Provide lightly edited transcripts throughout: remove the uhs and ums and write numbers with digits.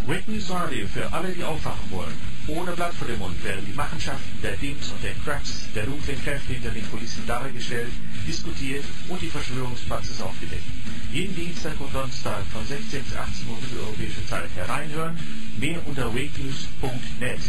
Breaknews Radio für alle, die aufwachen wollen. Ohne Blatt vor dem Mund werden die Machenschaften der Dims und der Cracks, der dunklen Kräfte hinter den Kulissen dargestellt, diskutiert und die Verschwörungspraxis aufgedeckt. Jeden Dienstag und Donnerstag von 16 bis 18 Uhr mitteleuropäische Zeit hereinhören. Mehr unter wakenews.net.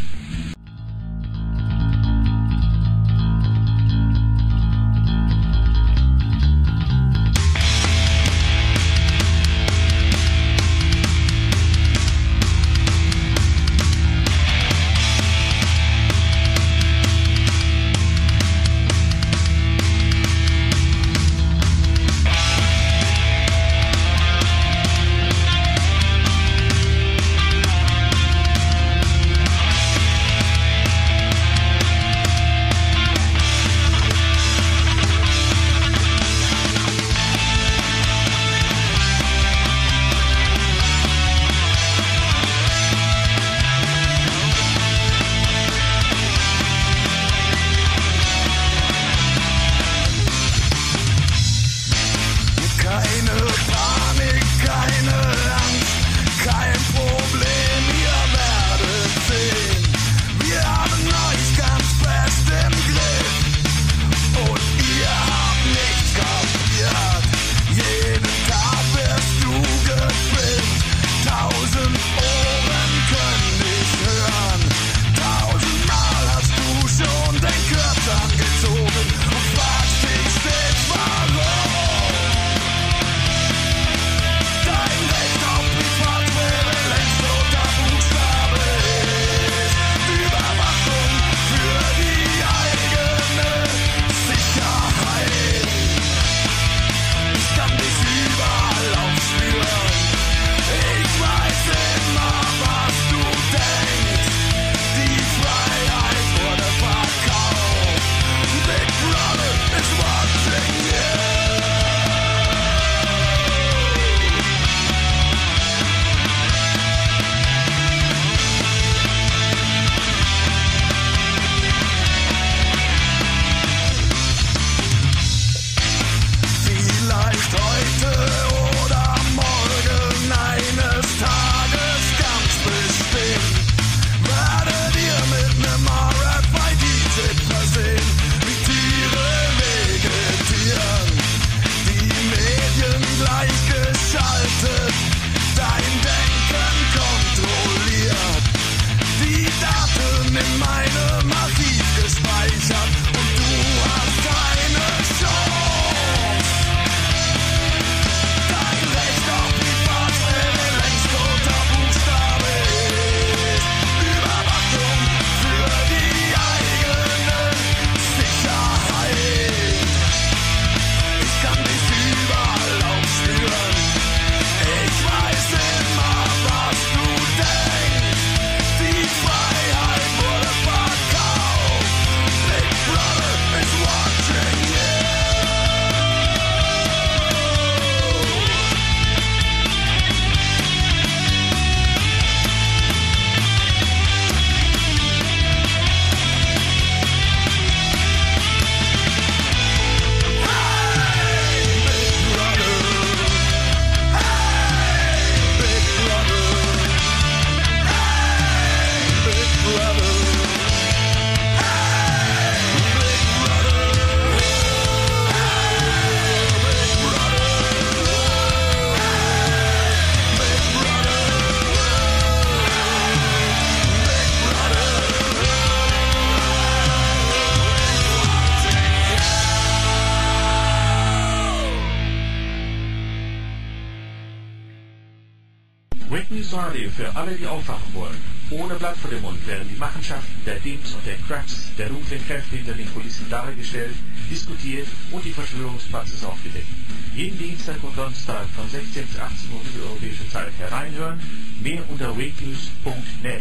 Breaknews Radio für alle, die aufwachen wollen. Ohne Blatt vor dem Mund werden die Machenschaften der Dims und der Cracks, der dunklen Kräfte hinter den Kulissen dargestellt, diskutiert und die Verschwörungspraxis aufgedeckt. Jeden Dienstag und Donnerstag von 16 bis 18 Uhr mitteleuropäische Zeit hereinhören. Mehr unter wakenews.net.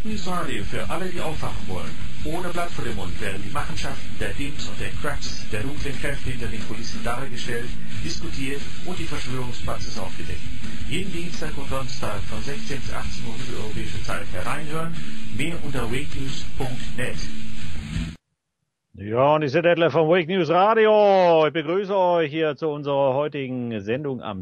News Radio für alle, die aufwachen wollen. Ohne Blatt vor dem Mund werden die Machenschaften der Dims und der Cracks, der dunklen Kräfte hinter den Kulissen dargestellt, diskutiert und die Verschwörungspraxis aufgedeckt. Jeden Dienstag und Donnerstag von 16 bis 18 Uhr mitteleuropäische Zeit hereinhören. Mehr unter wakenews.net. Ja, und ich bin Detlef vom Wake News Radio. Ich begrüße euch hier zu unserer heutigen Sendung am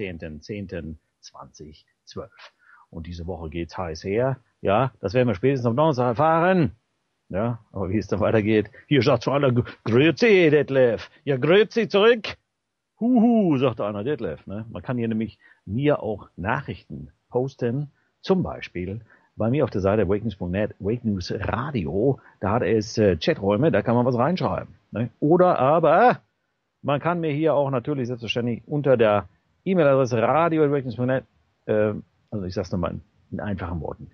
16.10.2012. Und diese Woche geht's heiß her. Ja, das werden wir spätestens am Donnerstag erfahren. Ja, aber wie es dann weitergeht, hier sagt schon einer, grüezi, Detlef. Ja, grüezi zurück. Huhu, sagt einer, Detlef. Ne? Man kann hier nämlich mir auch Nachrichten posten, zum Beispiel bei mir auf der Seite wakenews.net, Wake News Radio, da hat es Chaträume, da kann man was reinschreiben. Ne? Oder aber, man kann mir hier auch natürlich selbstverständlich unter der E-Mail-Adresse radio@wakenews.net, also ich sag's nochmal in einfachen Worten,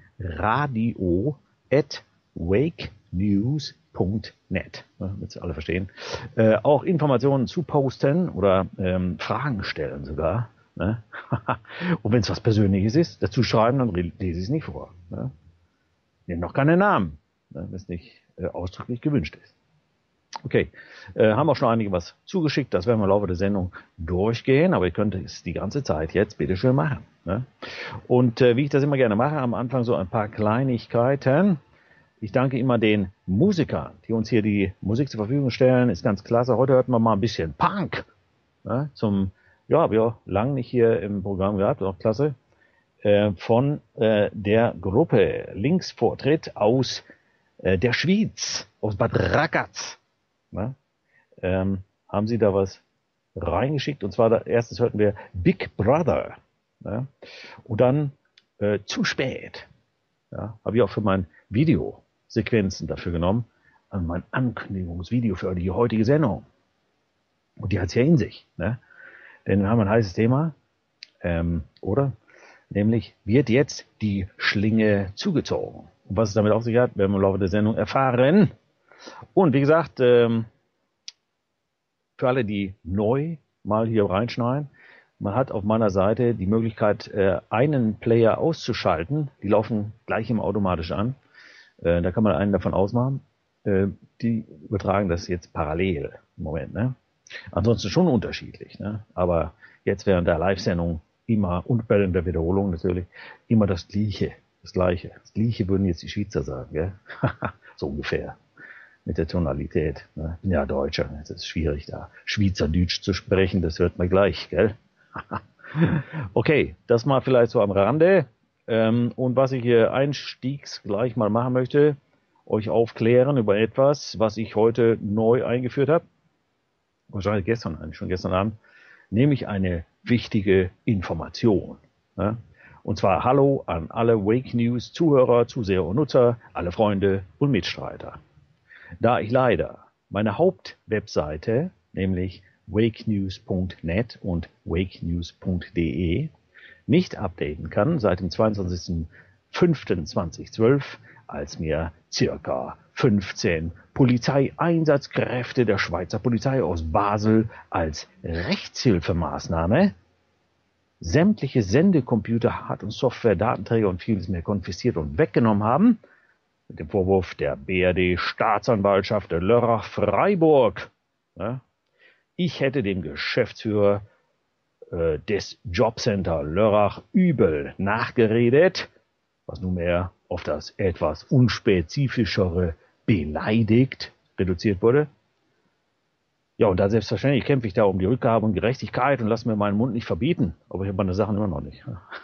radio@wakenews.net, ne, damit Sie alle verstehen, auch Informationen zu posten oder Fragen stellen sogar. Ne? Und wenn es was Persönliches ist, dazu schreiben, dann lese ich es nicht vor. Ne? Nehmt noch keine Namen, ne? Wenn es nicht ausdrücklich gewünscht ist. Okay, haben auch schon einige was zugeschickt, das werden wir im Laufe der Sendung durchgehen, aber ihr könnt es die ganze Zeit jetzt bitte schön machen. Ne? Und wie ich das immer gerne mache, am Anfang so ein paar Kleinigkeiten. Ich danke immer den Musikern, die uns hier die Musik zur Verfügung stellen, ist ganz klasse. Heute hörten wir mal ein bisschen Punk, ne? Ja, habe ich auch lang nicht hier im Programm gehabt, auch klasse, von der Gruppe Linksvortritt aus der Schweiz, aus Bad Ragaz. Ne? Haben sie da was reingeschickt, und zwar erstes hörten wir Big Brother. Ne? Und dann Zu spät. Ja, habe ich auch für mein Videosequenzen dafür genommen, an mein Ankündigungsvideo für die heutige Sendung. Und die hat's ja in sich, ne? Denn wir haben ein heißes Thema, oder? Nämlich, wird jetzt die Schlinge zugezogen? Und was es damit auf sich hat, werden wir im Laufe der Sendung erfahren. Und wie gesagt, für alle, die neu mal hier reinschneiden, man hat auf meiner Seite die Möglichkeit, einen Player auszuschalten. Die laufen gleich immer automatisch an. Da kann man einen davon ausmachen. Die übertragen das jetzt parallel im Moment, ne? Ansonsten schon unterschiedlich, ne? Aber jetzt während der Live-Sendung immer, und bei der Wiederholung natürlich, immer das Gleiche. Das Gleiche würden jetzt die Schweizer sagen, gell? So ungefähr. Mit der Tonalität, ne? Ich bin ja Deutscher, es ist schwierig da Schweizerdeutsch zu sprechen, das hört man gleich, gell? Okay, das mal vielleicht so am Rande. Und was ich hier einstiegs gleich mal machen möchte, euch aufklären über etwas, was ich heute neu eingeführt habe. Wahrscheinlich schon gestern Abend, nämlich eine wichtige Information. Ne? Und zwar Hallo an alle Wake News Zuhörer, Zuseher und Nutzer, alle Freunde und Mitstreiter. Da ich leider meine Hauptwebseite, nämlich wakenews.net und wakenews.de, nicht updaten kann seit dem 22.05.2012, als mir circa 15 Polizeieinsatzkräfte der Schweizer Polizei aus Basel als Rechtshilfemaßnahme sämtliche Sendecomputer, Hard- und Software, Datenträger und vieles mehr konfisziert und weggenommen haben, mit dem Vorwurf der BRD-Staatsanwaltschaft der Lörrach-Freiburg. Ja, ich hätte dem Geschäftsführer des Jobcenter Lörrach übel nachgeredet, was nunmehr auf das etwas unspezifischere beleidigt reduziert wurde. Ja, und da selbstverständlich kämpfe ich da um die Rückgabe und Gerechtigkeit und lasse mir meinen Mund nicht verbieten. Aber ich habe meine Sachen immer noch nicht.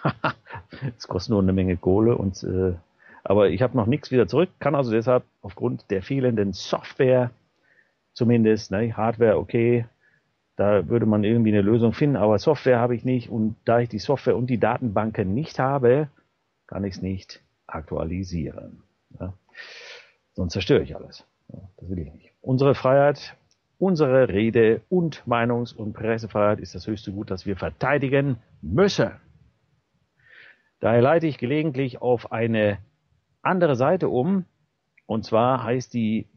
Es kostet nur eine Menge Kohle, aber ich habe noch nichts wieder zurück, kann also deshalb aufgrund der fehlenden Software zumindest, ne, Hardware okay, da würde man irgendwie eine Lösung finden, aber Software habe ich nicht, und da ich die Software und die Datenbanken nicht habe, kann ich es nicht aktualisieren. Ja. Sonst zerstöre ich alles. Ja, das will ich nicht. Unsere Freiheit, unsere Rede- und Meinungs- und Pressefreiheit ist das höchste Gut, das wir verteidigen müssen. Daher leite ich gelegentlich auf eine andere Seite um, und zwar heißt die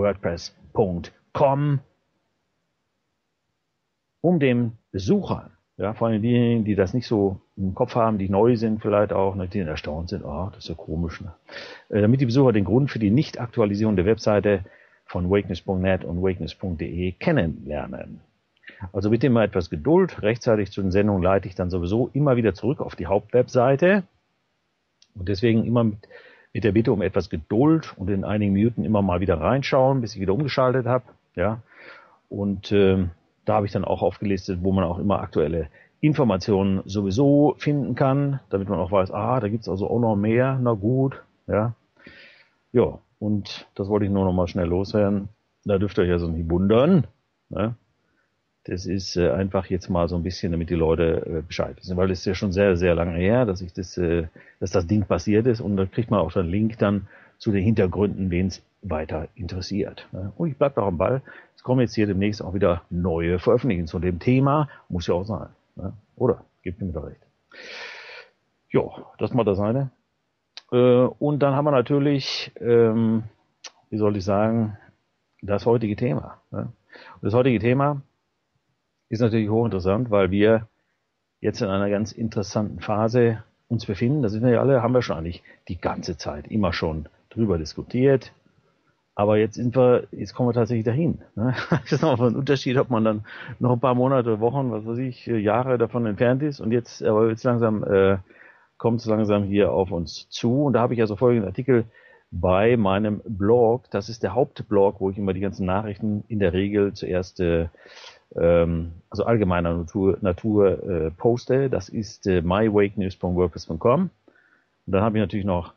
wnradiotv.wordpress.com, um den Besuchern Ja, vor allem diejenigen, die das nicht so im Kopf haben, die neu sind vielleicht auch, ne, die erstaunt sind, das ist ja komisch. Ne? Damit die Besucher den Grund für die Nicht-Aktualisierung der Webseite von wakeness.net und wakeness.de kennenlernen. Also bitte immer etwas Geduld. Rechtzeitig zu den Sendungen leite ich dann sowieso immer wieder zurück auf die Hauptwebseite. Und deswegen immer mit der Bitte um etwas Geduld und in einigen Minuten immer mal wieder reinschauen, bis ich wieder umgeschaltet habe. Ja. Und da habe ich dann auch aufgelistet, wo man auch immer aktuelle Informationen sowieso finden kann, damit man auch weiß, da gibt's also auch noch mehr. Na gut, ja. Ja, und das wollte ich nur noch mal schnell loswerden. Da dürft ihr euch also nicht wundern. Ne? Das ist einfach jetzt mal so ein bisschen, damit die Leute Bescheid wissen, weil es ist ja schon sehr, sehr lange her, dass das Ding passiert ist, und da kriegt man auch den Link dann zu den Hintergründen, wen es weiter interessiert. Ne? Und ich bleibe auch am Ball. Es kommen jetzt hier demnächst auch wieder neue Veröffentlichungen zu dem Thema. Muss ja auch sein. Ne? Oder? Gebt mir doch recht. Ja, das mal das eine. Und dann haben wir natürlich, wie soll ich sagen, das heutige Thema. Ne? Und das heutige Thema ist natürlich hochinteressant, weil wir jetzt in einer ganz interessanten Phase uns befinden. Da sind wir ja alle, haben wir schon eigentlich die ganze Zeit immer schon drüber diskutiert. Aber jetzt kommen wir tatsächlich dahin. Ne? Das ist nochmal ein Unterschied, ob man dann noch ein paar Monate, Wochen, was weiß ich, Jahre davon entfernt ist. Und jetzt langsam kommt es langsam hier auf uns zu. Und da habe ich also folgenden Artikel bei meinem Blog. Das ist der Hauptblog, wo ich immer die ganzen Nachrichten in der Regel zuerst also allgemeiner Natur poste. Das ist mywakenews.wordpress.com. Und dann habe ich natürlich noch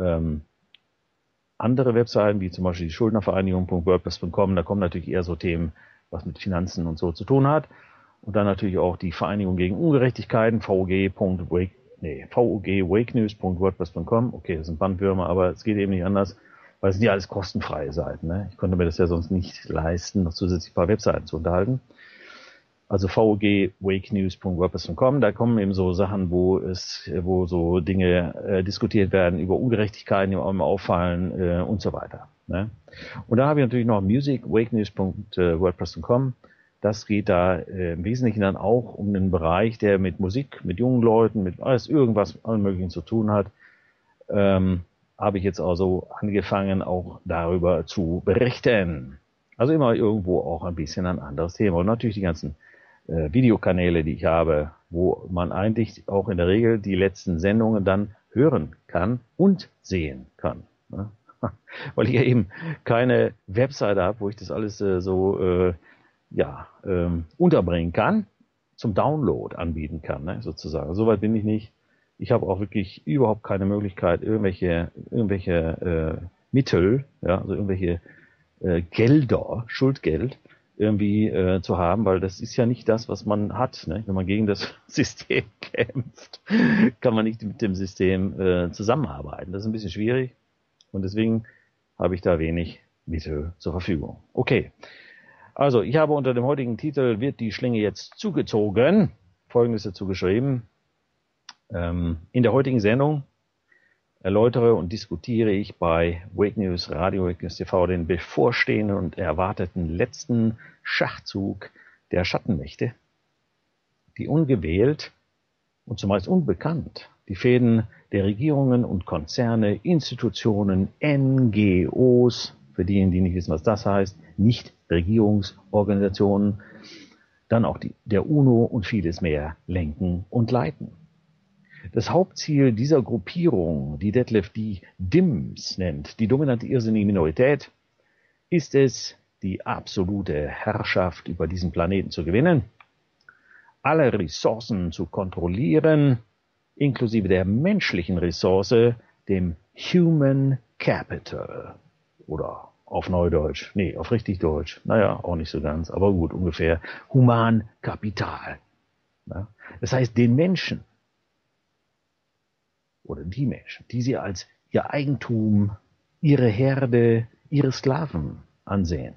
andere Webseiten, wie zum Beispiel die Schuldnervereinigung.wordpress.com. Da kommen natürlich eher so Themen, was mit Finanzen und so zu tun hat. Und dann natürlich auch die Vereinigung gegen Ungerechtigkeiten, VOG-Wakenews.wordpress.com. Okay, das sind Bandwürmer, aber es geht eben nicht anders, weil es sind ja alles kostenfreie Seiten. Ne? Ich konnte mir das ja sonst nicht leisten, noch zusätzlich ein paar Webseiten zu unterhalten. Also VOG-Wakenews.wordpress.com, da kommen eben so Sachen, wo so Dinge diskutiert werden über Ungerechtigkeiten, die einem auffallen und so weiter. Ne? Und da habe ich natürlich noch musicwakenews.wordpress.com. Das geht da im Wesentlichen dann auch um einen Bereich, der mit Musik, mit jungen Leuten, mit allen möglichen zu tun hat. Habe ich jetzt also angefangen, auch darüber zu berichten. Also immer irgendwo auch ein bisschen ein anderes Thema. Und natürlich die ganzen Videokanäle, die ich habe, wo man eigentlich auch in der Regel die letzten Sendungen dann hören kann und sehen kann. Ne? Weil ich ja eben keine Webseite habe, wo ich das alles unterbringen kann, zum Download anbieten kann, ne, sozusagen. Soweit bin ich nicht. Ich habe auch wirklich überhaupt keine Möglichkeit, irgendwelche Mittel, ja, also irgendwelche Gelder, Schuldgeld irgendwie zu haben, weil das ist ja nicht das, was man hat. Ne? Wenn man gegen das System kämpft, kann man nicht mit dem System zusammenarbeiten. Das ist ein bisschen schwierig und deswegen habe ich da wenig Mittel zur Verfügung. Okay, also ich habe unter dem heutigen Titel "Wird die Schlinge jetzt zugezogen?" Folgendes dazu geschrieben. In der heutigen Sendung erläutere und diskutiere ich bei Wake News, Radio Wake News TV den bevorstehenden und erwarteten letzten Schachzug der Schattenmächte, die ungewählt und zumeist unbekannt die Fäden der Regierungen und Konzerne, Institutionen, NGOs, für diejenigen, die nicht wissen, was das heißt, Nichtregierungsorganisationen, dann auch der UNO und vieles mehr lenken und leiten. Das Hauptziel dieser Gruppierung, die Detlef die DIMS nennt, die dominante irrsinnige Minorität, ist es, die absolute Herrschaft über diesen Planeten zu gewinnen, alle Ressourcen zu kontrollieren, inklusive der menschlichen Ressource, dem Human Capital. Oder auf Neudeutsch, auf richtig Deutsch, auch nicht so ganz, aber gut, ungefähr, Humankapital. Ja? Das heißt, den Menschen, oder die Menschen, die sie als ihr Eigentum, ihre Herde, ihre Sklaven ansehen.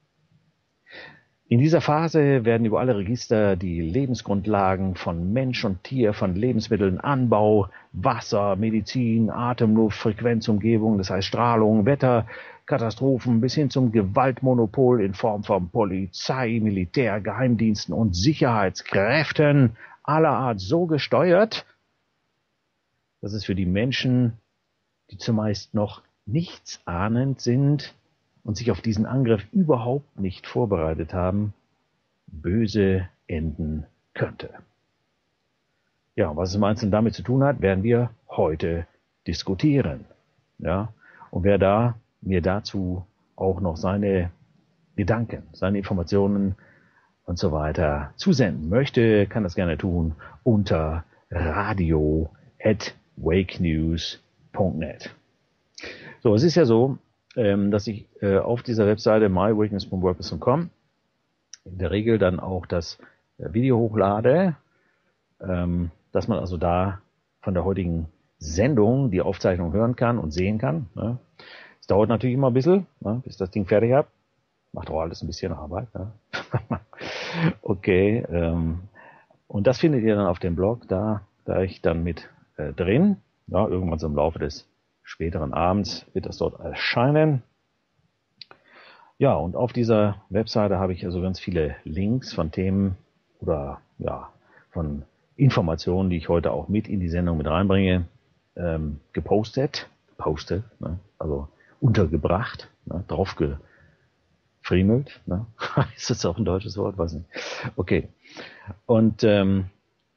In dieser Phase werden über alle Register die Lebensgrundlagen von Mensch und Tier, von Lebensmitteln, Anbau, Wasser, Medizin, Atemluft, Frequenzumgebung, das heißt Strahlung, Wetter, Katastrophen bis hin zum Gewaltmonopol in Form von Polizei, Militär, Geheimdiensten und Sicherheitskräften aller Art so gesteuert, dass es für die Menschen, die zumeist noch nichtsahnend sind und sich auf diesen Angriff überhaupt nicht vorbereitet haben, böse enden könnte. Ja, was es im Einzelnen damit zu tun hat, werden wir heute diskutieren. Ja, und wer da mir dazu auch noch seine Gedanken, seine Informationen und so weiter zusenden möchte, kann das gerne tun unter radio@wakenews.net. So, es ist ja so, dass ich auf dieser Webseite mywakeness.wordpress.com in der Regel dann auch das Video hochlade, dass man also da von der heutigen Sendung die Aufzeichnung hören kann und sehen kann. Ne? Es dauert natürlich immer ein bisschen, ne, bis das Ding fertig habe. Macht auch alles ein bisschen Arbeit. Ne? Okay, und das findet ihr dann auf dem Blog, da ich dann mit drin. Ja, irgendwann so im Laufe des späteren Abends wird das dort erscheinen. Ja, und auf dieser Webseite habe ich also ganz viele Links von Themen oder ja, von Informationen, die ich heute auch mit in die Sendung mit reinbringe, gepostet, ne? Also untergebracht, ne? Drauf gefriemelt, ne? Ist das auch ein deutsches Wort? Weiß nicht. Okay. Und kann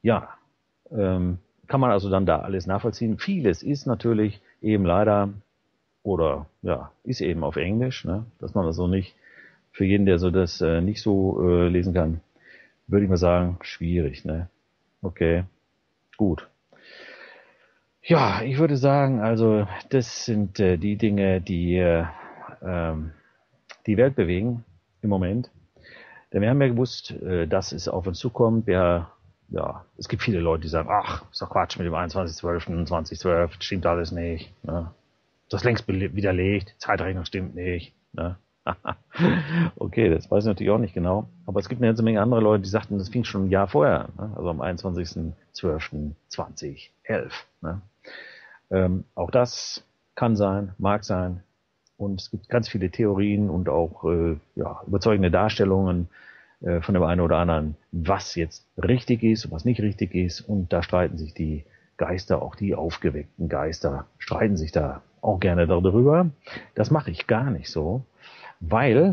man also dann da alles nachvollziehen. Vieles ist natürlich eben leider oder ja, ist eben auf Englisch, ne? Dass man also nicht, für jeden, der so das nicht so lesen kann, würde ich mal sagen, schwierig, ne? Okay, gut. Ja, ich würde sagen, also das sind die Dinge, die die Welt bewegen im Moment. Denn wir haben ja gewusst, dass es auf uns zukommt. Es gibt viele Leute, die sagen, ach, ist doch Quatsch mit dem 21.12.2012, stimmt alles nicht. Ne? Das ist längst widerlegt, Zeitrechnung stimmt nicht. Ne? Okay, das weiß ich natürlich auch nicht genau. Aber es gibt eine ganze Menge andere Leute, die sagten, das fing schon ein Jahr vorher, ne? Also am 21.12.2011. Ne? Auch das kann sein, mag sein. Und es gibt ganz viele Theorien und auch überzeugende Darstellungen von dem einen oder anderen, was jetzt richtig ist und was nicht richtig ist. Und da streiten sich die Geister, auch die aufgeweckten Geister, streiten sich da auch gerne darüber. Das mache ich gar nicht so, weil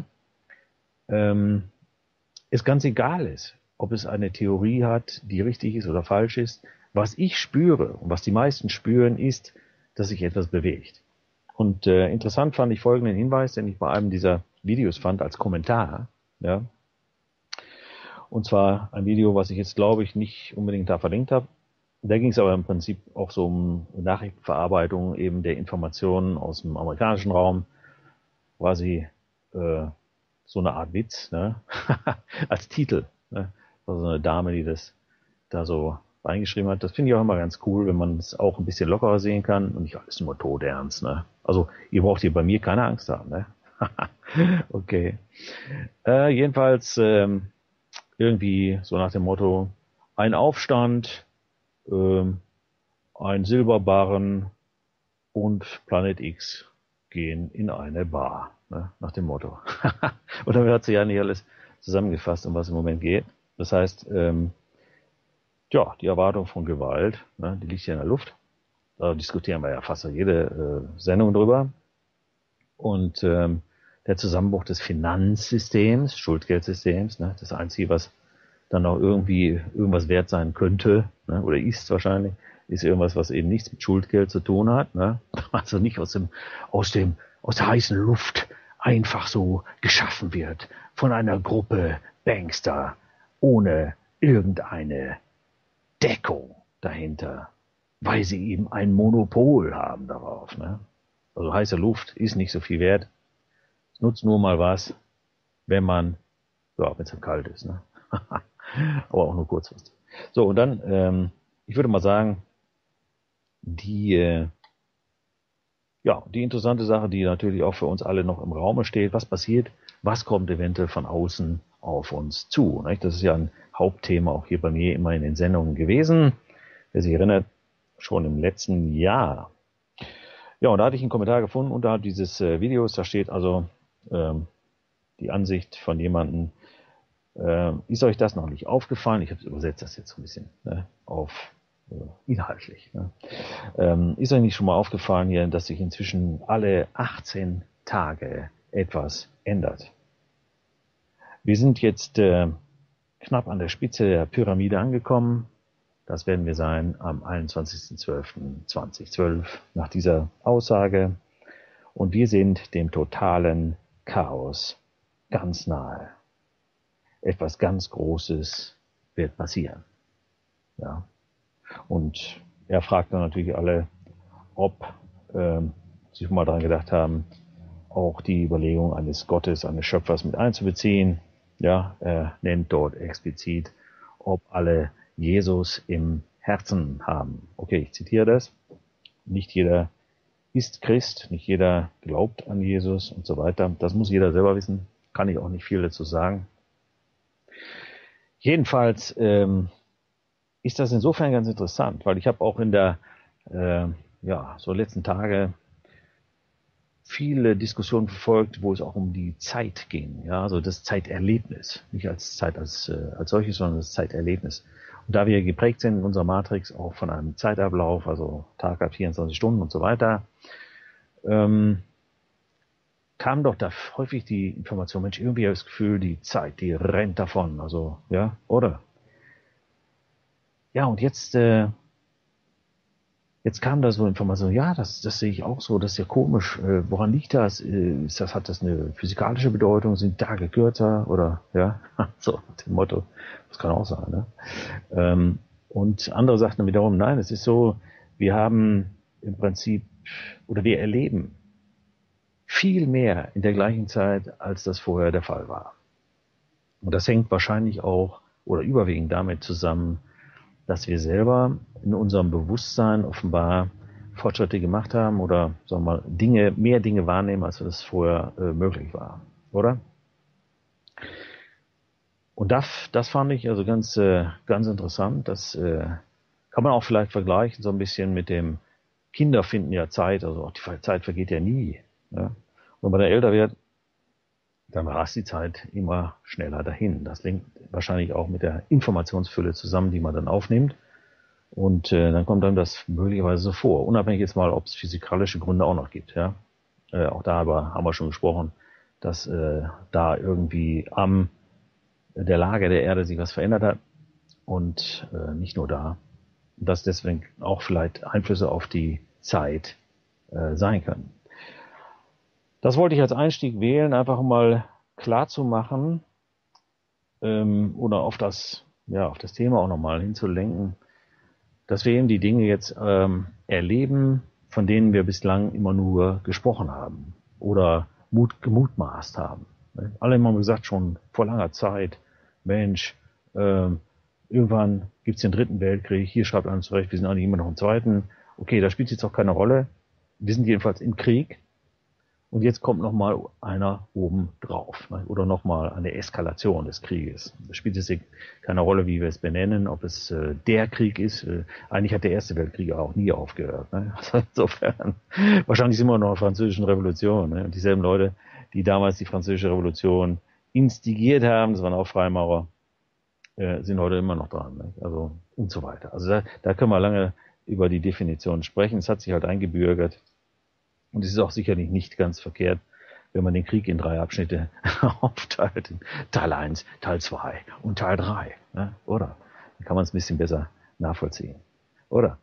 es ganz egal ist, ob es eine Theorie hat, die richtig ist oder falsch ist. Was ich spüre und was die meisten spüren, ist, dass sich etwas bewegt. Und interessant fand ich folgenden Hinweis, den ich bei einem dieser Videos fand als Kommentar. Ja. Und zwar ein Video, was ich jetzt, glaube ich, nicht unbedingt da verlinkt habe. Da ging es aber im Prinzip auch so um Nachrichtenverarbeitung eben der Informationen aus dem amerikanischen Raum. Quasi so eine Art Witz, ne? Als Titel. Ne? Also so eine Dame, die das da so reingeschrieben hat. Das finde ich auch immer ganz cool, wenn man es auch ein bisschen lockerer sehen kann und nicht alles nur todernst. Ne? Also ihr braucht hier bei mir keine Angst haben. Ne? Okay. Jedenfalls irgendwie so nach dem Motto, ein Aufstand, ein Silberbarren und Planet X gehen in eine Bar. Ne? Nach dem Motto. Und damit hat sie ja nicht alles zusammengefasst, um was im Moment geht. Das heißt, die Erwartung von Gewalt, ne, die liegt hier in der Luft. Da diskutieren wir ja fast jede Sendung drüber. Und der Zusammenbruch des Finanzsystems, Schuldgeldsystems, ne, das Einzige, was dann noch irgendwas wert sein könnte, ne, oder ist wahrscheinlich, ist irgendwas, was eben nichts mit Schuldgeld zu tun hat. Ne? Also nicht aus der heißen Luft einfach so geschaffen wird von einer Gruppe Bankster ohne irgendeine Deckung dahinter, weil sie eben ein Monopol haben darauf. Ne? Also heiße Luft ist nicht so viel wert. Es nutzt nur mal was, wenn es dann kalt ist. Ne? Aber auch nur kurzfristig. So, und dann, ich würde mal sagen, die interessante Sache, die natürlich auch für uns alle noch im Raume steht, was passiert, was kommt eventuell von außen auf uns zu. Nicht? Das ist ja ein Hauptthema auch hier bei mir immer in den Sendungen gewesen. Wer sich erinnert, schon im letzten Jahr. Ja, und da hatte ich einen Kommentar gefunden unterhalb dieses Videos, da steht also die Ansicht von jemandem, Ist euch das noch nicht aufgefallen? Ich übersetze das jetzt so ein bisschen auf inhaltlich. Ist euch nicht schon mal aufgefallen hier, dass sich inzwischen alle 18 Tage etwas ändert? Wir sind jetzt knapp an der Spitze der Pyramide angekommen. Das werden wir sein am 21.12.2012 nach dieser Aussage. Und wir sind dem totalen Chaos ganz nahe. Etwas ganz Großes wird passieren. Ja. Und er fragt dann natürlich alle, ob sie schon mal daran gedacht haben, auch die Überlegung eines Gottes, eines Schöpfers mit einzubeziehen. Ja, er nennt dort explizit, ob alle Jesus im Herzen haben. Okay, ich zitiere das. Nicht jeder ist Christ, nicht jeder glaubt an Jesus und so weiter. Das muss jeder selber wissen. Kann ich auch nicht viel dazu sagen. Jedenfalls ist das insofern ganz interessant, weil ich habe auch in der so letzten Tage viele Diskussionen verfolgt, wo es auch um die Zeit ging, ja, also das Zeiterlebnis, nicht als Zeit als solches, sondern das Zeiterlebnis. Und da wir geprägt sind in unserer Matrix auch von einem Zeitablauf, also Tag ab 24 Stunden und so weiter, kam doch da häufig die Information, Mensch, irgendwie habe ich das Gefühl, die Zeit, die rennt davon, also, ja, oder? Ja, und jetzt kam da so Information, ja, das sehe ich auch so, das ist ja komisch, woran liegt das? Hat das eine physikalische Bedeutung, sind Tage kürzer, oder, ja, so, dem Motto, das kann auch sein, ne? Und andere sagten wiederum, nein, es ist so, wir haben im Prinzip, oder wir erleben viel mehr in der gleichen Zeit, als das vorher der Fall war. Und das hängt wahrscheinlich auch, oder überwiegend damit zusammen, dass wir selber in unserem Bewusstsein offenbar Fortschritte gemacht haben oder, sagen wir mal, mehr Dinge wahrnehmen, als das vorher möglich war, oder? Und das fand ich also ganz interessant. Das kann man auch vielleicht vergleichen so ein bisschen mit dem Kinder finden ja Zeit, also auch die Zeit vergeht ja nie. Ja? Und wenn man älter wird, dann rast die Zeit immer schneller dahin. Das hängt wahrscheinlich auch mit der Informationsfülle zusammen, die man dann aufnimmt. Und dann kommt einem das möglicherweise so vor. Unabhängig jetzt mal, ob es physikalische Gründe auch noch gibt. Ja? Auch darüber haben wir schon gesprochen, dass da irgendwie am der Lage der Erde sich was verändert hat. Und nicht nur da. Dass deswegen auch vielleicht Einflüsse auf die Zeit sein können. Das wollte ich als Einstieg wählen, einfach um mal klar zu machen oder auf das Thema auch nochmal hinzulenken, dass wir eben die Dinge jetzt erleben, von denen wir bislang immer nur gesprochen haben oder gemutmaßt haben. Alle haben gesagt, schon vor langer Zeit, Mensch, irgendwann gibt's den 3. Weltkrieg, hier schreibt einer zurecht, wir sind eigentlich immer noch im 2. Okay, da spielt jetzt auch keine Rolle. Wir sind jedenfalls im Krieg. Und jetzt kommt nochmal einer oben drauf, ne? Oder nochmal eine Eskalation des Krieges. Das spielt jetzt keine Rolle, wie wir es benennen, ob es der Krieg ist. Eigentlich hat der 1. Weltkrieg auch nie aufgehört. Ne? Also insofern, wahrscheinlich sind wir noch in der Französischen Revolution. Ne? Und dieselben Leute, die damals die Französische Revolution instigiert haben, das waren auch Freimaurer, sind heute immer noch dran. Ne? Also und so weiter. Also da können wir lange über die Definition sprechen. Es hat sich halt eingebürgert. Und es ist auch sicherlich nicht ganz verkehrt, wenn man den Krieg in 3 Abschnitte aufteilt. Teil 1, Teil 2 und Teil 3. Ne? Oder? Dann kann man es ein bisschen besser nachvollziehen. Oder?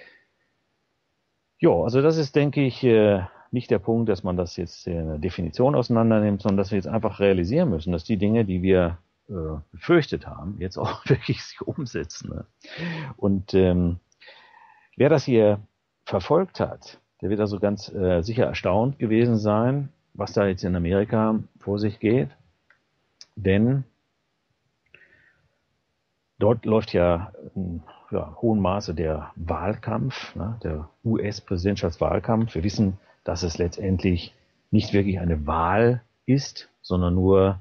Jo, also das ist, denke ich, nicht der Punkt, dass man das jetzt in der Definition auseinander nimmt, sondern dass wir jetzt einfach realisieren müssen, dass die Dinge, die wir befürchtet haben, jetzt auch wirklich sich umsetzen. Ne? Und wer das hier verfolgt hat, der wird also ganz sicher erstaunt gewesen sein, was da jetzt in Amerika vor sich geht. Denn dort läuft ja in hohem Maße der Wahlkampf, ne, der US-Präsidentschaftswahlkampf. Wir wissen, dass es letztendlich nicht wirklich eine Wahl ist, sondern nur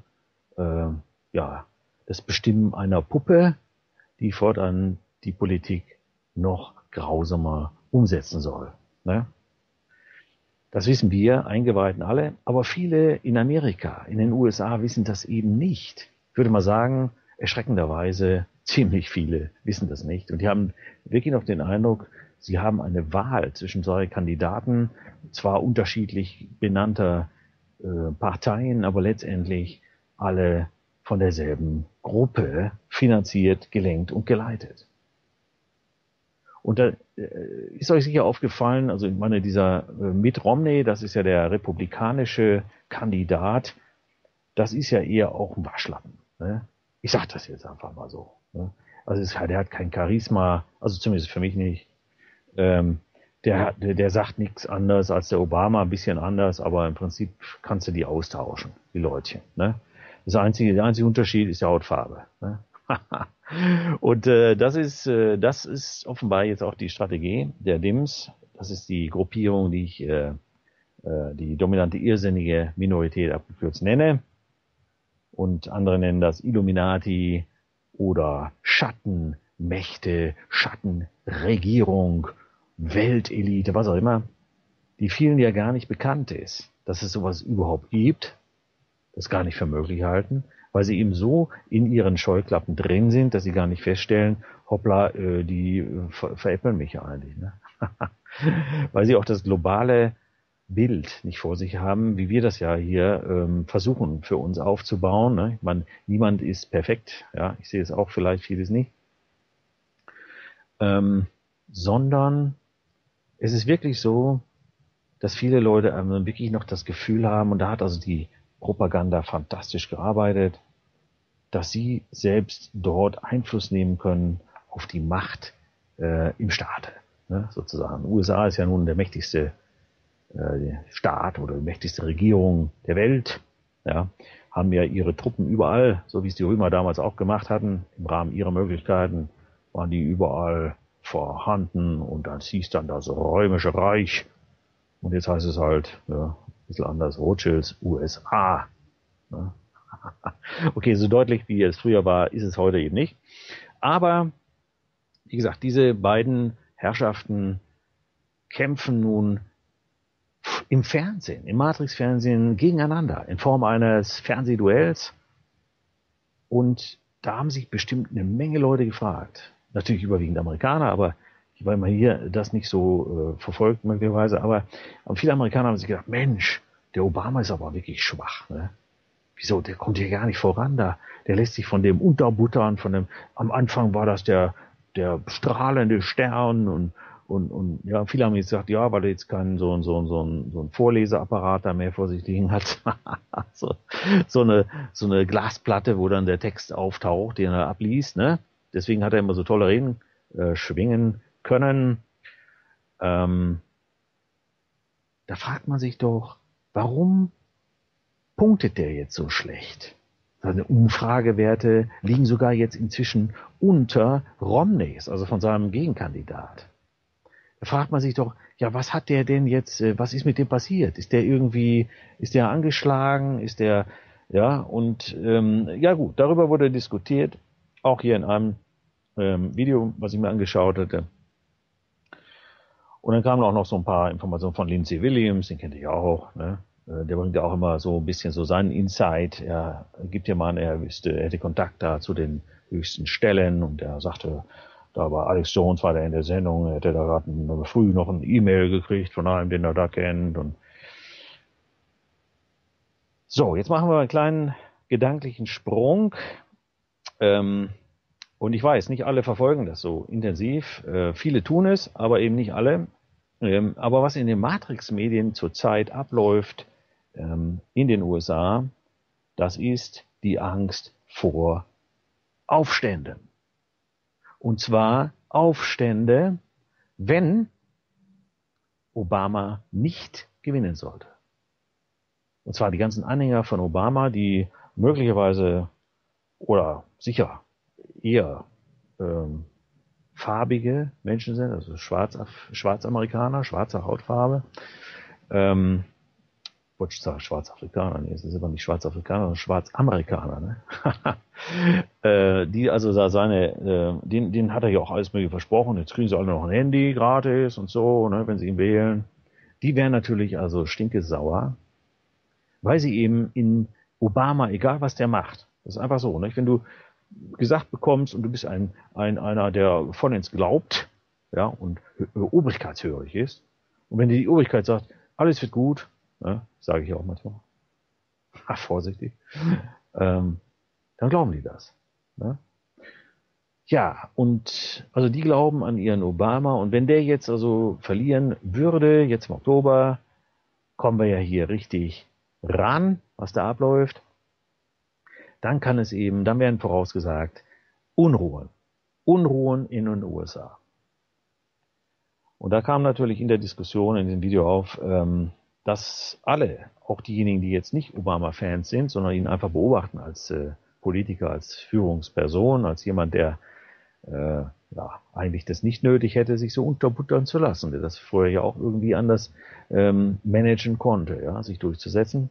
das Bestimmen einer Puppe, die fortan die Politik noch grausamer umsetzen soll. Ne? Das wissen wir, Eingeweihten alle, aber viele in Amerika, in den USA wissen das eben nicht. Ich würde mal sagen, erschreckenderweise ziemlich viele wissen das nicht. Und die haben wirklich noch den Eindruck, sie haben eine Wahl zwischen zwei Kandidaten, zwar unterschiedlich benannter Parteien, aber letztendlich alle von derselben Gruppe finanziert, gelenkt und geleitet. Und da ist euch sicher aufgefallen, also ich meine, dieser Mitt Romney, das ist ja der republikanische Kandidat, das ist ja eher auch ein Waschlappen. Ne? Ich sag das jetzt einfach mal so. Ne? Also der hat kein Charisma, also zumindest für mich nicht. Der sagt nichts anderes als der Obama, ein bisschen anders, aber im Prinzip kannst du die austauschen, die Leutchen. Ne? Der einzige Unterschied ist die Hautfarbe. Ne? Und das ist offenbar jetzt auch die Strategie der Dems. Das ist die Gruppierung, die ich die dominante irrsinnige Minorität abgekürzt nenne. Und andere nennen das Illuminati oder Schattenmächte, Schattenregierung, Weltelite, was auch immer, die vielen ja gar nicht bekannt ist, dass es sowas überhaupt gibt, das gar nicht für möglich halten, weil sie eben so in ihren Scheuklappen drin sind, dass sie gar nicht feststellen, hoppla, die veräppeln mich ja eigentlich. Ne? Weil sie auch das globale Bild nicht vor sich haben, wie wir das ja hier versuchen für uns aufzubauen. Ne? Ich meine, niemand ist perfekt, ja, ich sehe es auch vielleicht vieles nicht, sondern es ist wirklich so, dass viele Leute wirklich noch das Gefühl haben, und da hat also die Propaganda fantastisch gearbeitet, dass sie selbst dort Einfluss nehmen können auf die Macht im Staate, ne, sozusagen. USA ist ja nun der mächtigste Staat oder die mächtigste Regierung der Welt, ja, haben ja ihre Truppen überall, so wie es die Römer damals auch gemacht hatten, im Rahmen ihrer Möglichkeiten, waren die überall vorhanden und dann hieß dann das Römische Reich und jetzt heißt es halt, ja, ein bisschen anders, Rothschilds USA. Ne? Okay, so deutlich wie es früher war, ist es heute eben nicht. Aber, wie gesagt, diese beiden Herrschaften kämpfen nun im Fernsehen, im Matrix-Fernsehen gegeneinander in Form eines Fernsehduells. Und da haben sich bestimmt eine Menge Leute gefragt. Natürlich überwiegend Amerikaner, aber ich war immer hier das nicht so verfolgt möglicherweise. Aber viele Amerikaner haben sich gedacht, Mensch, der Obama ist aber wirklich schwach. Ne? Wieso, der kommt hier gar nicht voran da. Der lässt sich von dem unterbuttern, am Anfang war das der strahlende Stern und ja, viele haben jetzt gesagt, ja, weil er jetzt keinen so ein Vorleseapparat da mehr vor sich liegen hat. so eine Glasplatte, wo dann der Text auftaucht, den er abliest, ne? Deswegen hat er immer so tolle Reden schwingen können. Da fragt man sich doch, warum punktet der jetzt so schlecht? Seine Umfragewerte liegen sogar jetzt inzwischen unter Romneys, also von seinem Gegenkandidat. Da fragt man sich doch, ja, was hat der denn jetzt, was ist mit dem passiert? Ist der angeschlagen? Ja, und ja gut, darüber wurde diskutiert, auch hier in einem Video, was ich mir angeschaut hatte. Und dann kamen auch noch so ein paar Informationen von Lindsey Williams, den kennt ihr ja auch, ne? Der bringt ja auch immer so ein bisschen so seinen Insight. Er gibt ja mal, er hätte Kontakt da zu den höchsten Stellen und er sagte, da war Alex Jones, war der in der Sendung, er hätte da gerade früh noch ein E-Mail gekriegt von einem, den er da kennt. Und so, jetzt machen wir einen kleinen gedanklichen Sprung. Und ich weiß, nicht alle verfolgen das so intensiv. Viele tun es, aber eben nicht alle. Aber was in den Matrix-Medien zurzeit abläuft in den USA, das ist die Angst vor Aufständen. Und zwar Aufstände, wenn Obama nicht gewinnen sollte. Und zwar die ganzen Anhänger von Obama, die möglicherweise oder sicher eher farbige Menschen sind, also Schwarzamerikaner, schwarze Hautfarbe. Wollte ich sagen, Schwarzafrikaner, nee, es ist aber nicht Schwarzafrikaner, sondern Schwarzamerikaner, ne? Die also da denen hat er ja auch alles mögliche versprochen, jetzt kriegen sie alle noch ein Handy gratis und so, ne, wenn sie ihn wählen. Die wären natürlich also stinkesauer, weil sie eben in Obama, egal was der macht, Das ist einfach so, nicht? Wenn du gesagt bekommst und du bist einer, der vollends glaubt, ja, und obrigkeitshörig ist. Und wenn die Obrigkeit sagt, alles wird gut, ja, sage ich auch manchmal, vorsichtig, dann glauben die das. Ja? Ja, und also die glauben an ihren Obama, und wenn der jetzt also verlieren würde, jetzt im Oktober, kommen wir ja hier richtig ran, was da abläuft. Dann werden vorausgesagt Unruhen in den USA. Und da kam natürlich in der Diskussion in dem Video auf, dass alle, auch diejenigen, die jetzt nicht Obama-Fans sind, sondern ihn einfach beobachten als Politiker, als Führungsperson, als jemand, der eigentlich das nicht nötig hätte, sich so unterbuttern zu lassen, der das vorher ja auch irgendwie anders managen konnte, ja, sich durchzusetzen,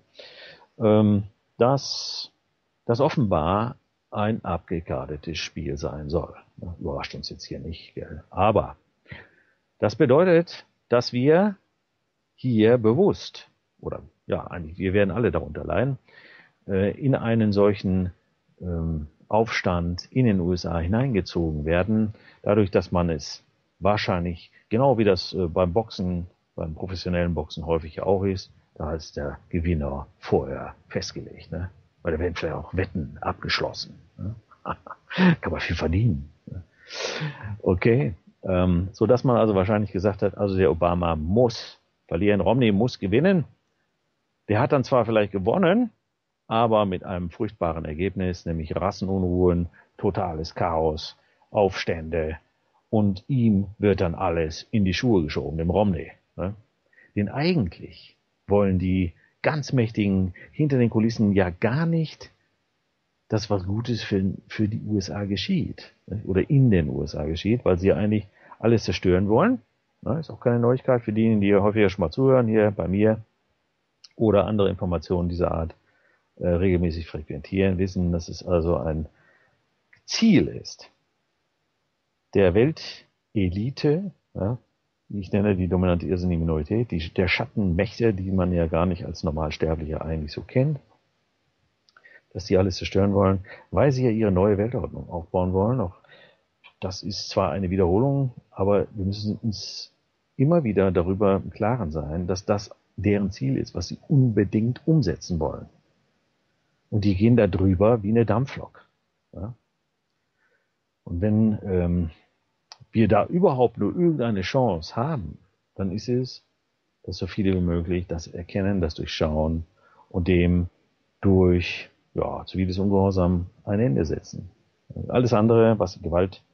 dass das offenbar ein abgekartetes Spiel sein soll. Ja, überrascht uns jetzt hier nicht, gell? Aber das bedeutet, dass wir hier bewusst, oder ja, eigentlich, wir werden alle darunter leiden, in einen solchen Aufstand in den USA hineingezogen werden, dadurch, dass man es wahrscheinlich, genau wie das beim Boxen, beim professionellen Boxen häufig auch ist, da ist der Gewinner vorher festgelegt, ne? Weil da werden vielleicht auch Wetten abgeschlossen. Ne? Kann man viel verdienen. Ne? Okay, so dass man also wahrscheinlich gesagt hat, also der Obama muss verlieren, Romney muss gewinnen. Der hat dann zwar vielleicht gewonnen, aber mit einem furchtbaren Ergebnis, nämlich Rassenunruhen, totales Chaos, Aufstände, und ihm wird dann alles in die Schuhe geschoben, dem Romney. Ne? Denn eigentlich wollen die ganz Mächtigen hinter den Kulissen ja gar nicht, dass was Gutes für die USA geschieht, ne? Oder in den USA geschieht, weil sie ja eigentlich alles zerstören wollen. Ne? Ist auch keine Neuigkeit für diejenigen, die häufiger schon mal zuhören, hier bei mir oder andere Informationen dieser Art regelmäßig frequentieren, wissen, dass es also ein Ziel ist der Weltelite, ja, wie ich nenne die dominante irrsinnige Minorität, der Schattenmächte, die man ja gar nicht als Normalsterblicher eigentlich so kennt, dass die alles zerstören wollen, weil sie ja ihre neue Weltordnung aufbauen wollen. Auch das ist zwar eine Wiederholung, aber wir müssen uns immer wieder darüber im Klaren sein, dass das deren Ziel ist, was sie unbedingt umsetzen wollen. Und die gehen da drüber wie eine Dampflok. Ja? Und wenn wir da überhaupt nur irgendeine Chance haben, dann ist es, dass so viele wie möglich das erkennen, das durchschauen und dem durch ziviles Ungehorsam ein Ende setzen. Alles andere, was in Gewalt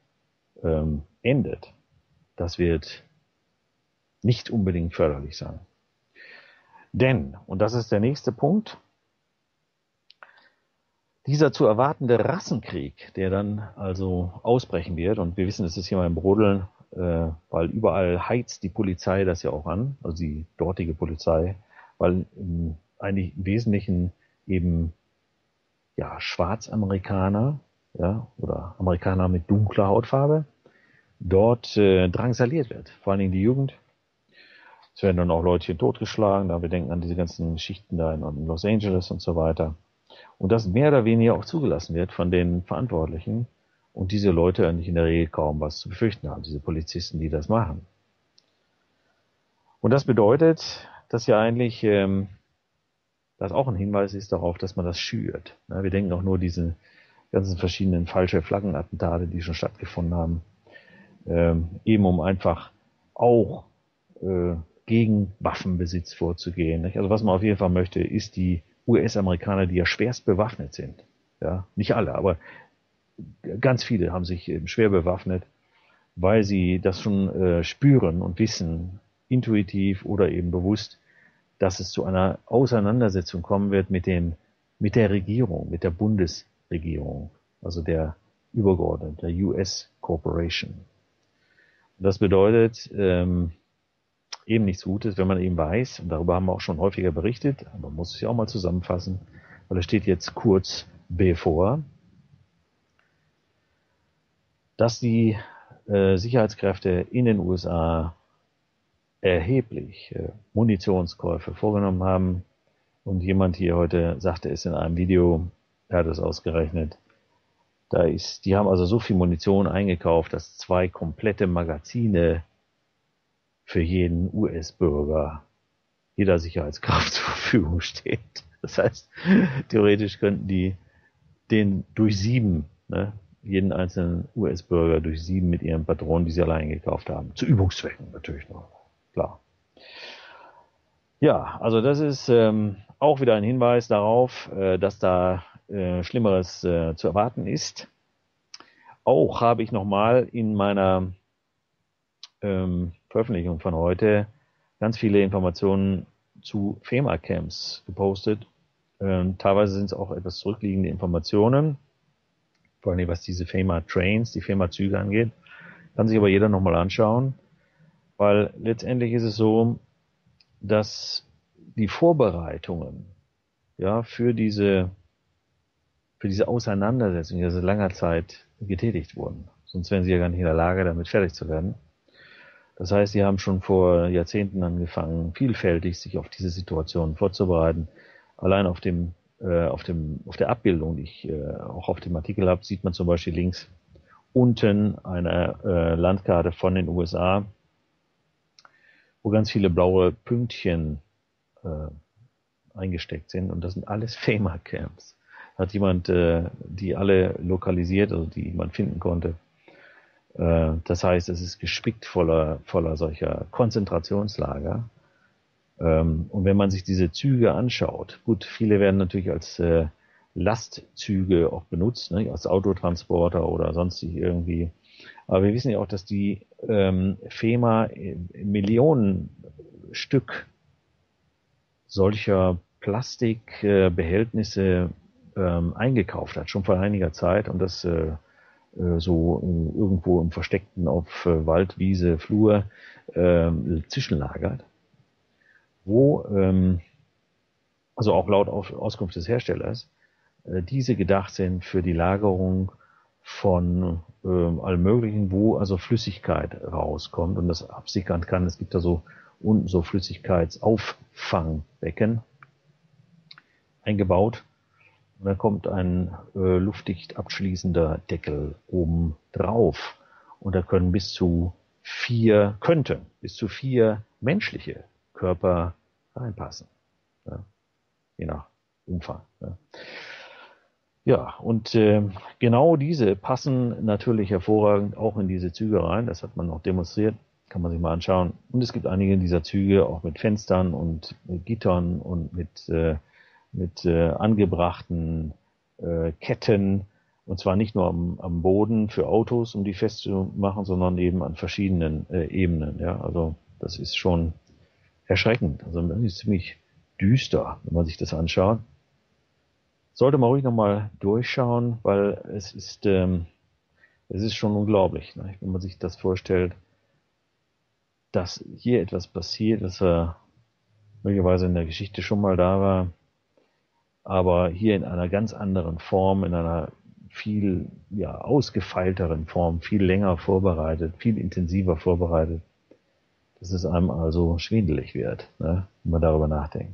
endet, das wird nicht unbedingt förderlich sein. Denn, und das ist der nächste Punkt, dieser zu erwartende Rassenkrieg, der dann also ausbrechen wird, und wir wissen, es ist hier mal im Brodeln, weil überall heizt die Polizei das ja auch an, also die dortige Polizei, weil eigentlich im Wesentlichen eben Schwarzamerikaner, ja, oder Amerikaner mit dunkler Hautfarbe dort drangsaliert wird, vor allen Dingen die Jugend. Es werden dann auch Leute totgeschlagen, da wir denken an diese ganzen Geschichten da in Los Angeles und so weiter. Und das mehr oder weniger auch zugelassen wird von den Verantwortlichen und diese Leute eigentlich in der Regel kaum was zu befürchten haben, diese Polizisten, die das machen. Und das bedeutet, dass ja eigentlich das auch ein Hinweis ist darauf, dass man das schürt. Ja, wir denken auch nur diese ganzen verschiedenen falsche Flaggenattentate, die schon stattgefunden haben, eben um einfach auch gegen Waffenbesitz vorzugehen. Nicht? Also was man auf jeden Fall möchte, ist die US-Amerikaner, die ja schwerst bewaffnet sind. Ja, nicht alle, aber ganz viele haben sich eben schwer bewaffnet, weil sie das schon spüren und wissen, intuitiv oder eben bewusst, dass es zu einer Auseinandersetzung kommen wird mit der Regierung, mit der Bundesregierung, also der übergeordneten, der US Corporation. Und das bedeutet eben nichts Gutes, wenn man eben weiß, und darüber haben wir auch schon häufiger berichtet, aber man muss es ja auch mal zusammenfassen, weil es steht jetzt kurz bevor, dass die Sicherheitskräfte in den USA erheblich Munitionskäufe vorgenommen haben. Und jemand hier heute sagte es in einem Video, Er hat es ausgerechnet. Die haben also so viel Munition eingekauft, dass 2 komplette Magazine für jeden US-Bürger jeder Sicherheitskraft zur Verfügung steht. Das heißt, theoretisch könnten die den durch 7, ne, jeden einzelnen US-Bürger durch 7 mit ihren Patronen, die sie allein gekauft haben. Zu Übungszwecken natürlich noch. Klar. Ja, also das ist auch wieder ein Hinweis darauf, dass da Schlimmeres zu erwarten ist. Auch habe ich nochmal in meiner Veröffentlichung von heute ganz viele Informationen zu FEMA-Camps gepostet. Teilweise sind es auch etwas zurückliegende Informationen, vor allem was diese FEMA-Trains, die FEMA-Züge angeht. Kann sich aber jeder nochmal anschauen, weil letztendlich ist es so, dass die Vorbereitungen für diese Auseinandersetzung, die seit langer Zeit getätigt wurden. Sonst wären sie ja gar nicht in der Lage, damit fertig zu werden. Das heißt, sie haben schon vor Jahrzehnten angefangen, vielfältig sich auf diese Situation vorzubereiten. Allein auf der Abbildung, die ich auch auf dem Artikel habe, sieht man zum Beispiel links unten eine Landkarte von den USA, wo ganz viele blaue Pünktchen eingesteckt sind. Und das sind alles FEMA-Camps. Hat jemand die alle lokalisiert, also die man finden konnte. Das heißt, es ist gespickt voller solcher Konzentrationslager. Und wenn man sich diese Züge anschaut, gut, viele werden natürlich als Lastzüge auch benutzt, ne, als Autotransporter oder sonstig irgendwie. Aber wir wissen ja auch, dass die FEMA Millionen Stück solcher Plastikbehältnisse eingekauft hat, schon vor einiger Zeit, und das so irgendwo im versteckten auf Waldwiese, Flur zwischenlagert, wo, also auch laut Auskunft des Herstellers, diese gedacht sind für die Lagerung von allem Möglichen, wo also Flüssigkeit rauskommt und das absickern kann. Es gibt da so unten so Flüssigkeitsauffangbecken eingebaut. Und dann kommt ein luftdicht abschließender Deckel oben drauf. Und da können bis zu 4 menschliche Körper reinpassen. Ja, je nach Umfang. Ja, und genau diese passen natürlich hervorragend auch in diese Züge rein. Das hat man noch demonstriert. Kann man sich mal anschauen. Und es gibt einige dieser Züge auch mit Fenstern und mit Gittern und mit angebrachten Ketten, und zwar nicht nur am Boden für Autos, um die festzumachen, sondern eben an verschiedenen Ebenen. Ja, also das ist schon erschreckend. Also das ist ziemlich düster, wenn man sich das anschaut. Sollte man ruhig nochmal durchschauen, weil es ist schon unglaublich, ne? Wenn man sich das vorstellt, dass hier etwas passiert, das möglicherweise in der Geschichte schon mal da war, aber hier in einer ganz anderen Form, in einer viel ausgefeilteren Form, viel länger vorbereitet, viel intensiver vorbereitet, dass es einem also schwindelig wird, ne, wenn man darüber nachdenkt.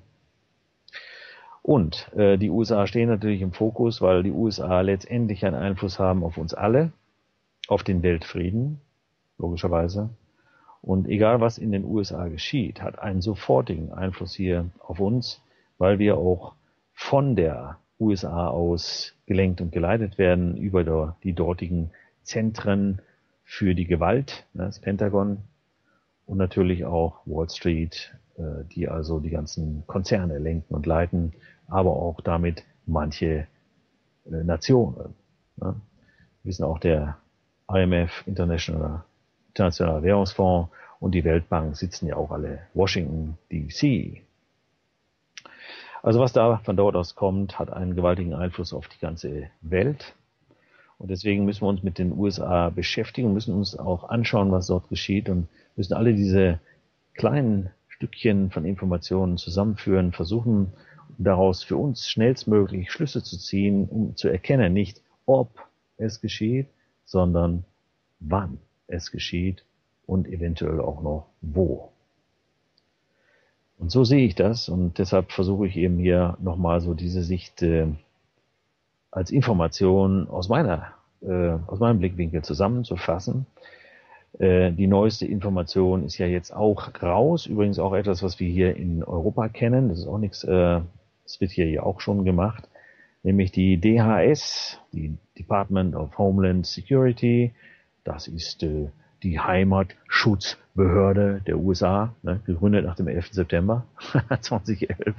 Und die USA stehen natürlich im Fokus, weil die USA letztendlich einen Einfluss haben auf uns alle, auf den Weltfrieden, logischerweise. Und egal was in den USA geschieht, hat einen sofortigen Einfluss hier auf uns, weil wir auch von der USA aus gelenkt und geleitet werden über die dortigen Zentren für die Gewalt, das Pentagon, und natürlich auch Wall Street, die also die ganzen Konzerne lenken und leiten, aber auch damit manche Nationen. Wir wissen auch, der IMF, Internationaler Währungsfonds, und die Weltbank sitzen ja auch alle Washington DC. Also was da von dort aus kommt, hat einen gewaltigen Einfluss auf die ganze Welt. Und deswegen müssen wir uns mit den USA beschäftigen, müssen uns auch anschauen, was dort geschieht, und müssen alle diese kleinen Stückchen von Informationen zusammenführen, versuchen daraus für uns schnellstmöglich Schlüsse zu ziehen, um zu erkennen, nicht ob es geschieht, sondern wann es geschieht und eventuell auch noch wo. Und so sehe ich das, und deshalb versuche ich eben hier nochmal so diese Sicht als Information aus meinem Blickwinkel zusammenzufassen. Die neueste Information ist ja jetzt auch raus. Übrigens auch etwas, was wir hier in Europa kennen. Das ist auch nichts, das wird hier ja auch schon gemacht. Nämlich die DHS, die Department of Homeland Security. Das ist die Heimatschutzbehörde der USA, gegründet nach dem 11. September 2011.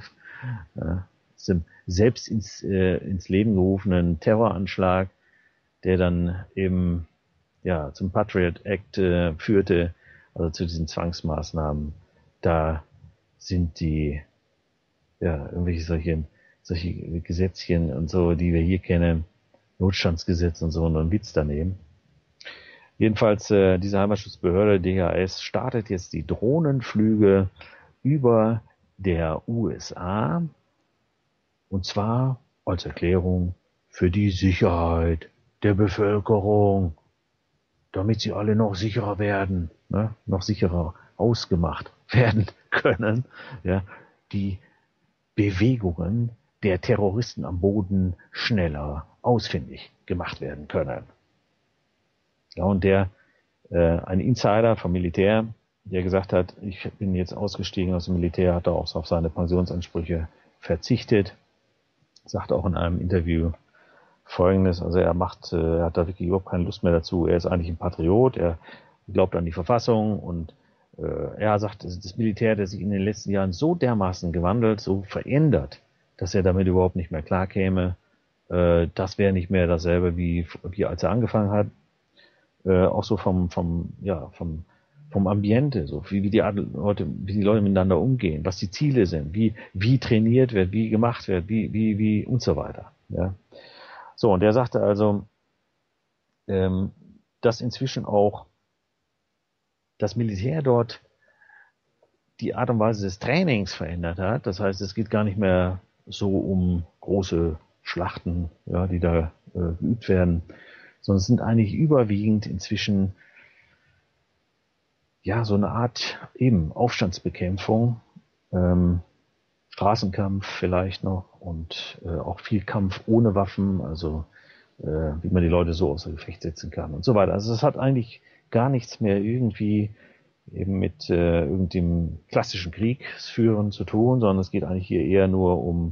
Zum selbst ins Leben gerufenen Terroranschlag, der dann eben zum Patriot Act führte, also zu diesen Zwangsmaßnahmen. Da sind die irgendwelche solche Gesetzchen und so, die wir hier kennen, Notstandsgesetz und so, und ein Witz daneben. Jedenfalls, diese Heimatschutzbehörde DHS startet jetzt die Drohnenflüge über der USA, und zwar als Erklärung für die Sicherheit der Bevölkerung, damit sie alle noch sicherer werden, noch sicherer ausgemacht werden können, die Bewegungen der Terroristen am Boden schneller ausfindig gemacht werden können. Ja, und ein Insider vom Militär, der gesagt hat, ich bin jetzt ausgestiegen aus dem Militär, hat auch auf seine Pensionsansprüche verzichtet, sagt auch in einem Interview Folgendes: Also er hat da wirklich überhaupt keine Lust mehr dazu. Er ist eigentlich ein Patriot, er glaubt an die Verfassung, und er sagt, das Militär, der sich in den letzten Jahren so dermaßen gewandelt, so verändert, dass er damit überhaupt nicht mehr klarkäme. Das wäre nicht mehr dasselbe wie als er angefangen hat. Auch so vom Ambiente, so wie die Leute miteinander umgehen, was die Ziele sind, wie trainiert wird, wie gemacht wird, wie und so weiter. Ja. So, und er sagte also, dass inzwischen auch das Militär dort die Art und Weise des Trainings verändert hat. Das heißt, es geht gar nicht mehr so um große Schlachten, die da geübt werden, sondern es sind eigentlich überwiegend inzwischen so eine Art eben Aufstandsbekämpfung, Straßenkampf vielleicht noch, und auch viel Kampf ohne Waffen, also wie man die Leute so außer Gefecht setzen kann und so weiter. Also es hat eigentlich gar nichts mehr irgendwie eben mit irgendeinem klassischen Kriegsführen zu tun, sondern es geht eigentlich hier eher nur um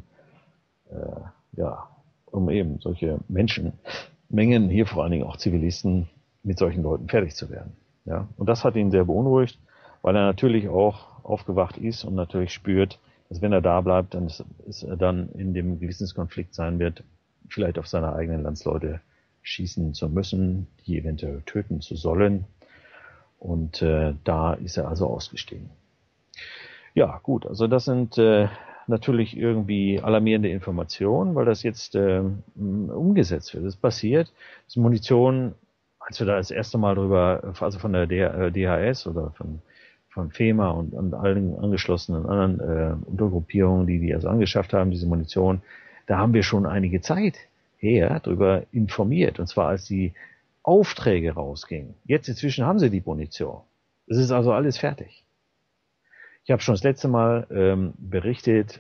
eben solche Menschenmengen, hier vor allen Dingen auch Zivilisten, mit solchen Leuten fertig zu werden. Ja, und das hat ihn sehr beunruhigt, weil er natürlich auch aufgewacht ist und natürlich spürt, dass wenn er da bleibt, dann er dann in dem Gewissenskonflikt sein wird, vielleicht auf seine eigenen Landsleute schießen zu müssen, die eventuell töten zu sollen. Und da ist er also ausgestiegen. Ja, gut, also das sind natürlich irgendwie alarmierende Informationen, weil das jetzt umgesetzt wird. Das passiert. Das Munition, als wir da das erste Mal drüber, also von der DHS oder von FEMA und allen angeschlossenen anderen Untergruppierungen, die also angeschafft haben, diese Munition, da haben wir schon einige Zeit her drüber informiert. Und zwar als die Aufträge rausgingen. Jetzt inzwischen haben sie die Munition. Es ist also alles fertig. Ich habe schon das letzte Mal berichtet,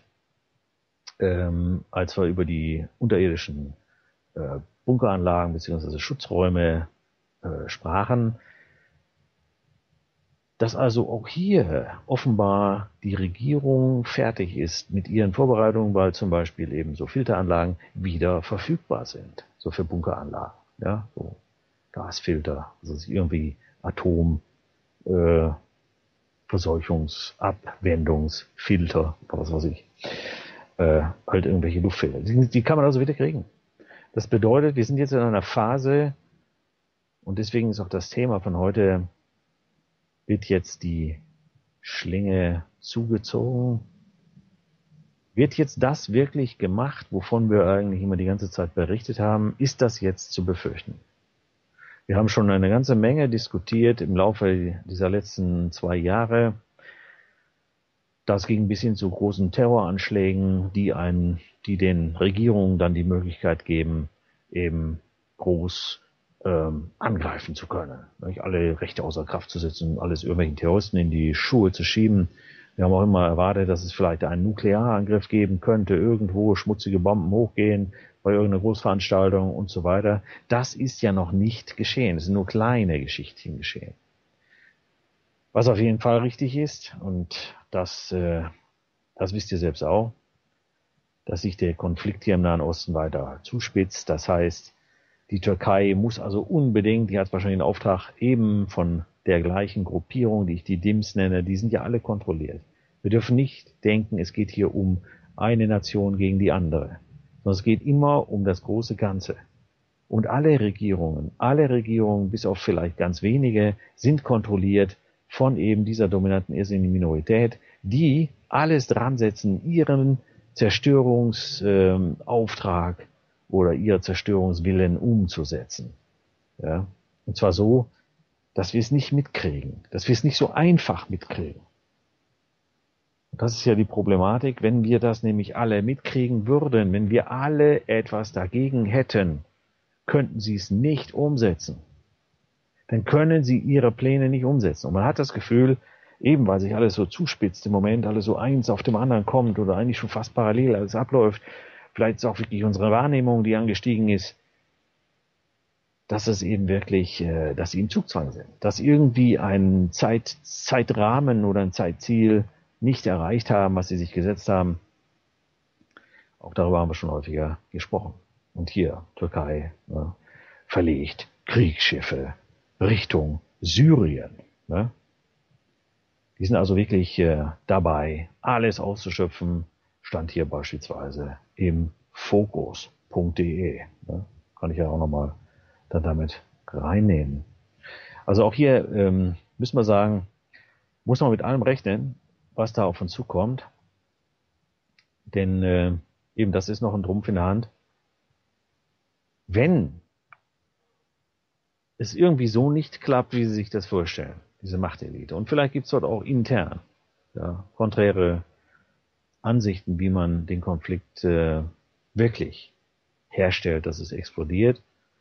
als wir über die unterirdischen Bunkeranlagen bzw. Schutzräume sprachen, dass also auch hier offenbar die Regierung fertig ist mit ihren Vorbereitungen, weil zum Beispiel eben so Filteranlagen wieder verfügbar sind, so für Bunkeranlagen, so Gasfilter, also irgendwie Verseuchungsabwendungsfilter oder was weiß ich, halt irgendwelche Luftfilter. Die kann man also wieder kriegen. Das bedeutet, wir sind jetzt in einer Phase, und deswegen ist auch das Thema von heute, wird jetzt die Schlinge zugezogen? Wird jetzt das wirklich gemacht, wovon wir eigentlich immer die ganze Zeit berichtet haben? Ist das jetzt zu befürchten? Wir haben schon eine ganze Menge diskutiert im Laufe dieser letzten 2 Jahre. Das ging bis hin zu großen Terroranschlägen, die den Regierungen dann die Möglichkeit geben, eben groß angreifen zu können. Alle Rechte außer Kraft zu setzen, alles irgendwelchen Terroristen in die Schuhe zu schieben, Wir haben auch immer erwartet, dass es vielleicht einen Nuklearangriff geben könnte, irgendwo schmutzige Bomben hochgehen bei irgendeiner Großveranstaltung und so weiter. Das ist ja noch nicht geschehen. Es sind nur kleine Geschichtchen geschehen. Was auf jeden Fall richtig ist, und das wisst ihr selbst auch, dass sich der Konflikt hier im Nahen Osten weiter zuspitzt. Das heißt, die Türkei muss also unbedingt, die hat wahrscheinlich einen Auftrag eben von der gleichen Gruppierung, die ich die Dims nenne, die sind ja alle kontrolliert. Wir dürfen nicht denken, es geht hier um eine Nation gegen die andere, sondern es geht immer um das große Ganze. Und alle Regierungen, bis auf vielleicht ganz wenige, sind kontrolliert von eben dieser dominanten irrsinnigen Minorität, die alles dran setzen, ihren Zerstörungsauftrag oder ihr Zerstörungswillen umzusetzen. Ja? Und zwar so, dass wir es nicht mitkriegen, dass wir es nicht so einfach mitkriegen. Und das ist ja die Problematik, wenn wir das nämlich alle mitkriegen würden, wenn wir alle etwas dagegen hätten, könnten sie es nicht umsetzen. Dann können sie ihre Pläne nicht umsetzen. Und man hat das Gefühl, eben weil sich alles so zuspitzt im Moment, alles so eins auf dem anderen kommt oder eigentlich schon fast parallel alles abläuft, vielleicht ist auch wirklich unsere Wahrnehmung, die angestiegen ist, dass es eben wirklich, dass sie im Zugzwang sind, dass irgendwie ein Zeitrahmen oder ein Zeitziel nicht erreicht haben, was sie sich gesetzt haben. Auch darüber haben wir schon häufiger gesprochen. Und hier, Türkei, verlegt Kriegsschiffe Richtung Syrien. Ne? Die sind also wirklich dabei, alles auszuschöpfen. Stand hier beispielsweise im Fokus.de. Ne? Kann ich ja auch nochmal dann damit reinnehmen. Also auch hier müssen wir sagen, muss man mit allem rechnen, was da auf uns zukommt. Denn eben das ist noch ein Trumpf in der Hand. Wenn es irgendwie so nicht klappt, wie sie sich das vorstellen, diese Machtelite. Und vielleicht gibt es dort auch intern konträre Ansichten, wie man den Konflikt wirklich herstellt, dass es explodiert.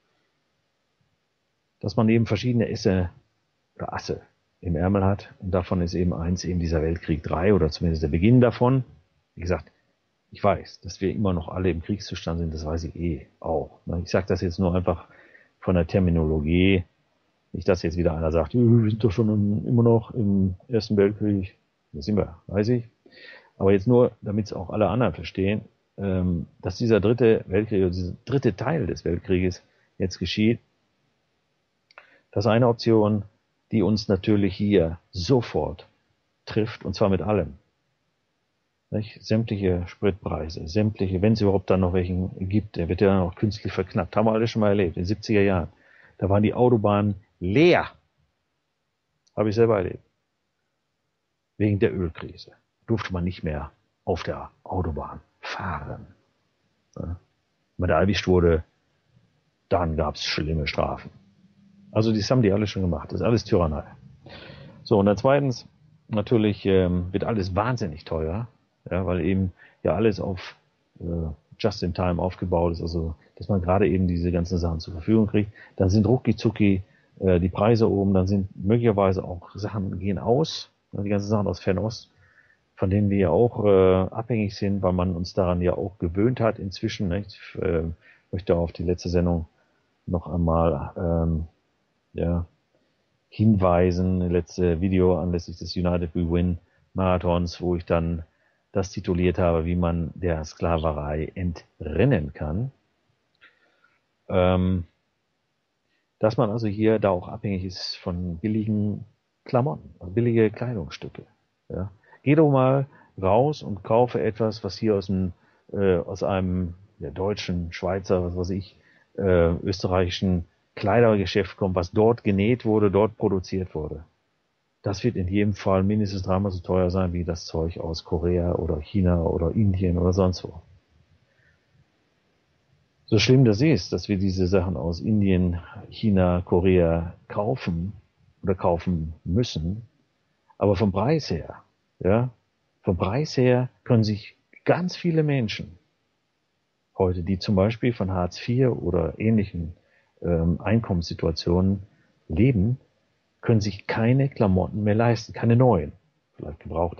Dass man eben verschiedene Asse im Ärmel hat. Und davon ist eben eins eben dieser Weltkrieg 3 oder zumindest der Beginn davon. Wie gesagt, ich weiß, dass wir immer noch alle im Kriegszustand sind, das weiß ich auch. Ich sage das jetzt nur einfach von der Terminologie. Nicht, dass jetzt wieder einer sagt, wir sind doch schon immer noch im Ersten Weltkrieg. Das sind wir, weiß ich. Aber jetzt nur, damit es auch alle anderen verstehen, dass dieser dritte Weltkrieg, oder dieser dritte Teil des Weltkrieges jetzt geschieht. Das ist eine Option, die uns natürlich hier sofort trifft, und zwar mit allem. Nicht? Sämtliche Spritpreise, wenn es überhaupt dann noch welchen gibt, der wird ja noch künstlich verknappt. Haben wir alle schon mal erlebt, in den 70er Jahren. Da waren die Autobahnen leer. Habe ich selber erlebt. Wegen der Ölkrise. Durfte man nicht mehr auf der Autobahn fahren. Ja. Wenn der erwischt wurde, dann gab es schlimme Strafen. Also das haben die alle schon gemacht. Das ist alles Tyrannei. So, und dann zweitens, natürlich wird alles wahnsinnig teuer, ja, weil eben ja alles auf just in time aufgebaut ist, also dass man gerade eben diese ganzen Sachen zur Verfügung kriegt. Dann sind rucki-zucki die Preise oben, dann sind möglicherweise auch Sachen gehen aus, die ganzen Sachen aus Fernost, von denen wir ja auch abhängig sind, weil man uns daran ja auch gewöhnt hat inzwischen. Nicht? Ich möchte auf die letzte Sendung noch einmal hinweisen, letzte Video anlässlich des United We Win Marathons, wo ich dann das tituliert habe, wie man der Sklaverei entrinnen kann. Dass man also hier da auch abhängig ist von billigen Klamotten, also billige Kleidungsstücke. Ja. Geh doch mal raus und kaufe etwas, was hier aus einem deutschen, Schweizer, was weiß ich, österreichischen Kleidergeschäft kommt, was dort genäht wurde, dort produziert wurde. Das wird in jedem Fall mindestens dreimal so teuer sein wie das Zeug aus Korea oder China oder Indien oder sonst wo. So schlimm das ist, dass wir diese Sachen aus Indien, China, Korea kaufen oder kaufen müssen, aber vom Preis her können sich ganz viele Menschen heute, die zum Beispiel von Hartz IV oder ähnlichen Einkommenssituationen leben, können sich keine Klamotten mehr leisten, keine neuen, vielleicht gebrauchte.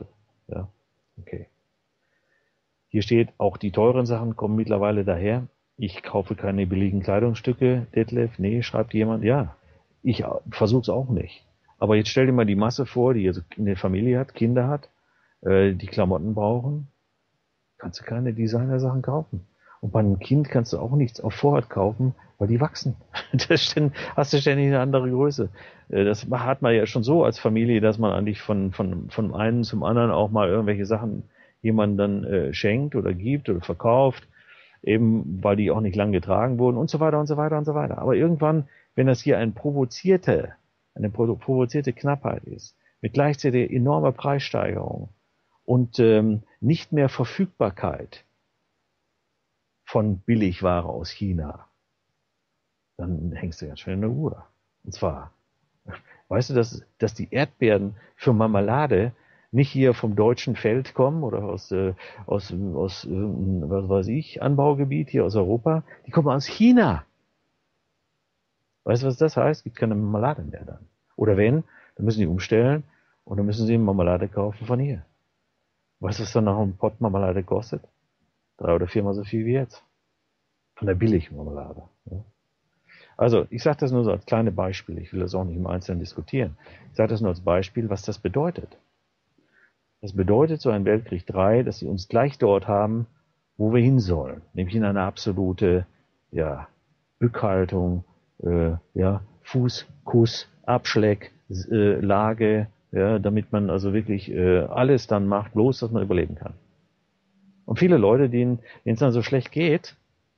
Ja, okay. Hier steht, auch die teuren Sachen kommen mittlerweile daher. Ich kaufe keine billigen Kleidungsstücke, Detlef. Nee, schreibt jemand. Ja, ich versuche es auch nicht. Aber jetzt stell dir mal die Masse vor, die also eine Familie hat, Kinder hat, die Klamotten brauchen. Kannst du keine Designersachen kaufen. Und bei einem Kind kannst du auch nichts auf Vorrat kaufen, weil die wachsen. Hast du ständig eine andere Größe. Das hat man ja schon so als Familie, dass man eigentlich von einem zum anderen auch mal irgendwelche Sachen jemandem dann schenkt oder gibt oder verkauft, eben weil die auch nicht lang getragen wurden und so weiter und so weiter und so weiter. Aber irgendwann, wenn das hier eine provozierte Knappheit ist, mit gleichzeitig enormer Preissteigerung und nicht mehr Verfügbarkeit von Billigware aus China, dann hängst du ganz schön in der Uhr. Und zwar, weißt du, dass die Erdbeeren für Marmelade nicht hier vom deutschen Feld kommen oder aus was weiß ich, Anbaugebiet hier aus Europa, die kommen aus China. Weißt du, was das heißt? Es gibt keine Marmelade mehr dann. Oder wenn, dann müssen die umstellen und dann müssen sie Marmelade kaufen von hier. Weißt du, was dann noch ein Pott Marmelade kostet? 3 oder 4-mal so viel wie jetzt. Von der billigen Marmelade. Ja. Also, ich sage das nur so als kleine Beispiel. Ich will das auch nicht im Einzelnen diskutieren. Ich sage das nur als Beispiel, was das bedeutet. Das bedeutet so ein Weltkrieg 3, dass sie uns gleich dort haben, wo wir hin sollen. Nämlich in eine absolute, Rückhaltung, Fuß, Kuss, Abschleck, Lage, damit man also wirklich alles dann macht, bloß, dass man überleben kann. Und viele Leute, denen es dann so schlecht geht,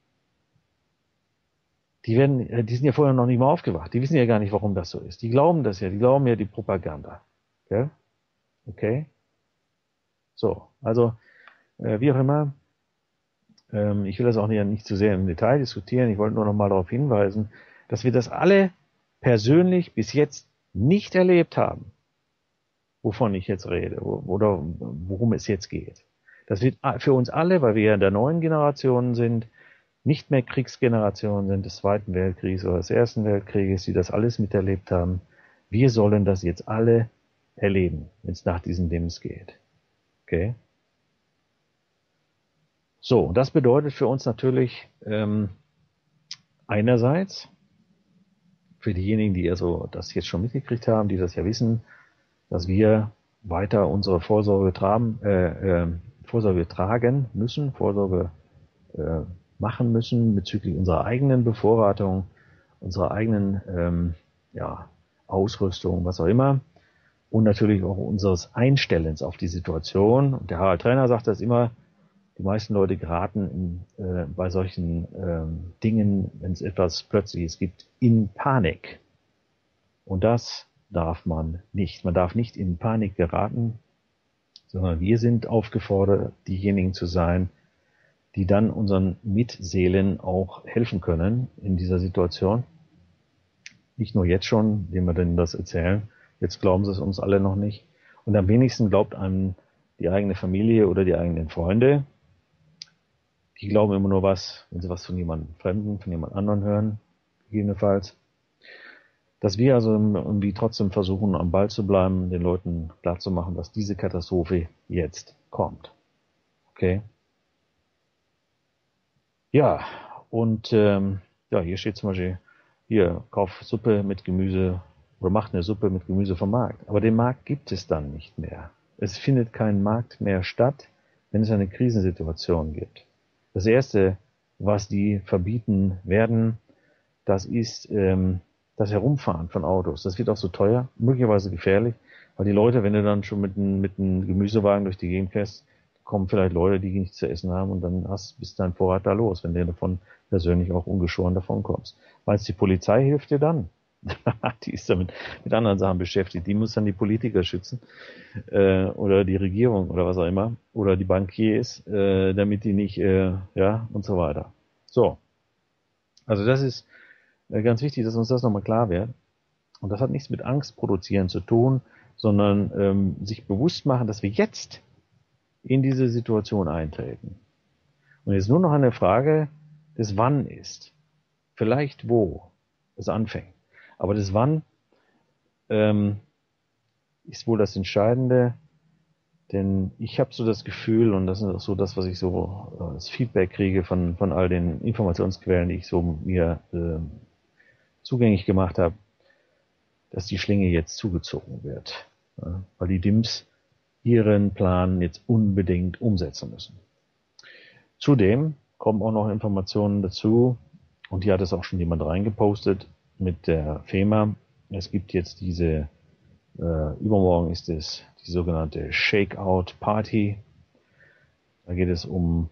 die sind ja vorher noch nicht mal aufgewacht. Die wissen ja gar nicht, warum das so ist. Die glauben das ja. Die glauben ja die Propaganda. Gell? Okay? So, also, wie auch immer, ich will das auch nicht zu sehr im Detail diskutieren. Ich wollte nur noch mal darauf hinweisen, dass wir das alle persönlich bis jetzt nicht erlebt haben, wovon ich jetzt rede oder worum es jetzt geht. Das wird für uns alle, weil wir ja in der neuen Generation sind, nicht mehr Kriegsgenerationen sind des Zweiten Weltkriegs oder des Ersten Weltkrieges, die das alles miterlebt haben. Wir sollen das jetzt alle erleben, wenn es nach diesen Dings geht. Okay? So, und das bedeutet für uns natürlich einerseits, für diejenigen, die also das jetzt schon mitgekriegt haben, die das ja wissen, dass wir weiter unsere Vorsorge tragen müssen, Vorsorge machen müssen bezüglich unserer eigenen Bevorratung, unserer eigenen Ausrüstung, was auch immer, und natürlich auch unseres Einstellens auf die Situation. Und der Harald Trainer sagt das immer, die meisten Leute geraten bei solchen Dingen, wenn es etwas Plötzliches gibt, in Panik. Und das darf man nicht. Man darf nicht in Panik geraten, sondern wir sind aufgefordert, diejenigen zu sein, die dann unseren Mitseelen auch helfen können in dieser Situation. Nicht nur jetzt schon, denen wir denn das erzählen. Jetzt glauben sie es uns alle noch nicht. Und am wenigsten glaubt einem die eigene Familie oder die eigenen Freunde. Die glauben immer nur was, wenn sie was von jemandem Fremden, von jemand anderen hören, gegebenenfalls. Dass wir also irgendwie trotzdem versuchen, am Ball zu bleiben, den Leuten klarzumachen, dass diese Katastrophe jetzt kommt. Okay? Ja, und hier steht zum Beispiel, hier, kauf Suppe mit Gemüse oder macht eine Suppe mit Gemüse vom Markt. Aber den Markt gibt es dann nicht mehr. Es findet kein Markt mehr statt, wenn es eine Krisensituation gibt. Das Erste, was die verbieten werden, das ist das Herumfahren von Autos. Das wird auch so teuer, möglicherweise gefährlich, weil die Leute, wenn du dann schon mit einem Gemüsewagen durch die Gegend fährst, kommen vielleicht Leute, die nichts zu essen haben und dann bist dein Vorrat da los, wenn du davon persönlich auch ungeschoren davon kommst. Meinst du, die Polizei hilft dir dann? Die ist damit mit anderen Sachen beschäftigt. Die muss dann die Politiker schützen oder die Regierung oder was auch immer oder die Bankiers, damit die nicht, und so weiter. So, also das ist ganz wichtig, dass uns das nochmal klar wird. Und das hat nichts mit Angst produzieren zu tun, sondern sich bewusst machen, dass wir jetzt in diese Situation eintreten. Und jetzt nur noch eine Frage des Wann ist. Vielleicht wo es anfängt. Aber das Wann ist wohl das Entscheidende. Denn ich habe so das Gefühl, und das ist auch so das, was ich so als Feedback kriege von all den Informationsquellen, die ich so mir zugänglich gemacht habe, dass die Schlinge jetzt zugezogen wird. Ja, weil die DIMS ihren Plan jetzt unbedingt umsetzen müssen. Zudem kommen auch noch Informationen dazu, und hier hat es auch schon jemand reingepostet mit der FEMA. Es gibt jetzt übermorgen ist es die sogenannte Shakeout Party. Da geht es um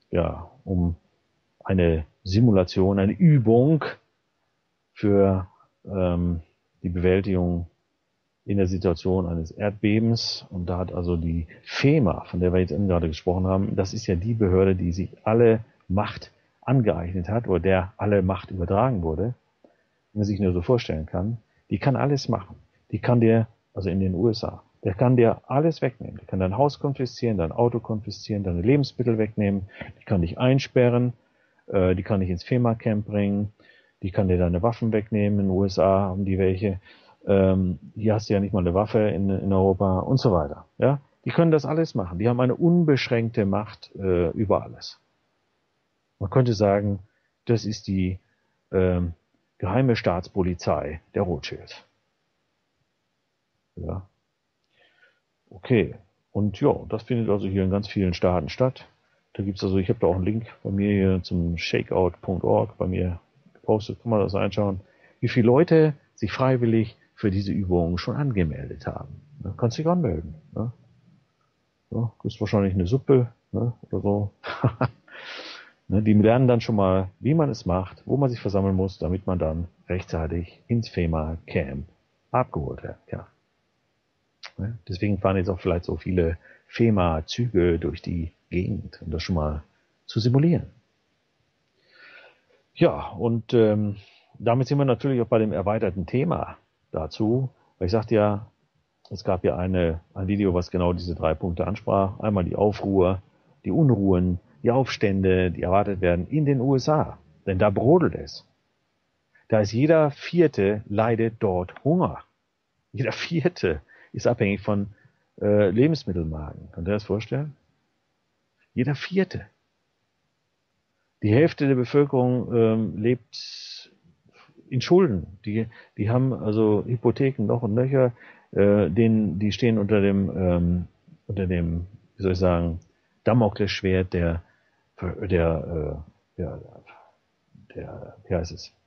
eine Simulation, eine Übung für die Bewältigung in der Situation eines Erdbebens. Und da hat also die FEMA, von der wir jetzt eben gerade gesprochen haben, das ist ja die Behörde, die sich alle Macht angeeignet hat oder der alle Macht übertragen wurde, wenn man sich nur so vorstellen kann, die kann alles machen. Die kann dir, also in den USA, der kann dir alles wegnehmen. Der kann dein Haus konfiszieren, dein Auto konfiszieren, deine Lebensmittel wegnehmen, die kann dich einsperren, die kann dich ins FEMA-Camp bringen, die kann dir deine Waffen wegnehmen. In den USA haben die welche. Hier hast du ja nicht mal eine Waffe in Europa und so weiter. Ja, die können das alles machen. Die haben eine unbeschränkte Macht über alles. Man könnte sagen, das ist die geheime Staatspolizei der Rothschild. Ja. Okay. Und ja, das findet also hier in ganz vielen Staaten statt. Da gibt's also, ich habe da auch einen Link bei mir hier zum shakeout.org bei mir gepostet. Kann man das einschauen, wie viele Leute sich freiwillig für diese Übungen schon angemeldet haben. Da kannst du dich anmelden. Ne? Ja, kriegst wahrscheinlich eine Suppe, ne, oder so. Ne, die lernen dann schon mal, wie man es macht, wo man sich versammeln muss, damit man dann rechtzeitig ins FEMA-Camp abgeholt wird. Ja. Ne, deswegen fahren jetzt auch vielleicht so viele FEMA-Züge durch die Gegend, um das schon mal zu simulieren. Ja, und damit sind wir natürlich auch bei dem erweiterten Thema dazu, weil ich sagte ja, es gab ja ein Video, was genau diese 3 Punkte ansprach. Einmal die Aufruhr, die Unruhen, die Aufstände, die erwartet werden in den USA. Denn da brodelt es. Da ist jeder Vierte leidet dort Hunger. Jeder Vierte ist abhängig von Lebensmittelmarken. Könnt ihr das vorstellen? Jeder Vierte. Die Hälfte der Bevölkerung lebt in Schulden. Die haben also Hypotheken noch und nöcher. Die stehen unter dem, wie soll ich sagen, Damoklesschwert wie heißt es?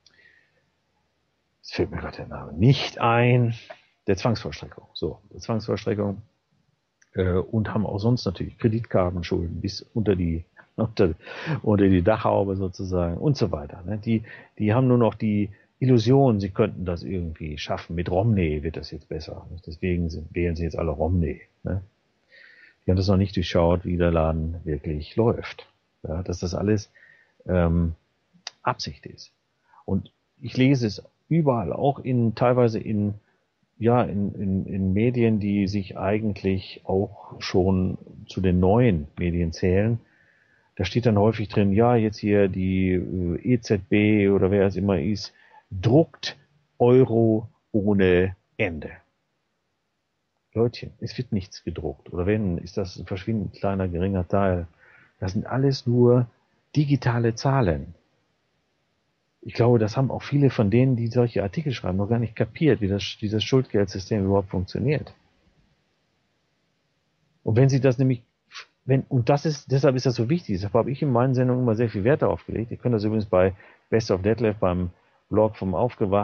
Es fällt mir gerade der Name nicht ein. Der Zwangsvollstreckung. So, der Zwangsvollstreckung. Und haben auch sonst natürlich Kreditkartenschulden bis unter die Dachhaube sozusagen und so weiter. Ne? Die haben nur noch die Illusion, sie könnten das irgendwie schaffen. Mit Romney wird das jetzt besser. Deswegen wählen sie jetzt alle Romney. Ne? Die haben das noch nicht durchschaut, wie der Laden wirklich läuft. Ja, dass das alles Absicht ist. Und ich lese es überall, auch teilweise in Medien, die sich eigentlich auch schon zu den neuen Medien zählen. Da steht dann häufig drin, ja, jetzt hier die EZB oder wer es immer ist, druckt Euro ohne Ende. Leutchen, es wird nichts gedruckt. Oder wenn, ist das ein verschwindend kleiner, geringer Teil. Das sind alles nur digitale Zahlen. Ich glaube, das haben auch viele von denen, die solche Artikel schreiben, noch gar nicht kapiert, wie dieses Schuldgeldsystem überhaupt funktioniert. Und wenn sie das nämlich, deshalb ist das so wichtig, deshalb habe ich in meinen Sendungen immer sehr viel Wert darauf gelegt. Ihr könnt das übrigens bei Best of Detlef beim Blog vom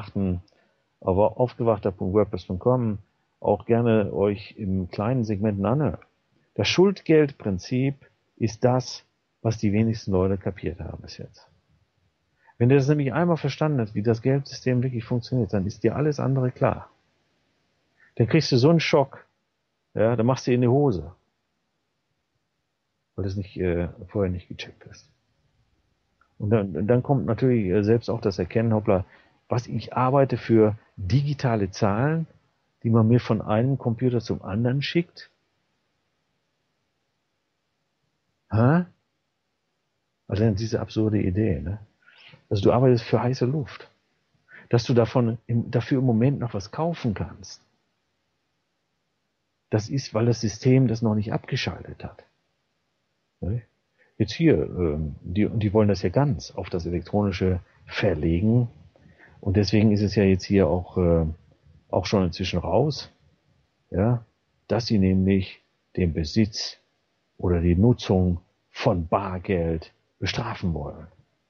aufgewachter.wordpress.com auch gerne euch im kleinen Segmenten anhören. Das Schuldgeldprinzip ist das, was die wenigsten Leute kapiert haben bis jetzt. Wenn du das nämlich einmal verstanden hast, wie das Geldsystem wirklich funktioniert, dann ist dir alles andere klar. Dann kriegst du so einen Schock, ja, dann machst du in die Hose, weil du es vorher nicht gecheckt hast. Und dann kommt natürlich selbst auch das Erkennen, hoppla, ich arbeite für digitale Zahlen, die man mir von einem Computer zum anderen schickt. Also diese absurde Idee, ne? Also du arbeitest für heiße Luft. Dass du dafür im Moment noch was kaufen kannst. Das ist, weil das System das noch nicht abgeschaltet hat. Jetzt hier, die wollen das ja ganz auf das Elektronische verlegen. Und deswegen ist es ja jetzt hier auch schon inzwischen raus, ja, dass sie nämlich den Besitz oder die Nutzung von Bargeld bestrafen wollen.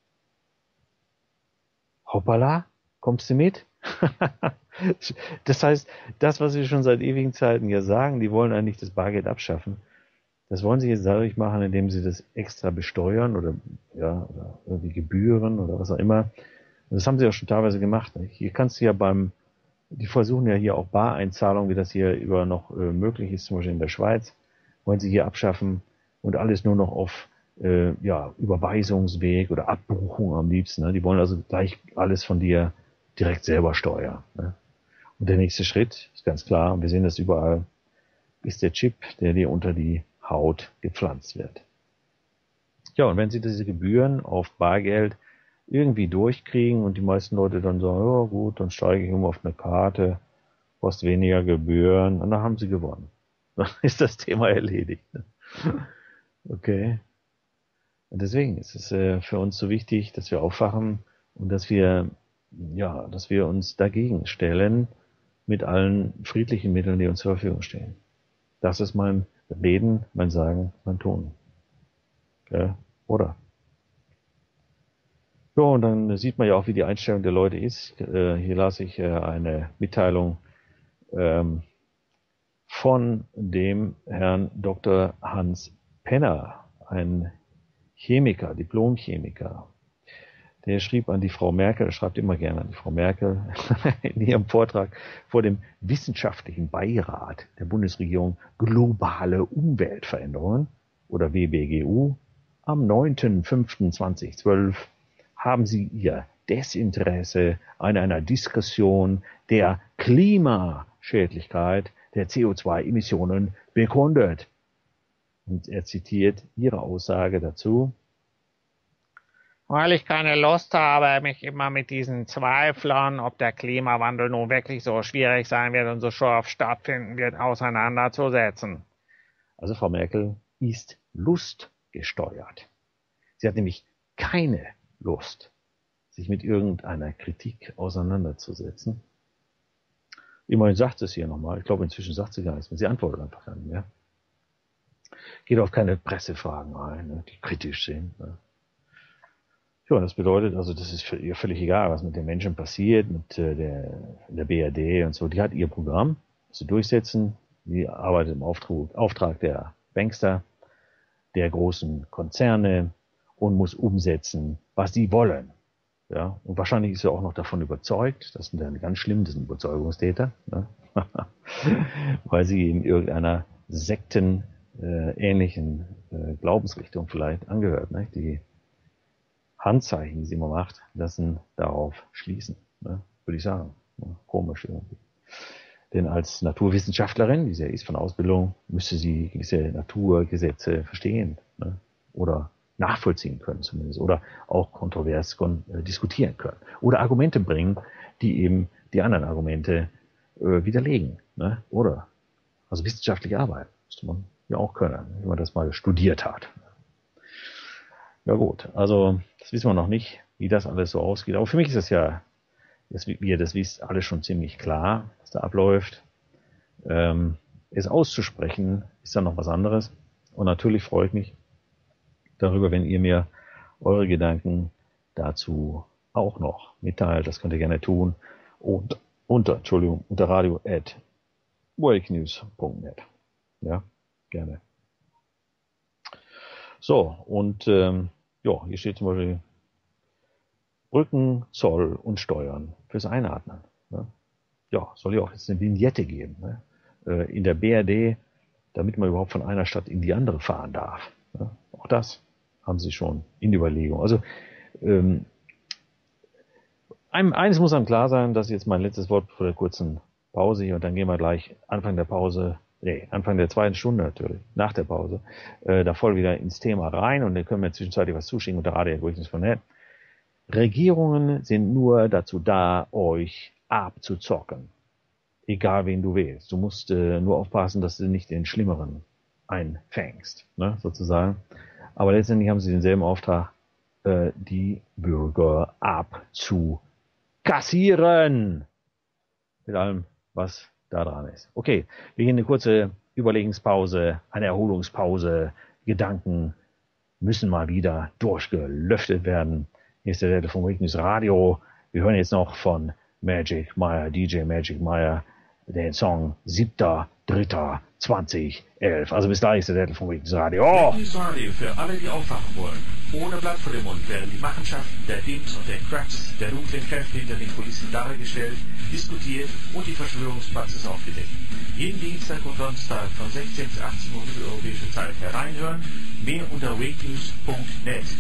Hoppala, kommst du mit? Das heißt, das, was wir schon seit ewigen Zeiten ja sagen, die wollen eigentlich das Bargeld abschaffen. Das wollen sie jetzt dadurch machen, indem sie das extra besteuern oder irgendwie Gebühren oder was auch immer. Und das haben sie ja schon teilweise gemacht. Nicht? Hier kannst du ja die versuchen ja hier auch Bareinzahlungen, wie das hier über noch möglich ist, zum Beispiel in der Schweiz, wollen sie hier abschaffen und alles nur noch auf Überweisungsweg oder Abbuchung am liebsten. Ne? Die wollen also gleich alles von dir direkt selber steuern. Ne? Und der nächste Schritt ist ganz klar, und wir sehen das überall, ist der Chip, der dir unter die Haut gepflanzt wird. Ja, und wenn sie diese Gebühren auf Bargeld irgendwie durchkriegen und die meisten Leute dann sagen, ja gut, dann steige ich um auf eine Karte, kostet weniger Gebühren, und dann haben sie gewonnen. Dann ist das Thema erledigt. Ne? Okay. Und deswegen ist es für uns so wichtig, dass wir aufwachen und dass wir uns dagegen stellen mit allen friedlichen Mitteln, die uns zur Verfügung stehen. Das ist mein Reden, mein Sagen, mein Tun. Ja, oder? Ja, und dann sieht man ja auch, wie die Einstellung der Leute ist. Hier las ich eine Mitteilung von dem Herrn Dr. Hans Penner, ein Chemiker, Diplomchemiker. Der schrieb an die Frau Merkel, er schreibt immer gerne an die Frau Merkel, in ihrem Vortrag vor dem Wissenschaftlichen Beirat der Bundesregierung Globale Umweltveränderungen oder WBGU am 9.05.2012 haben sie ihr Desinteresse an einer Diskussion der Klimaschädlichkeit der CO2-Emissionen bekundet. Und er zitiert ihre Aussage dazu: Weil ich keine Lust habe, mich immer mit diesen Zweiflern, ob der Klimawandel nun wirklich so schwierig sein wird und so scharf stattfinden wird, auseinanderzusetzen. Also Frau Merkel ist lustgesteuert. Sie hat nämlich keine Lust, sich mit irgendeiner Kritik auseinanderzusetzen. Immerhin sagt sie es hier nochmal. Ich glaube, inzwischen sagt sie gar nichts mehr. Sie antwortet einfach gar nicht mehr. Geht auf keine Pressefragen ein, ne, die kritisch sind. Ne. Ja, das bedeutet, also das ist für ihr völlig egal, was mit den Menschen passiert, mit der BRD und so. Die hat ihr Programm, das sie durchsetzen. Die arbeitet im Auftrag der Bankster, der großen Konzerne und muss umsetzen, was sie wollen. Ja, und wahrscheinlich ist sie auch noch davon überzeugt, das sind dann ganz schlimm, das sind Überzeugungstäter, ne? Weil sie in irgendeiner sektenähnlichen Glaubensrichtung vielleicht angehört. Ne? Die Handzeichen, die sie immer macht, lassen darauf schließen, ne? Würde ich sagen. Ne? Komisch irgendwie. Denn als Naturwissenschaftlerin, die sie ja ist von Ausbildung, müsste sie gewisse Naturgesetze verstehen, ne? Oder nachvollziehen können zumindest oder auch kontrovers diskutieren können oder Argumente bringen, die eben die anderen Argumente widerlegen, ne? Oder also wissenschaftlich arbeiten müsste man ja auch können, wenn man das mal studiert hat. Ja gut, also das wissen wir noch nicht, wie das alles so ausgeht, aber für mich ist das ja, wie ihr das wisst, alles schon ziemlich klar, was da abläuft. Es auszusprechen ist dann noch was anderes und natürlich freue ich mich darüber, wenn ihr mir eure Gedanken dazu auch noch mitteilt. Das könnt ihr gerne tun und unter radio@wakenews.net. Ja, gerne. So, und hier steht zum Beispiel Brücken, Zoll und Steuern fürs Einatmen. Ne? Ja, soll ja auch jetzt eine Vignette geben, ne? In der BRD, damit man überhaupt von einer Stadt in die andere fahren darf. Ne? Auch das haben sie schon in Überlegung. Also eines muss einem klar sein, das ist jetzt mein letztes Wort vor der kurzen Pause hier und dann gehen wir gleich Anfang der zweiten Stunde natürlich, nach der Pause, da voll wieder ins Thema rein und dann können wir zwischenzeitlich was zuschicken unter radio@wakenews.net. Regierungen sind nur dazu da, euch abzuzocken. egal wen du wählst. Du musst nur aufpassen, dass du nicht den Schlimmeren einfängst, ne, sozusagen. Aber letztendlich haben sie denselben Auftrag, die Bürger abzukassieren. Mit allem, was da dran ist. Okay, wir gehen eine kurze Überlegenspause, eine Erholungspause. Gedanken müssen mal wieder durchgelüftet werden. Hier ist der Dette vom Weakness Radio. Wir hören jetzt noch von Magic Meyer, DJ Magic Meyer, den Song 7.3.2011. Also bis dahin ist der Dette vom Weakness Radio. Weakness Radio für alle, die aufwachen wollen. Ohne Blatt vor dem Mund werden die Machenschaften der Dims und der Cracks, der dunklen Kräfte hinter den Kulissen dargestellt, diskutiert und die Verschwörungspraxis aufgedeckt. Jeden Dienstag und Donnerstag von 16 bis 18 Uhr mitteleuropäische Zeit hereinhören. Mehr unter wakenews.net.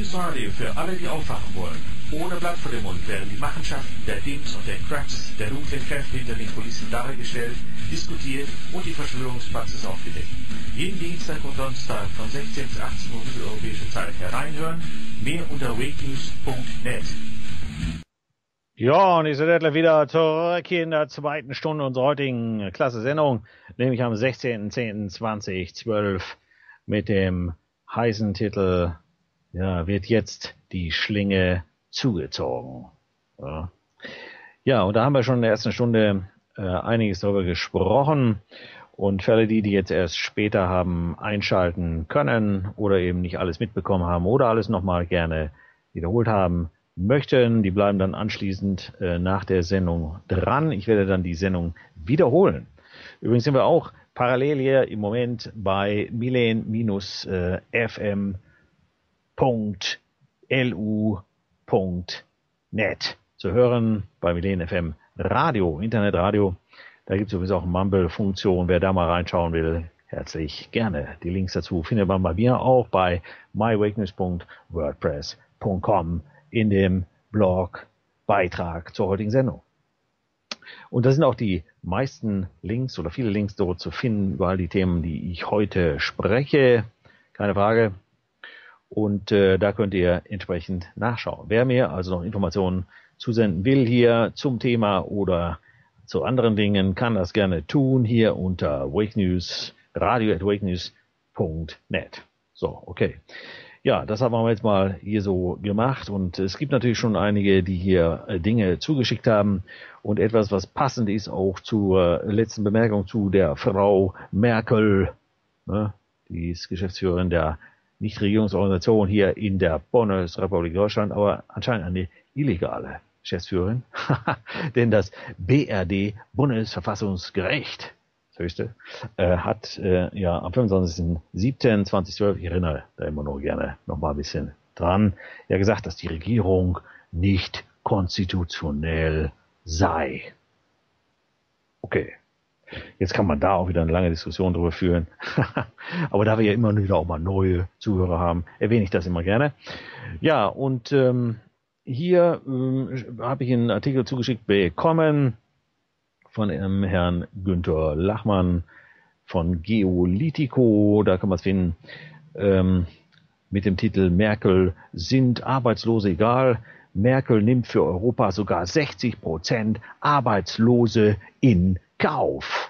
Frühes Radio für alle, die aufwachen wollen. Ohne Blatt vor dem Mund werden die Machenschaften der Dims und der Cracks, der dunklen Kräfte hinter den Kulissen dargestellt, diskutiert und die Verschwörungspraxis aufgedeckt. Jeden Dienstag und Donnerstag von 16 bis 18 Uhr mitteleuropäische Zeit hereinhören. Mehr unter wakenews.net. Ja, und ich seid wieder zurück hier in der zweiten Stunde unserer heutigen klasse Sendung, nämlich am 16.10.2012 mit dem heißen Titel, ja, wird jetzt die Schlinge zugezogen. Ja, und da haben wir schon in der ersten Stunde einiges darüber gesprochen. Und für alle die jetzt erst später haben einschalten können oder eben nicht alles mitbekommen haben oder alles nochmal gerne wiederholt haben möchten, die bleiben dann anschließend nach der Sendung dran. Ich werde dann die Sendung wiederholen. Übrigens sind wir auch parallel hier im Moment bei milen-fm.lu.net zu hören, bei Milen FM Radio, Internetradio. Da gibt es sowieso auch eine Mumble-Funktion. Wer da mal reinschauen will, herzlich gerne. Die Links dazu findet man bei mir auch bei mywakenews.wordpress.com in dem Blog-Beitrag zur heutigen Sendung. Und da sind auch die meisten Links oder viele Links dort zu finden über all die Themen, die ich heute spreche. Keine Frage. Und da könnt ihr entsprechend nachschauen. Wer mir also noch Informationen zusenden will hier zum Thema oder zu anderen Dingen, kann das gerne tun hier unter Wakenews, radio@wakenews.net. So, okay. Ja, das haben wir jetzt mal hier so gemacht und es gibt natürlich schon einige, die hier Dinge zugeschickt haben und etwas, was passend ist auch zur letzten Bemerkung zu der Frau Merkel, ne? Die ist Geschäftsführerin der Nichtregierungsorganisation hier in der Bundesrepublik Deutschland, aber anscheinend eine illegale Geschäftsführerin, denn das BRD Bundesverfassungsgericht, das höchste, hat ja am 25.07.2012, ich erinnere da immer noch gerne noch mal ein bisschen dran, ja gesagt, dass die Regierung nicht konstitutionell sei. Okay, jetzt kann man da auch wieder eine lange Diskussion drüber führen, aber da wir ja immer wieder auch mal neue Zuhörer haben, erwähne ich das immer gerne. Ja, und hier habe ich einen Artikel zugeschickt bekommen von Herrn Günther Lachmann von Geolitico. Da kann man es finden mit dem Titel Merkel sind Arbeitslose egal. Merkel nimmt für Europa sogar 60% Arbeitslose in Kauf.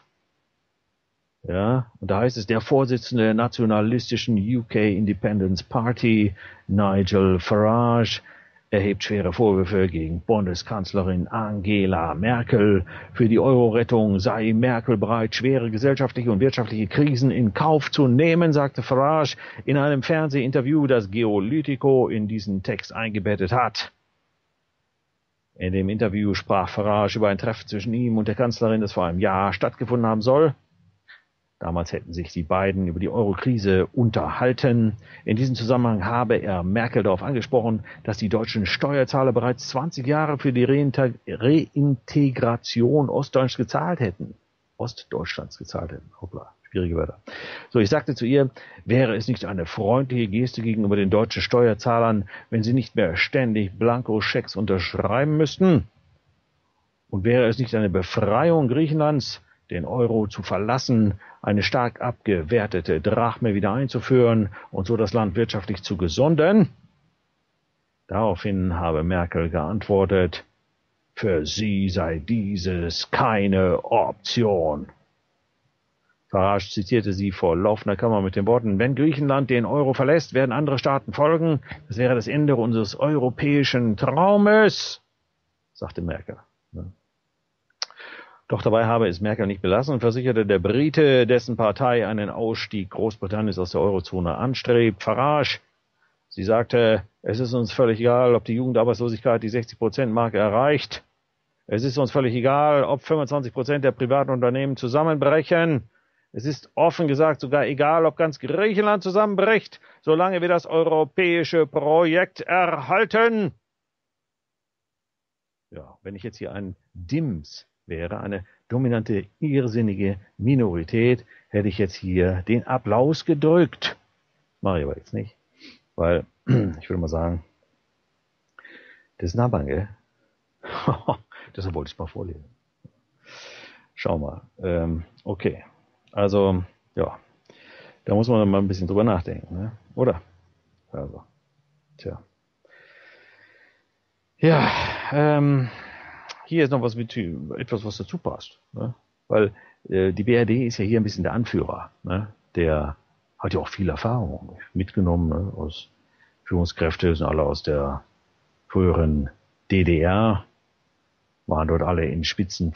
Ja, und da heißt es, der Vorsitzende der nationalistischen UK Independence Party, Nigel Farage, erhebt schwere Vorwürfe gegen Bundeskanzlerin Angela Merkel. Für die Euro-Rettung sei Merkel bereit, schwere gesellschaftliche und wirtschaftliche Krisen in Kauf zu nehmen, sagte Farage in einem Fernsehinterview, das Geolitico in diesen Text eingebettet hat. In dem Interview sprach Farage über ein Treffen zwischen ihm und der Kanzlerin, das vor einem Jahr stattgefunden haben soll. Damals hätten sich die beiden über die Euro-Krise unterhalten. In diesem Zusammenhang habe er Merkel darauf angesprochen, dass die deutschen Steuerzahler bereits 20 Jahre für die Reintegration Ostdeutschlands gezahlt hätten. Hoppla, schwierige Wörter. So, ich sagte zu ihr, wäre es nicht eine freundliche Geste gegenüber den deutschen Steuerzahlern, wenn sie nicht mehr ständig Blankoschecks unterschreiben müssten? Und wäre es nicht eine Befreiung Griechenlands, den Euro zu verlassen, eine stark abgewertete Drachme wieder einzuführen und so das Land wirtschaftlich zu gesunden? Daraufhin habe Merkel geantwortet, für sie sei dieses keine Option. Farage zitierte sie vor laufender Kamera mit den Worten, wenn Griechenland den Euro verlässt, werden andere Staaten folgen. Das wäre das Ende unseres europäischen Traumes, sagte Merkel. Doch dabei habe es Merkel nicht belassen und versicherte der Brite, dessen Partei einen Ausstieg Großbritanniens aus der Eurozone anstrebt, Farage. Sie sagte, es ist uns völlig egal, ob die Jugendarbeitslosigkeit die 60%-Marke erreicht. Es ist uns völlig egal, ob 25% der privaten Unternehmen zusammenbrechen. Es ist offen gesagt sogar egal, ob ganz Griechenland zusammenbricht, solange wir das europäische Projekt erhalten. Ja, wenn ich jetzt hier ein Dims wäre, eine dominante, irrsinnige Minorität, hätte ich jetzt hier den Applaus gedrückt. Mache ich aber jetzt nicht. Weil, ich würde mal sagen, das ist nah dran, gell? Deshalb wollte ich es mal vorlesen. Schau mal. Okay. Also, ja. Da muss man mal ein bisschen drüber nachdenken, ne? Oder? Also, tja. Ja, hier ist noch etwas, was dazu passt, ne? Weil die BRD ist ja hier ein bisschen der Anführer, ne? Der hat ja auch viel Erfahrung mitgenommen, ne? Aus Führungskräfte sind alle aus der früheren DDR, waren dort alle in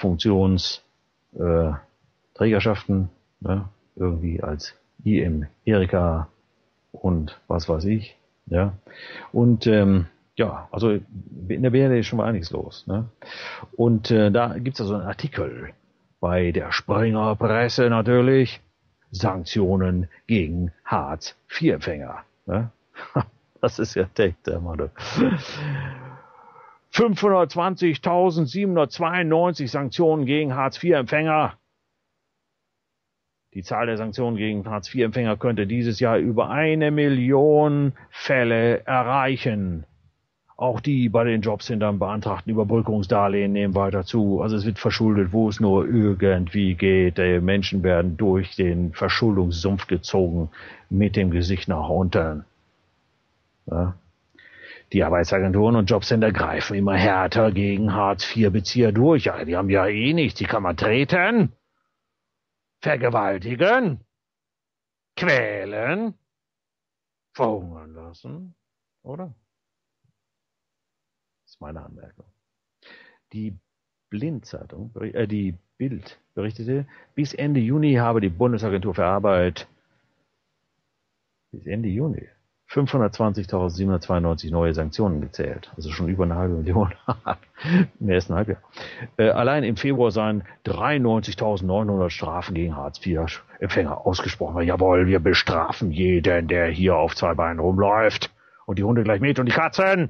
Spitzenfunktionsträgerschaften, ne? Irgendwie als IM Erika und was weiß ich, ja. Und ja, also in der BRD ist schon mal einiges los, ne? Und da gibt's also einen Artikel bei der Springer Presse natürlich, Sanktionen gegen Hartz-IV-Empfänger, ne? Das ist ja der Mann. 520.792 Sanktionen gegen Hartz-IV-Empfänger. Die Zahl der Sanktionen gegen Hartz-IV-Empfänger könnte dieses Jahr über 1 Million Fälle erreichen. Auch die bei den Jobcentern beantragten Überbrückungsdarlehen nehmen weiter zu. Also es wird verschuldet, wo es nur irgendwie geht. Die Menschen werden durch den Verschuldungssumpf gezogen mit dem Gesicht nach unten. Ja. Die Arbeitsagenturen und Jobcenter greifen immer härter gegen Hartz-IV-Bezieher durch. Ja, die haben ja eh nichts. Die kann man treten, vergewaltigen, quälen, verhungern lassen, oder? Das ist meine Anmerkung. Die Bild-Zeitung, die Bild berichtete, bis Ende Juni habe die Bundesagentur für Arbeit 520.792 neue Sanktionen gezählt. Also schon über 500.000 im ersten Halbjahr. Allein im Februar seien 93.900 Strafen gegen Hartz-IV-Empfänger ausgesprochen. Jawohl, wir bestrafen jeden, der hier auf 2 Beinen rumläuft. Und die Hunde gleich mit und die Katzen.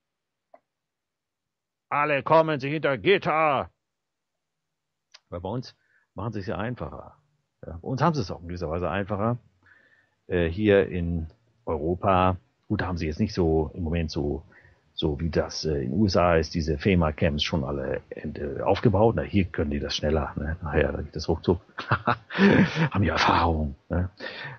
Alle kommen sie hinter Gitter. Weil bei uns machen sie es ja einfacher. Ja, bei uns haben sie es auch in gewisser Weise einfacher. Hier in Europa, gut, haben sie jetzt nicht so im Moment so wie das in den USA ist, diese FEMA-Camps schon alle aufgebaut. Na, hier können die das schneller, ne? Nachher, da geht das ruckzuck. Haben ja Erfahrung. Ne?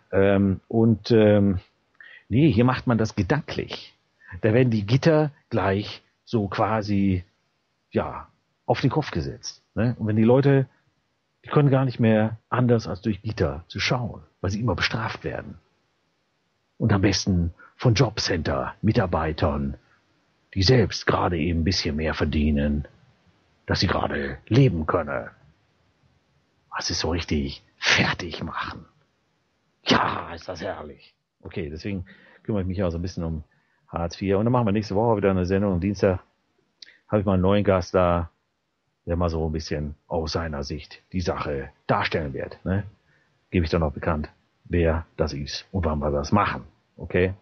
Nee, hier macht man das gedanklich. Da werden die Gitter gleich so quasi, ja, auf den Kopf gesetzt. Ne? Und wenn die Leute, die können gar nicht mehr anders als durch Gitter zu schauen, weil sie immer bestraft werden. Und am besten von Jobcenter-Mitarbeitern, die selbst gerade eben ein bisschen mehr verdienen, dass sie gerade leben können. Was ist so richtig fertig machen. Ja, ist das herrlich. Okay, deswegen kümmere ich mich auch so ein bisschen um Hartz IV. Und dann machen wir nächste Woche wieder eine Sendung. Am Dienstag habe ich mal einen neuen Gast da, der mal so ein bisschen aus seiner Sicht die Sache darstellen wird. Ne? Gebe ich dann auch bekannt, wer das ist und wann wir das machen. Okay?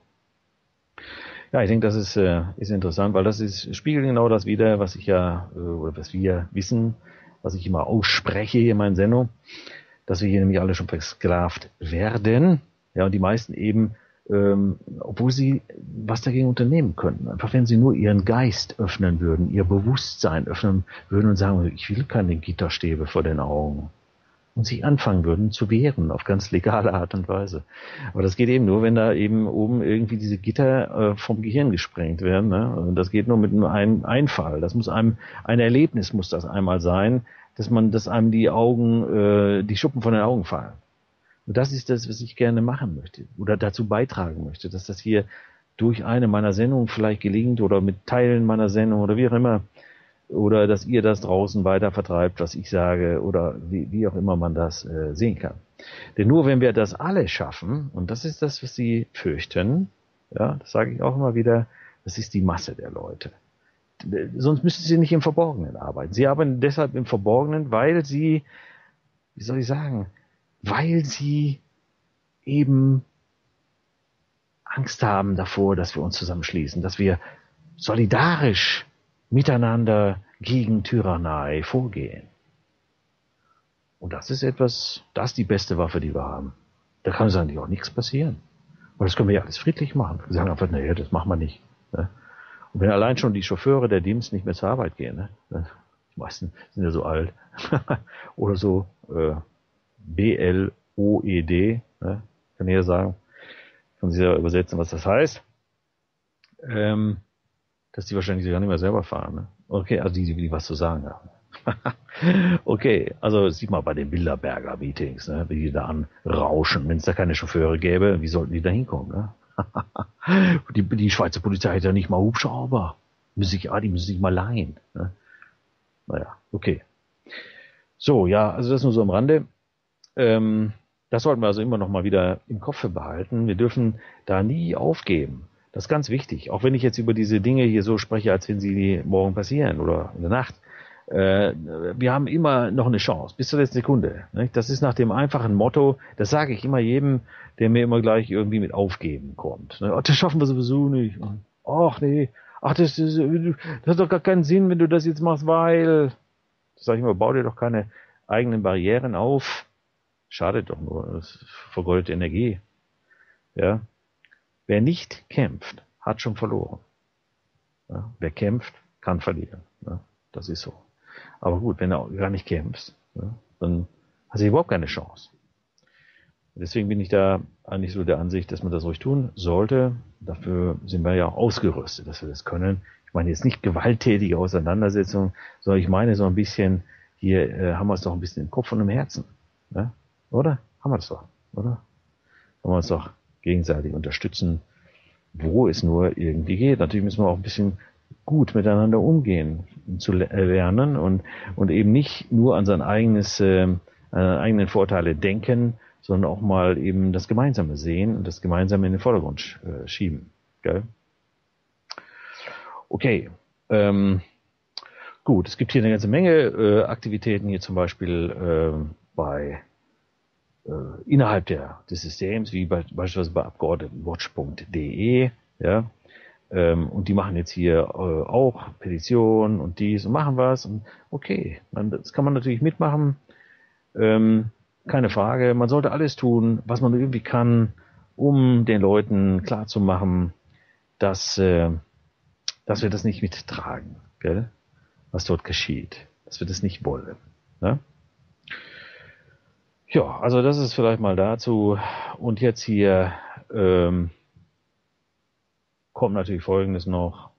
Ja, ich denke, das ist interessant, weil das spiegelt genau das wider, was ich ja, oder was wir wissen, was ich immer ausspreche hier in meinen Sendungen, dass wir hier nämlich alle schon versklavt werden. Ja, und die meisten eben, obwohl sie was dagegen unternehmen könnten. Einfach wenn sie nur ihren Geist öffnen würden, ihr Bewusstsein öffnen würden und sagen, ich will keine Gitterstäbe vor den Augen. Und sich anfangen würden zu wehren, auf ganz legale Art und Weise. Aber das geht eben nur, wenn da eben oben irgendwie diese Gitter vom Gehirn gesprengt werden. Ne? Und das geht nur mit einem Einfall. Das muss ein Erlebnis muss das einmal sein, dass einem die Augen, die Schuppen von den Augen fallen. Und das ist das, was ich gerne machen möchte oder dazu beitragen möchte, dass das hier durch eine meiner Sendungen vielleicht gelingt oder mit Teilen meiner Sendung oder wie auch immer, oder dass ihr das draußen weiter vertreibt, was ich sage oder wie auch immer man das sehen kann. Denn nur wenn wir das alle schaffen, und das ist das, was sie fürchten, ja, das sage ich auch immer wieder, das ist die Masse der Leute. Sonst müssten sie nicht im Verborgenen arbeiten. Sie arbeiten deshalb im Verborgenen, weil sie, wie soll ich sagen, weil sie eben Angst haben davor, dass wir uns zusammenschließen, dass wir solidarisch miteinander gegen Tyrannei vorgehen. Und das ist die beste Waffe, die wir haben. Da kann uns eigentlich auch nichts passieren. Aber das können wir ja alles friedlich machen. Wir sagen einfach, nee, das machen wir nicht. Ne? Und wenn allein schon die Chauffeure der DIMS nicht mehr zur Arbeit gehen, ne? Die meisten sind ja so alt, oder so BLOED, ne? Kann ich ja sagen, kann sich ja übersetzen, was das heißt, dass die wahrscheinlich gar nicht mehr selber fahren. Ne? Okay, also die was zu sagen haben. Okay, also sieht man bei den Bilderberger Meetings, ne, wie die da anrauschen. Wenn es da keine Chauffeure gäbe, wie sollten die da hinkommen? Ne? Die Schweizer Polizei hat ja nicht mal Hubschrauber. Die müssen sich mal leihen. Ne? Naja, okay. So, ja, also das nur so am Rande. Das sollten wir also immer noch mal wieder im Kopf behalten. Wir dürfen da nie aufgeben. Das ist ganz wichtig. Auch wenn ich jetzt über diese Dinge hier so spreche, als wenn sie morgen passieren oder in der Nacht. Wir haben immer noch eine Chance, bis zur letzten Sekunde. Nicht? Das ist nach dem einfachen Motto, das sage ich immer jedem, der mir immer gleich irgendwie mit Aufgeben kommt. Ne? Oh, das schaffen wir sowieso nicht. Ach nee, das hat doch gar keinen Sinn, wenn du das jetzt machst, weil... Das sage ich immer, bau dir doch keine eigenen Barrieren auf. Schadet doch nur, das vergeudet Energie. Ja? Wer nicht kämpft, hat schon verloren. Ja? Wer kämpft, kann verlieren. Ja? Das ist so. Aber gut, wenn du gar nicht kämpfst, ja, dann hast du überhaupt keine Chance. Deswegen bin ich da eigentlich so der Ansicht, dass man das ruhig tun sollte. Dafür sind wir ja auch ausgerüstet, dass wir das können. Ich meine jetzt nicht gewalttätige Auseinandersetzungen, sondern ich meine so ein bisschen, hier haben wir es doch ein bisschen im Kopf und im Herzen. Ja? Oder? Haben wir das doch, oder? Haben wir uns doch gegenseitig unterstützen, wo es nur irgendwie geht. Natürlich müssen wir auch ein bisschen gut miteinander umgehen, zu lernen und eben nicht nur an seine eigenen Vorteile denken, sondern auch mal eben das Gemeinsame sehen und das Gemeinsame in den Vordergrund schieben. Gell? Okay. Gut, es gibt hier eine ganze Menge Aktivitäten, hier zum Beispiel innerhalb des Systems, wie beispielsweise bei Abgeordnetenwatch.de, ja. Und die machen jetzt hier auch Petitionen und dies und machen was. Und okay, das kann man natürlich mitmachen. Keine Frage. Man sollte alles tun, was man irgendwie kann, um den Leuten klarzumachen, dass wir das nicht mittragen, gell? Was dort geschieht. Dass wir das nicht wollen. Ne? Ja, also das ist vielleicht mal dazu. Und jetzt hier kommt natürlich Folgendes noch.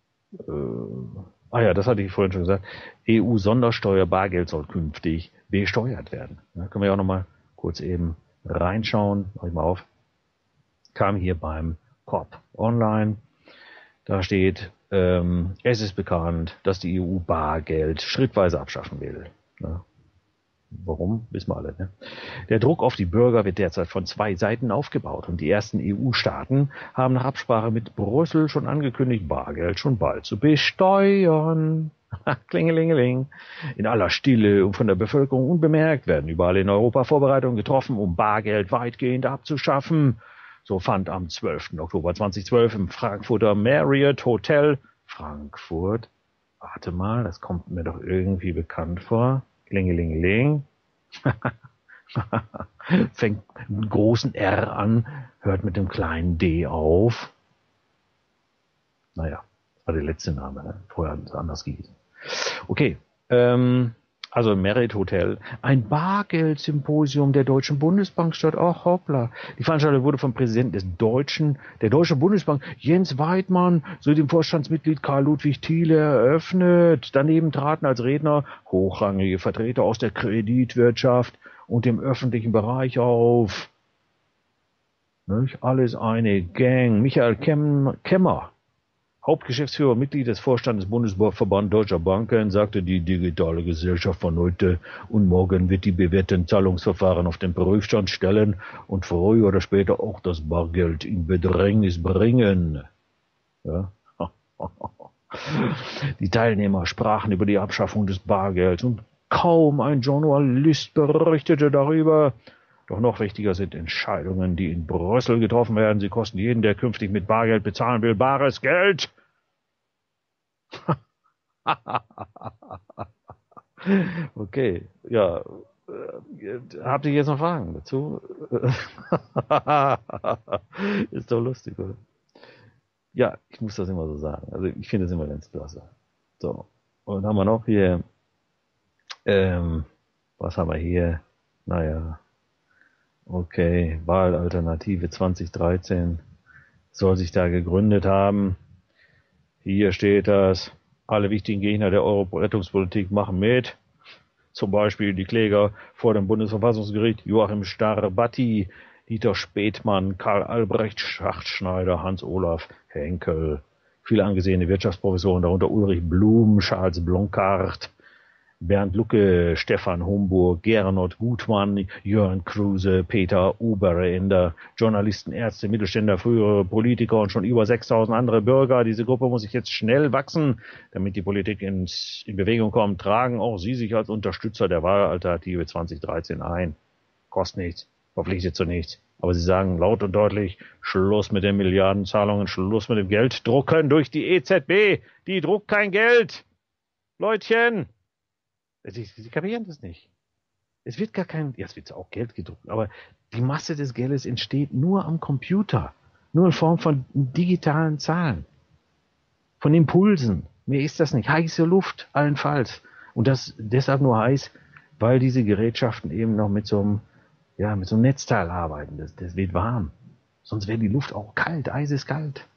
Das hatte ich vorhin schon gesagt. EU-Sondersteuer Bargeld soll künftig besteuert werden. Da können wir ja auch nochmal kurz eben reinschauen. Mach ich mal auf. Kam hier beim COP online. Da steht, es ist bekannt, dass die EU Bargeld schrittweise abschaffen will. Ja. Warum? Wissen wir alle. Ne? Der Druck auf die Bürger wird derzeit von 2 Seiten aufgebaut und die ersten EU-Staaten haben nach Absprache mit Brüssel schon angekündigt, Bargeld schon bald zu besteuern. Klingelingeling. In aller Stille und von der Bevölkerung unbemerkt werden überall in Europa Vorbereitungen getroffen, um Bargeld weitgehend abzuschaffen. So fand am 12. Oktober 2012 im Frankfurter Marriott Hotel Frankfurt, warte mal, das kommt mir doch irgendwie bekannt vor, Klingelingeling, fängt mit einem großen R an, hört mit dem kleinen D auf. Naja, das war der letzte Name, ne? Vorher hat es anders gegeben. Okay, also Marriott Hotel, ein Bargeld-Symposium der Deutschen Bundesbank statt. Oh, hoppla. Die Veranstaltung wurde vom Präsidenten der Deutschen Bundesbank, Jens Weidmann, sowie dem Vorstandsmitglied Karl-Ludwig Thiele eröffnet. Daneben traten als Redner hochrangige Vertreter aus der Kreditwirtschaft und dem öffentlichen Bereich auf. Nicht? Alles eine Gang. Michael Kemmer, Hauptgeschäftsführer und Mitglied des Vorstandes des Bundesverband Deutscher Banken, sagte, die digitale Gesellschaft von heute und morgen wird die bewährten Zahlungsverfahren auf den Prüfstand stellen und früher oder später auch das Bargeld in Bedrängnis bringen. Ja? Die Teilnehmer sprachen über die Abschaffung des Bargelds und kaum ein Journalist berichtete darüber. Doch noch wichtiger sind Entscheidungen, die in Brüssel getroffen werden. Sie kosten jeden, der künftig mit Bargeld bezahlen will, bares Geld. Okay, ja, Habt ihr jetzt noch Fragen dazu? Ist doch lustig, oder? Ja, ich muss das immer so sagen. Also ich finde das immer ganz klasse. So, und dann haben wir noch hier, was haben wir hier? Naja, okay, Wahlalternative 2013 soll sich da gegründet haben. Hier steht das, alle wichtigen Gegner der Euro-Rettungspolitik machen mit. Zum Beispiel die Kläger vor dem Bundesverfassungsgericht Joachim Starbatti, Dieter Späthmann, Karl Albrecht Schachtschneider, Hans-Olaf Henkel, viele angesehene Wirtschaftsprofessoren, darunter Ulrich Blum, Charles Blonkart, Bernd Lucke, Stefan Homburg, Gernot Gutmann, Jörn Kruse, Peter Oberender, Journalisten, Ärzte, Mittelständler, frühere Politiker und schon über 6000 andere Bürger. Diese Gruppe muss sich jetzt schnell wachsen, damit die Politik in Bewegung kommt. Tragen auch Sie sich als Unterstützer der Wahlalternative 2013 ein. Kostet nichts, verpflichtet zu nichts. Aber Sie sagen laut und deutlich, Schluss mit den Milliardenzahlungen, Schluss mit dem Gelddrucken durch die EZB. Die druckt kein Geld. Leutchen. Sie kapieren das nicht. Es wird gar kein, ja, es wird auch Geld gedruckt, aber die Masse des Geldes entsteht nur am Computer. Nur in Form von digitalen Zahlen. Von Impulsen. Mehr ist das nicht. Heiße Luft, allenfalls. Und das deshalb nur heiß, weil diese Gerätschaften eben noch mit so einem Netzteil arbeiten. Das wird warm. Sonst wäre die Luft auch kalt, eiseskalt.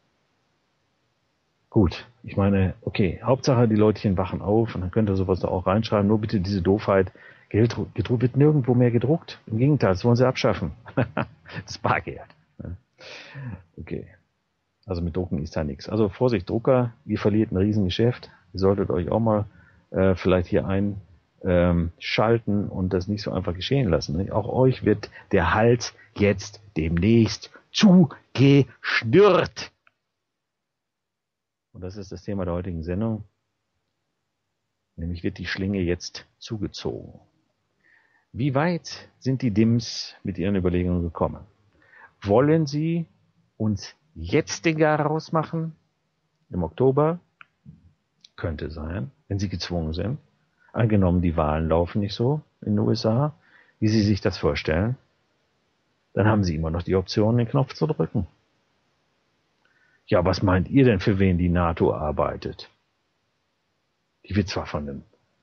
Gut, ich meine, okay, Hauptsache die Leutchen wachen auf und dann könnt ihr sowas da auch reinschreiben. Nur bitte diese Doofheit, Geld gedruckt wird nirgendwo mehr gedruckt. Im Gegenteil, das wollen sie abschaffen. Das Bargeld. Okay, also mit Drucken ist da nichts. Also Vorsicht, Drucker, ihr verliert ein Riesengeschäft. Ihr solltet euch auch mal vielleicht hier einschalten und das nicht so einfach geschehen lassen. Nicht? Auch euch wird der Hals jetzt demnächst zugeschnürt. Und das ist das Thema der heutigen Sendung. Nämlich wird die Schlinge jetzt zugezogen. Wie weit sind die Dims mit ihren Überlegungen gekommen? Wollen sie uns jetzt den Garaus machen? Im Oktober? Könnte sein, wenn sie gezwungen sind. Angenommen, die Wahlen laufen nicht so in den USA, wie sie sich das vorstellen. Dann haben sie immer noch die Option, den Knopf zu drücken. Ja, was meint ihr denn, für wen die NATO arbeitet? Die wird zwar von den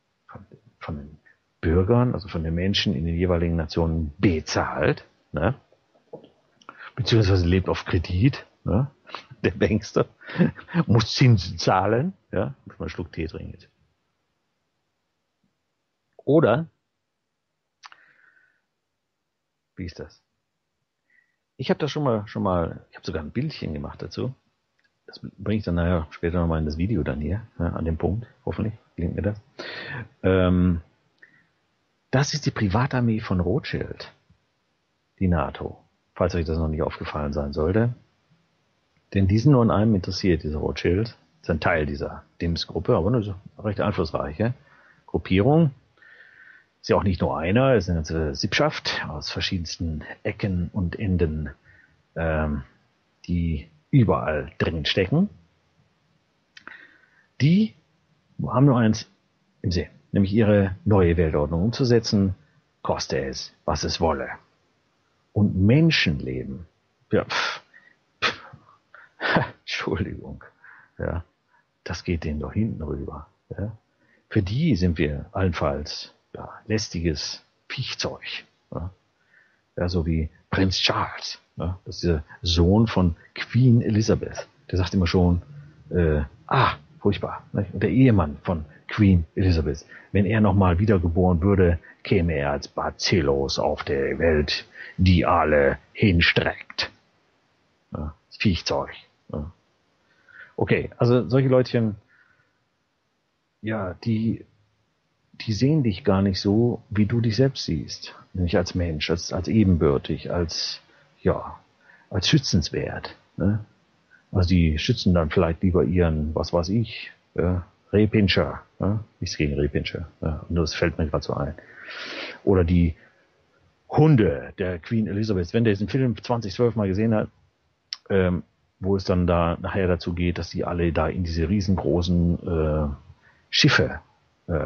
Bürgern, also von den Menschen in den jeweiligen Nationen bezahlt, ne? Beziehungsweise lebt auf Kredit, ne? Der Bankster muss Zinsen zahlen, ja, wenn man einen Schluck Tee trinkt. Oder, wie ist das? Ich habe da schon mal, ich habe sogar ein Bildchen gemacht dazu. Das bringe ich dann nachher später nochmal in das Video dann hier, ja, an dem Punkt, hoffentlich gelingt mir das. Das ist die Privatarmee von Rothschild, die NATO, falls euch das noch nicht aufgefallen sein sollte. Denn die sind nur an einem interessiert, diese Rothschild. Das ist ein Teil dieser Dims-Gruppe, aber eine recht einflussreiche Gruppierung. Ist ja auch nicht nur einer, es ist eine ganze Sippschaft aus verschiedensten Ecken und Enden, die überall drin stecken. Die haben nur eins im Sinn, nämlich ihre neue Weltordnung umzusetzen, koste es, was es wolle. Und Menschenleben, ja, Entschuldigung, ja, das geht denen doch hinten rüber. Ja. Für die sind wir allenfalls lästiges Viechzeug. Ja. Ja, so wie Prinz Charles. Ja, das ist der Sohn von Queen Elizabeth. Der sagt immer schon, furchtbar. Nicht? Und der Ehemann von Queen Elizabeth. Wenn er nochmal wiedergeboren würde, käme er als Bacillus auf der Welt, die alle hinstreckt. Ja, das Viechzeug. Ja. Okay, also solche Leutchen, ja, die sehen dich gar nicht so, wie du dich selbst siehst. Nämlich als Mensch, als ebenbürtig, als schützenswert. Ne? Also die schützen dann vielleicht lieber ihren, was weiß ich, Rehpinscher. Ne? Nichts gegen Rehpinscher. Ja? Nur das fällt mir gerade so ein. Oder die Hunde der Queen Elizabeth. Wenn der diesen Film 2012 mal gesehen hat, wo es dann da nachher dazu geht, dass die alle da in diese riesengroßen Schiffe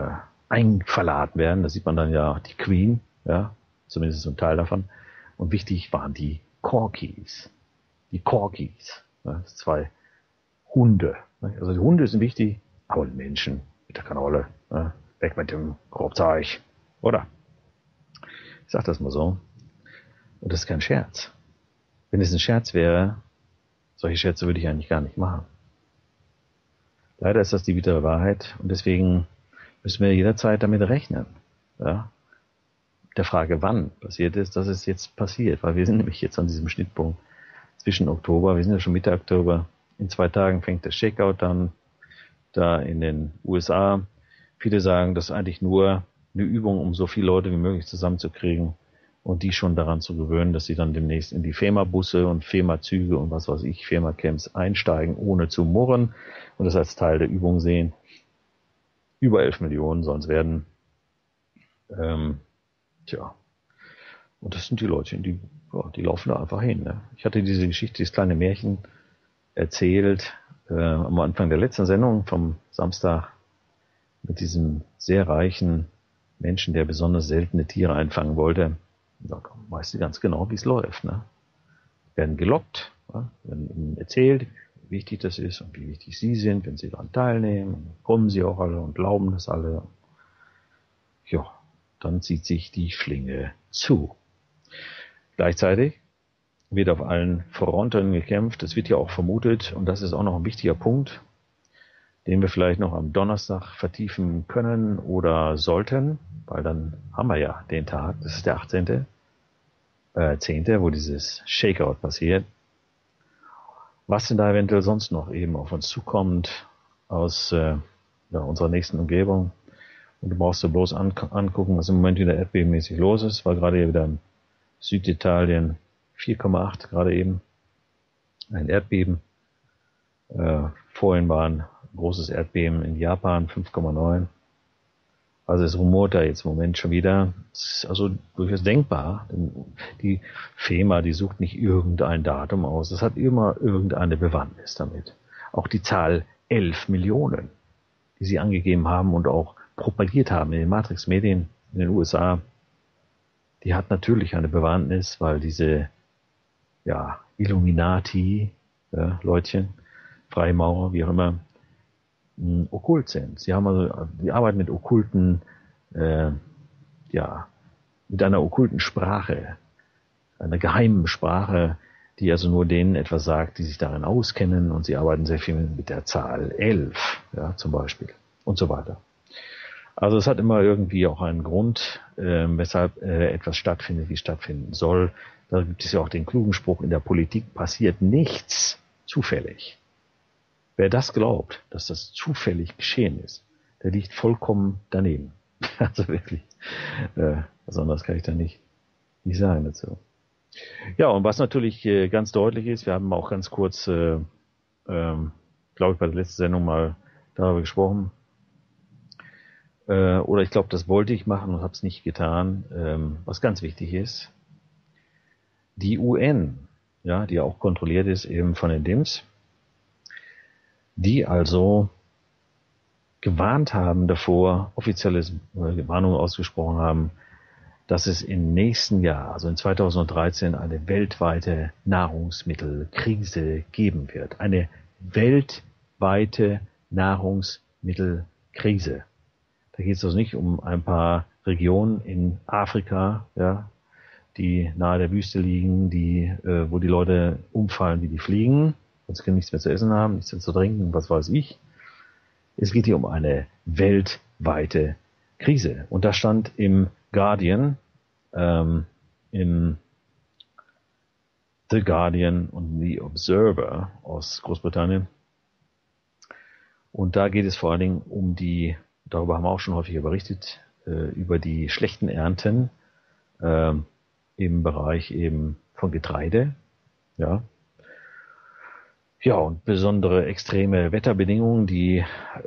einverladen werden. Da sieht man dann ja die Queen, ja, zumindest so ein Teil davon. Und wichtig waren die Corgis. Die Corgis. Ja, 2 Hunde. Also die Hunde sind wichtig, aber die Menschen mit der Kanone. Ja, weg mit dem Grobzeug. Oder? Ich sag das mal so. Und das ist kein Scherz. Wenn es ein Scherz wäre, solche Scherze würde ich eigentlich gar nicht machen. Leider ist das die bittere Wahrheit und deswegen müssen wir jederzeit damit rechnen. Ja? Der Frage, wann passiert ist, dass es jetzt passiert, weil wir sind nämlich jetzt an diesem Schnittpunkt zwischen Oktober, wir sind ja schon Mitte Oktober, in 2 Tagen fängt der Shakeout an, da in den USA. Viele sagen, das ist eigentlich nur eine Übung, um so viele Leute wie möglich zusammenzukriegen und die schon daran zu gewöhnen, dass sie dann demnächst in die FEMA-Busse und FEMA-Züge und was weiß ich, FEMA-Camps einsteigen, ohne zu murren und das als Teil der Übung sehen. Über 11 Millionen sollen es werden. Und das sind die Leute, die laufen da einfach hin. Ne? Ich hatte diese Geschichte, dieses kleine Märchen erzählt am Anfang der letzten Sendung vom Samstag mit diesem sehr reichen Menschen, der besonders seltene Tiere einfangen wollte. Da weißt du ganz genau, wie es läuft. Ne? Werden gelockt, ja? Werden ihnen erzählt, wie wichtig das ist und wie wichtig sie sind, wenn sie daran teilnehmen. Dann kommen sie auch alle und glauben das alle. Ja, dann zieht sich die Schlinge zu. Gleichzeitig wird auf allen Fronten gekämpft. Es wird ja auch vermutet, und das ist auch noch ein wichtiger Punkt, den wir vielleicht noch am Donnerstag vertiefen können oder sollten, weil dann haben wir ja den Tag, das ist der 18., 10., wo dieses Shakeout passiert. Was denn da eventuell sonst noch eben auf uns zukommt aus unserer nächsten Umgebung. Und du brauchst dir bloß angucken, was im Moment wieder erdbebenmäßig los ist, weil gerade hier wieder in Süditalien 4,8 gerade eben ein Erdbeben. Vorhin war ein großes Erdbeben in Japan 5,9. Also es rumort da jetzt im Moment schon wieder. Das ist also durchaus denkbar. Die FEMA, die sucht nicht irgendein Datum aus. Das hat immer irgendeine Bewandtnis damit. Auch die Zahl 11 Millionen, die sie angegeben haben und auch propagiert haben in den Matrix-Medien in den USA, die hat natürlich eine Bewandtnis, weil diese Illuminati, Leutchen, Freimaurer, wie auch immer, okkult sind. Sie arbeiten mit okkulten, mit einer okkulten Sprache, einer geheimen Sprache, die also nur denen etwas sagt, die sich darin auskennen, und sie arbeiten sehr viel mit der Zahl 11, zum Beispiel, und so weiter. Also es hat immer irgendwie auch einen Grund, weshalb etwas stattfindet, wie es stattfinden soll. Da gibt es ja auch den klugen Spruch, in der Politik passiert nichts zufällig. Wer das glaubt, dass das zufällig geschehen ist, der liegt vollkommen daneben. Also wirklich, was anderes kann ich da nicht sagen dazu. Ja, und was natürlich ganz deutlich ist, wir haben auch ganz kurz, glaube ich, bei der letzten Sendung mal darüber gesprochen, oder ich glaube, das wollte ich machen und habe es nicht getan, was ganz wichtig ist, die UN, die auch kontrolliert ist eben von den DIMS, die also gewarnt haben davor, offizielle Warnungen ausgesprochen haben, dass es im nächsten Jahr, also in 2013, eine weltweite Nahrungsmittelkrise geben wird. Eine weltweite Nahrungsmittelkrise. Da geht es also nicht um ein paar Regionen in Afrika, die nahe der Wüste liegen, wo die Leute umfallen wie die Fliegen, und sie nichts mehr zu essen haben, nichts mehr zu trinken, was weiß ich. Es geht hier um eine weltweite Krise. Und das stand im Guardian, im The Guardian und The Observer aus Großbritannien. Und da geht es vor allen Dingen um darüber haben wir auch schon häufiger berichtet, über die schlechten Ernten im Bereich eben von Getreide, und besondere extreme Wetterbedingungen, die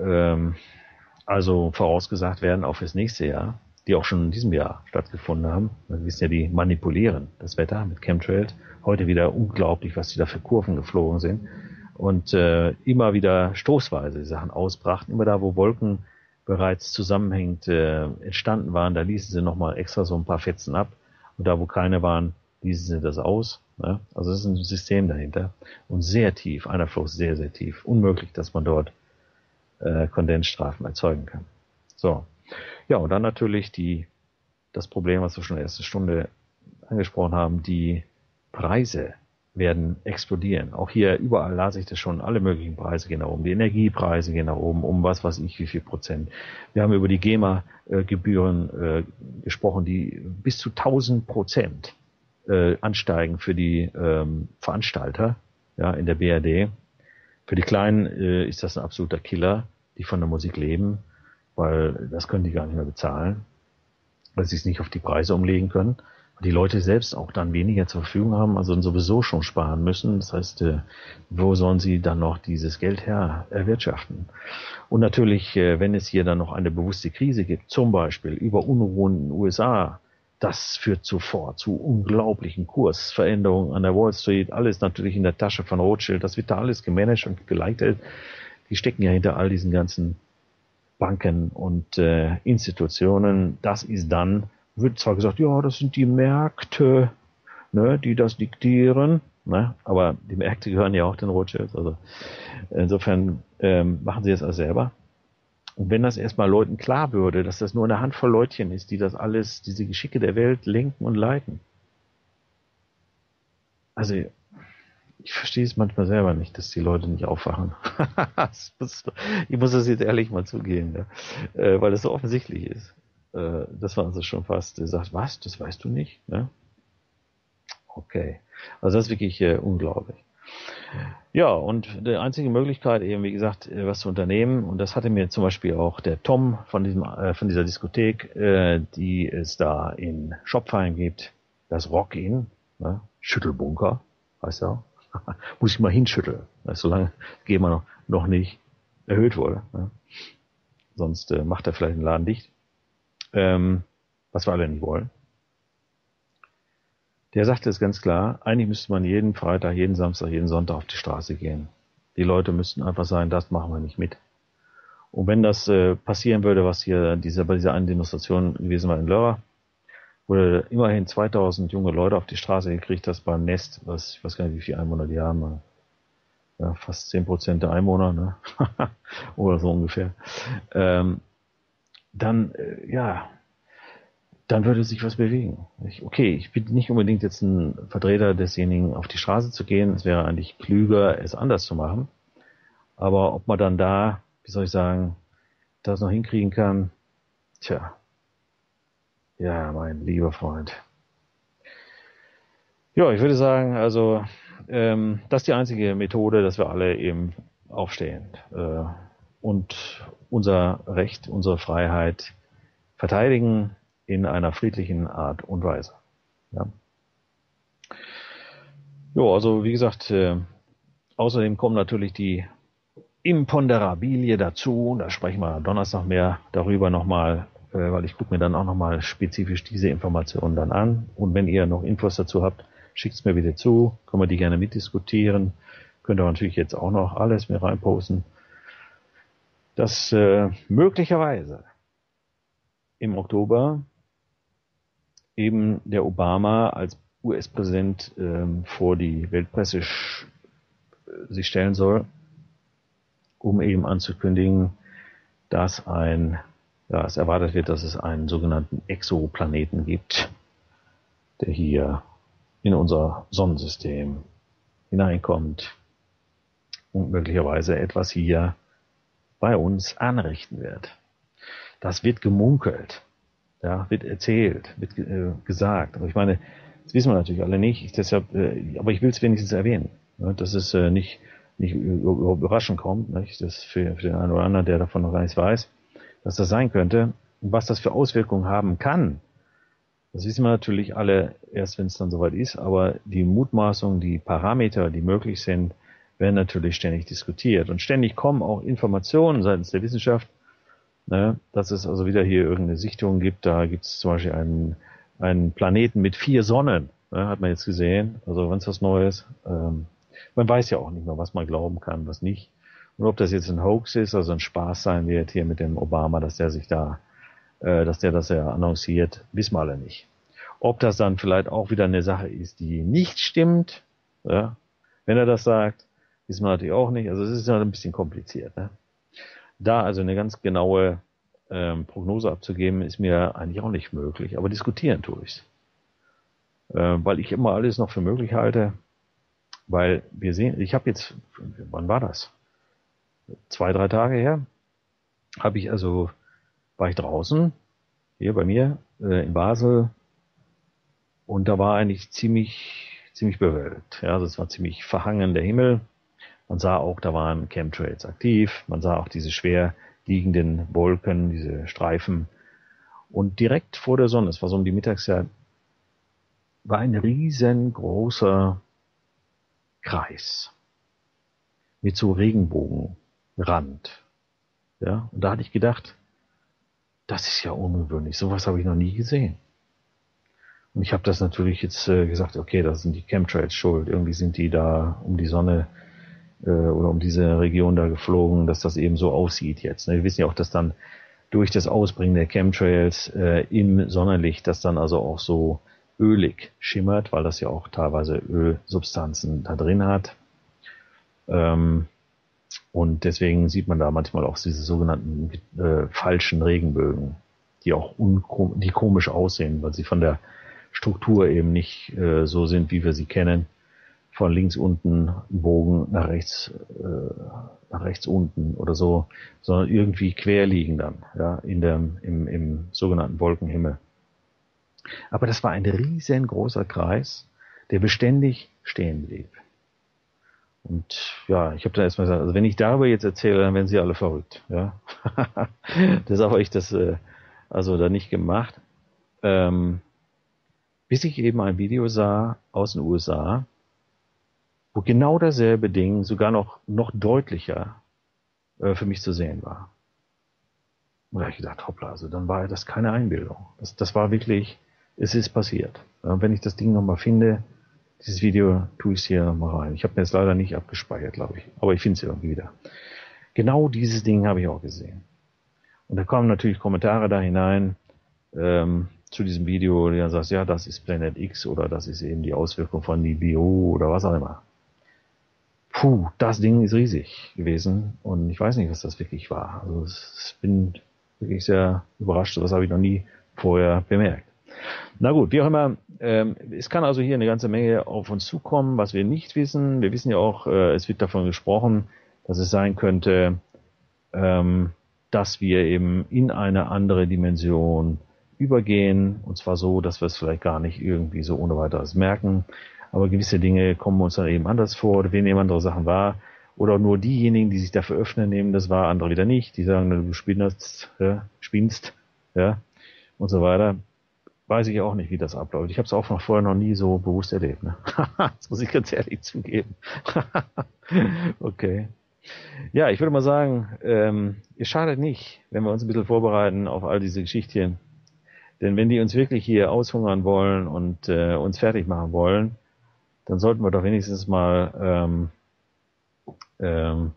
also vorausgesagt werden auch fürs nächste Jahr, die auch schon in diesem Jahr stattgefunden haben. Wir wissen ja, die manipulieren das Wetter mit Chemtrails. Heute wieder unglaublich, was die da für Kurven geflogen sind. Und immer wieder stoßweise Sachen ausbrachten. Immer da, wo Wolken bereits zusammenhängend entstanden waren, da ließen sie nochmal extra so ein paar Fetzen ab. Und da, wo keine waren, ließen sie das aus. Ne? Also das ist ein System dahinter. Und sehr tief, einer Fluss sehr, sehr tief. Unmöglich, dass man dort Kondensstreifen erzeugen kann. So. Ja, und dann natürlich das Problem, was wir schon in der ersten Stunde angesprochen haben, die Preise werden explodieren. Auch hier überall las ich das schon, alle möglichen Preise gehen nach oben. Die Energiepreise gehen nach oben, um was weiß ich wie viel Prozent. Wir haben über die GEMA-Gebühren gesprochen, die bis zu 1000% ansteigen für die Veranstalter, ja, in der BRD. Für die Kleinen ist das ein absoluter Killer, die von der Musik leben, weil das können die gar nicht mehr bezahlen, weil sie es nicht auf die Preise umlegen können. Die Leute selbst auch dann weniger zur Verfügung haben, also sowieso schon sparen müssen. Das heißt, wo sollen sie dann noch dieses Geld erwirtschaften? Und natürlich, wenn es hier dann noch eine bewusste Krise gibt, zum Beispiel über Unruhen in den USA, das führt sofort zu unglaublichen Kursveränderungen an der Wall Street. Alles natürlich in der Tasche von Rothschild. Das wird da alles gemanagt und geleitet. Die stecken ja hinter all diesen ganzen Banken und Institutionen. Das ist dann, wird zwar gesagt, ja, das sind die Märkte, ne, die das diktieren, ne, aber die Märkte gehören ja auch den Rothschilds. Also insofern machen sie das alles selber. Und wenn das erstmal Leuten klar würde, dass das nur eine Handvoll Leutchen ist, die das alles, diese Geschicke der Welt lenken und leiten. Also ich verstehe es manchmal selber nicht, dass die Leute nicht aufwachen. Ich muss das jetzt ehrlich mal zugeben, ja? Weil das so offensichtlich ist. Das war also schon fast, sagt, was, das weißt du nicht? Ja? Okay, also das ist wirklich unglaublich. Ja, und die einzige Möglichkeit eben, wie gesagt, was zu unternehmen, und das hatte mir zum Beispiel auch der Tom von dieser Diskothek, die es da in Schopfheim gibt, das Rock-In, ne? Schüttelbunker, heißt er. Muss ich mal hinschütteln, solange GEMA noch nicht erhöht wurde. Ne? Sonst macht er vielleicht den Laden dicht. Was wir alle nicht wollen. Der sagte es ganz klar, eigentlich müsste man jeden Freitag, jeden Samstag, jeden Sonntag auf die Straße gehen. Die Leute müssten einfach sagen, das machen wir nicht mit. Und wenn das passieren würde, was hier bei dieser einen Demonstration gewesen war in Lörrach, wurde immerhin 2000 junge Leute auf die Straße gekriegt, das beim Nest, was ich weiß gar nicht, wie viele Einwohner die haben, ja, fast 10% der Einwohner, ne? Oder so ungefähr. Dann würde sich was bewegen. Ich bin nicht unbedingt jetzt ein Vertreter desjenigen, auf die Straße zu gehen. Es wäre eigentlich klüger, es anders zu machen. Aber ob man dann da, wie soll ich sagen, das noch hinkriegen kann, ja, mein lieber Freund. Ja, ich würde sagen, also, das ist die einzige Methode, dass wir alle eben aufstehen und unser Recht, unsere Freiheit verteidigen in einer friedlichen Art und Weise. Ja, also wie gesagt, außerdem kommen natürlich die Imponderabilie dazu. Da sprechen wir Donnerstag mehr darüber nochmal, weil ich gucke mir dann auch nochmal spezifisch diese Informationen dann an. Und wenn ihr noch Infos dazu habt, schickt es mir wieder zu. Können wir die gerne mitdiskutieren. Könnt ihr natürlich jetzt auch noch alles mir reinposten. Dass möglicherweise im Oktober eben der Obama als US-Präsident vor die Weltpresse sich stellen soll, um eben anzukündigen, dass es erwartet wird, dass es einen sogenannten Exoplaneten gibt, der hier in unser Sonnensystem hineinkommt und möglicherweise etwas hier bei uns anrichten wird. Das wird gemunkelt, ja, wird erzählt, wird gesagt. Aber ich meine, das wissen wir natürlich alle nicht. Aber ich will es wenigstens erwähnen, ne, dass es nicht überraschend kommt. Nicht? Das für den einen oder anderen, der davon noch gar nichts weiß, dass das sein könnte. Und was das für Auswirkungen haben kann, das wissen wir natürlich alle erst, wenn es dann soweit ist. Aber die Mutmaßungen, die Parameter, die möglich sind, werden natürlich ständig diskutiert. Und ständig kommen auch Informationen seitens der Wissenschaft, ne, dass es also wieder hier irgendeine Sichtung gibt. Da gibt es zum Beispiel einen Planeten mit 4 Sonnen, ne, hat man jetzt gesehen. Also ganz was Neues. Man weiß ja auch nicht mehr, was man glauben kann, was nicht. Und ob das jetzt ein Hoax ist, also ein Spaß sein wird hier mit dem Obama, dass der das ja annonciert, wissen wir alle nicht. Ob das dann vielleicht auch wieder eine Sache ist, die nicht stimmt, ja, wenn er das sagt, wissen wir natürlich auch nicht. Also es ist ja ein bisschen kompliziert. Ne? Da also eine ganz genaue Prognose abzugeben, ist mir eigentlich auch nicht möglich. Aber diskutieren tue ich's. Weil ich immer alles noch für möglich halte. Weil wir sehen, ich habe jetzt, wann war das? 2-3 Tage her, war ich draußen, hier bei mir, in Basel, und da war eigentlich ziemlich bewölkt. Ja, also es war ziemlich verhangen der Himmel. Man sah auch, da waren Chemtrails aktiv. Man sah auch diese schwer liegenden Wolken, diese Streifen. Und direkt vor der Sonne, es war so um die Mittagszeit, war ein riesengroßer Kreis mit so Regenbogenrand. Ja, und da hatte ich gedacht, das ist ja ungewöhnlich. Sowas habe ich noch nie gesehen. Und ich habe das natürlich jetzt gesagt, okay, das sind die Chemtrails schuld. Irgendwie sind die da um die Sonne oder um diese Region da geflogen, dass das eben so aussieht jetzt. Wir wissen ja auch, dass dann durch das Ausbringen der Chemtrails im Sonnenlicht das dann also auch so ölig schimmert, weil das ja auch teilweise Ölsubstanzen da drin hat. Und deswegen sieht man da manchmal auch diese sogenannten falschen Regenbögen, die auch die komisch aussehen, weil sie von der Struktur eben nicht so sind, wie wir sie kennen. Von links unten ein Bogen nach rechts unten oder so, sondern irgendwie quer liegen dann, ja, im sogenannten Wolkenhimmel. Aber das war ein riesengroßer Kreis, der beständig stehen blieb. Und ja, ich habe dann erstmal gesagt, also wenn ich darüber jetzt erzähle, dann werden sie alle verrückt. Ja, deshalb habe ich das also da nicht gemacht, bis ich eben ein Video sah aus den USA, wo genau dasselbe Ding sogar noch deutlicher für mich zu sehen war. Und da habe ich gedacht, hoppla, also dann war das keine Einbildung. Das war wirklich, es ist passiert. Und wenn ich das Ding nochmal finde, dieses Video, tue ich es hier nochmal rein. Ich habe mir das leider nicht abgespeichert, glaube ich. Aber ich finde es irgendwie wieder. Genau dieses Ding habe ich auch gesehen. Und da kommen natürlich Kommentare da hinein zu diesem Video, die dann sagt, ja, das ist Planet X oder das ist eben die Auswirkung von Nibiru oder was auch immer. Puh, das Ding ist riesig gewesen und ich weiß nicht, was das wirklich war. Also ich bin wirklich sehr überrascht, das habe ich noch nie vorher bemerkt. Na gut, wie auch immer, es kann also hier eine ganze Menge auf uns zukommen, was wir nicht wissen. Wir wissen ja auch, es wird davon gesprochen, dass es sein könnte, dass wir eben in eine andere Dimension übergehen, und zwar so, dass wir es vielleicht gar nicht irgendwie so ohne weiteres merken, aber gewisse Dinge kommen uns dann eben anders vor, oder wir nehmen andere Sachen wahr, oder nur diejenigen, die sich dafür öffnen, nehmen das wahr, andere wieder nicht, die sagen, du spinnst, ja, und so weiter. Weiß ich auch nicht, wie das abläuft. Ich habe es auch vorher noch nie so bewusst erlebt. Ne? Das muss ich ganz ehrlich zugeben. Okay. Ja, ich würde mal sagen, es schadet nicht, wenn wir uns ein bisschen vorbereiten auf all diese Geschichtchen. Denn wenn die uns wirklich hier aushungern wollen und uns fertig machen wollen, dann sollten wir doch wenigstens mal dann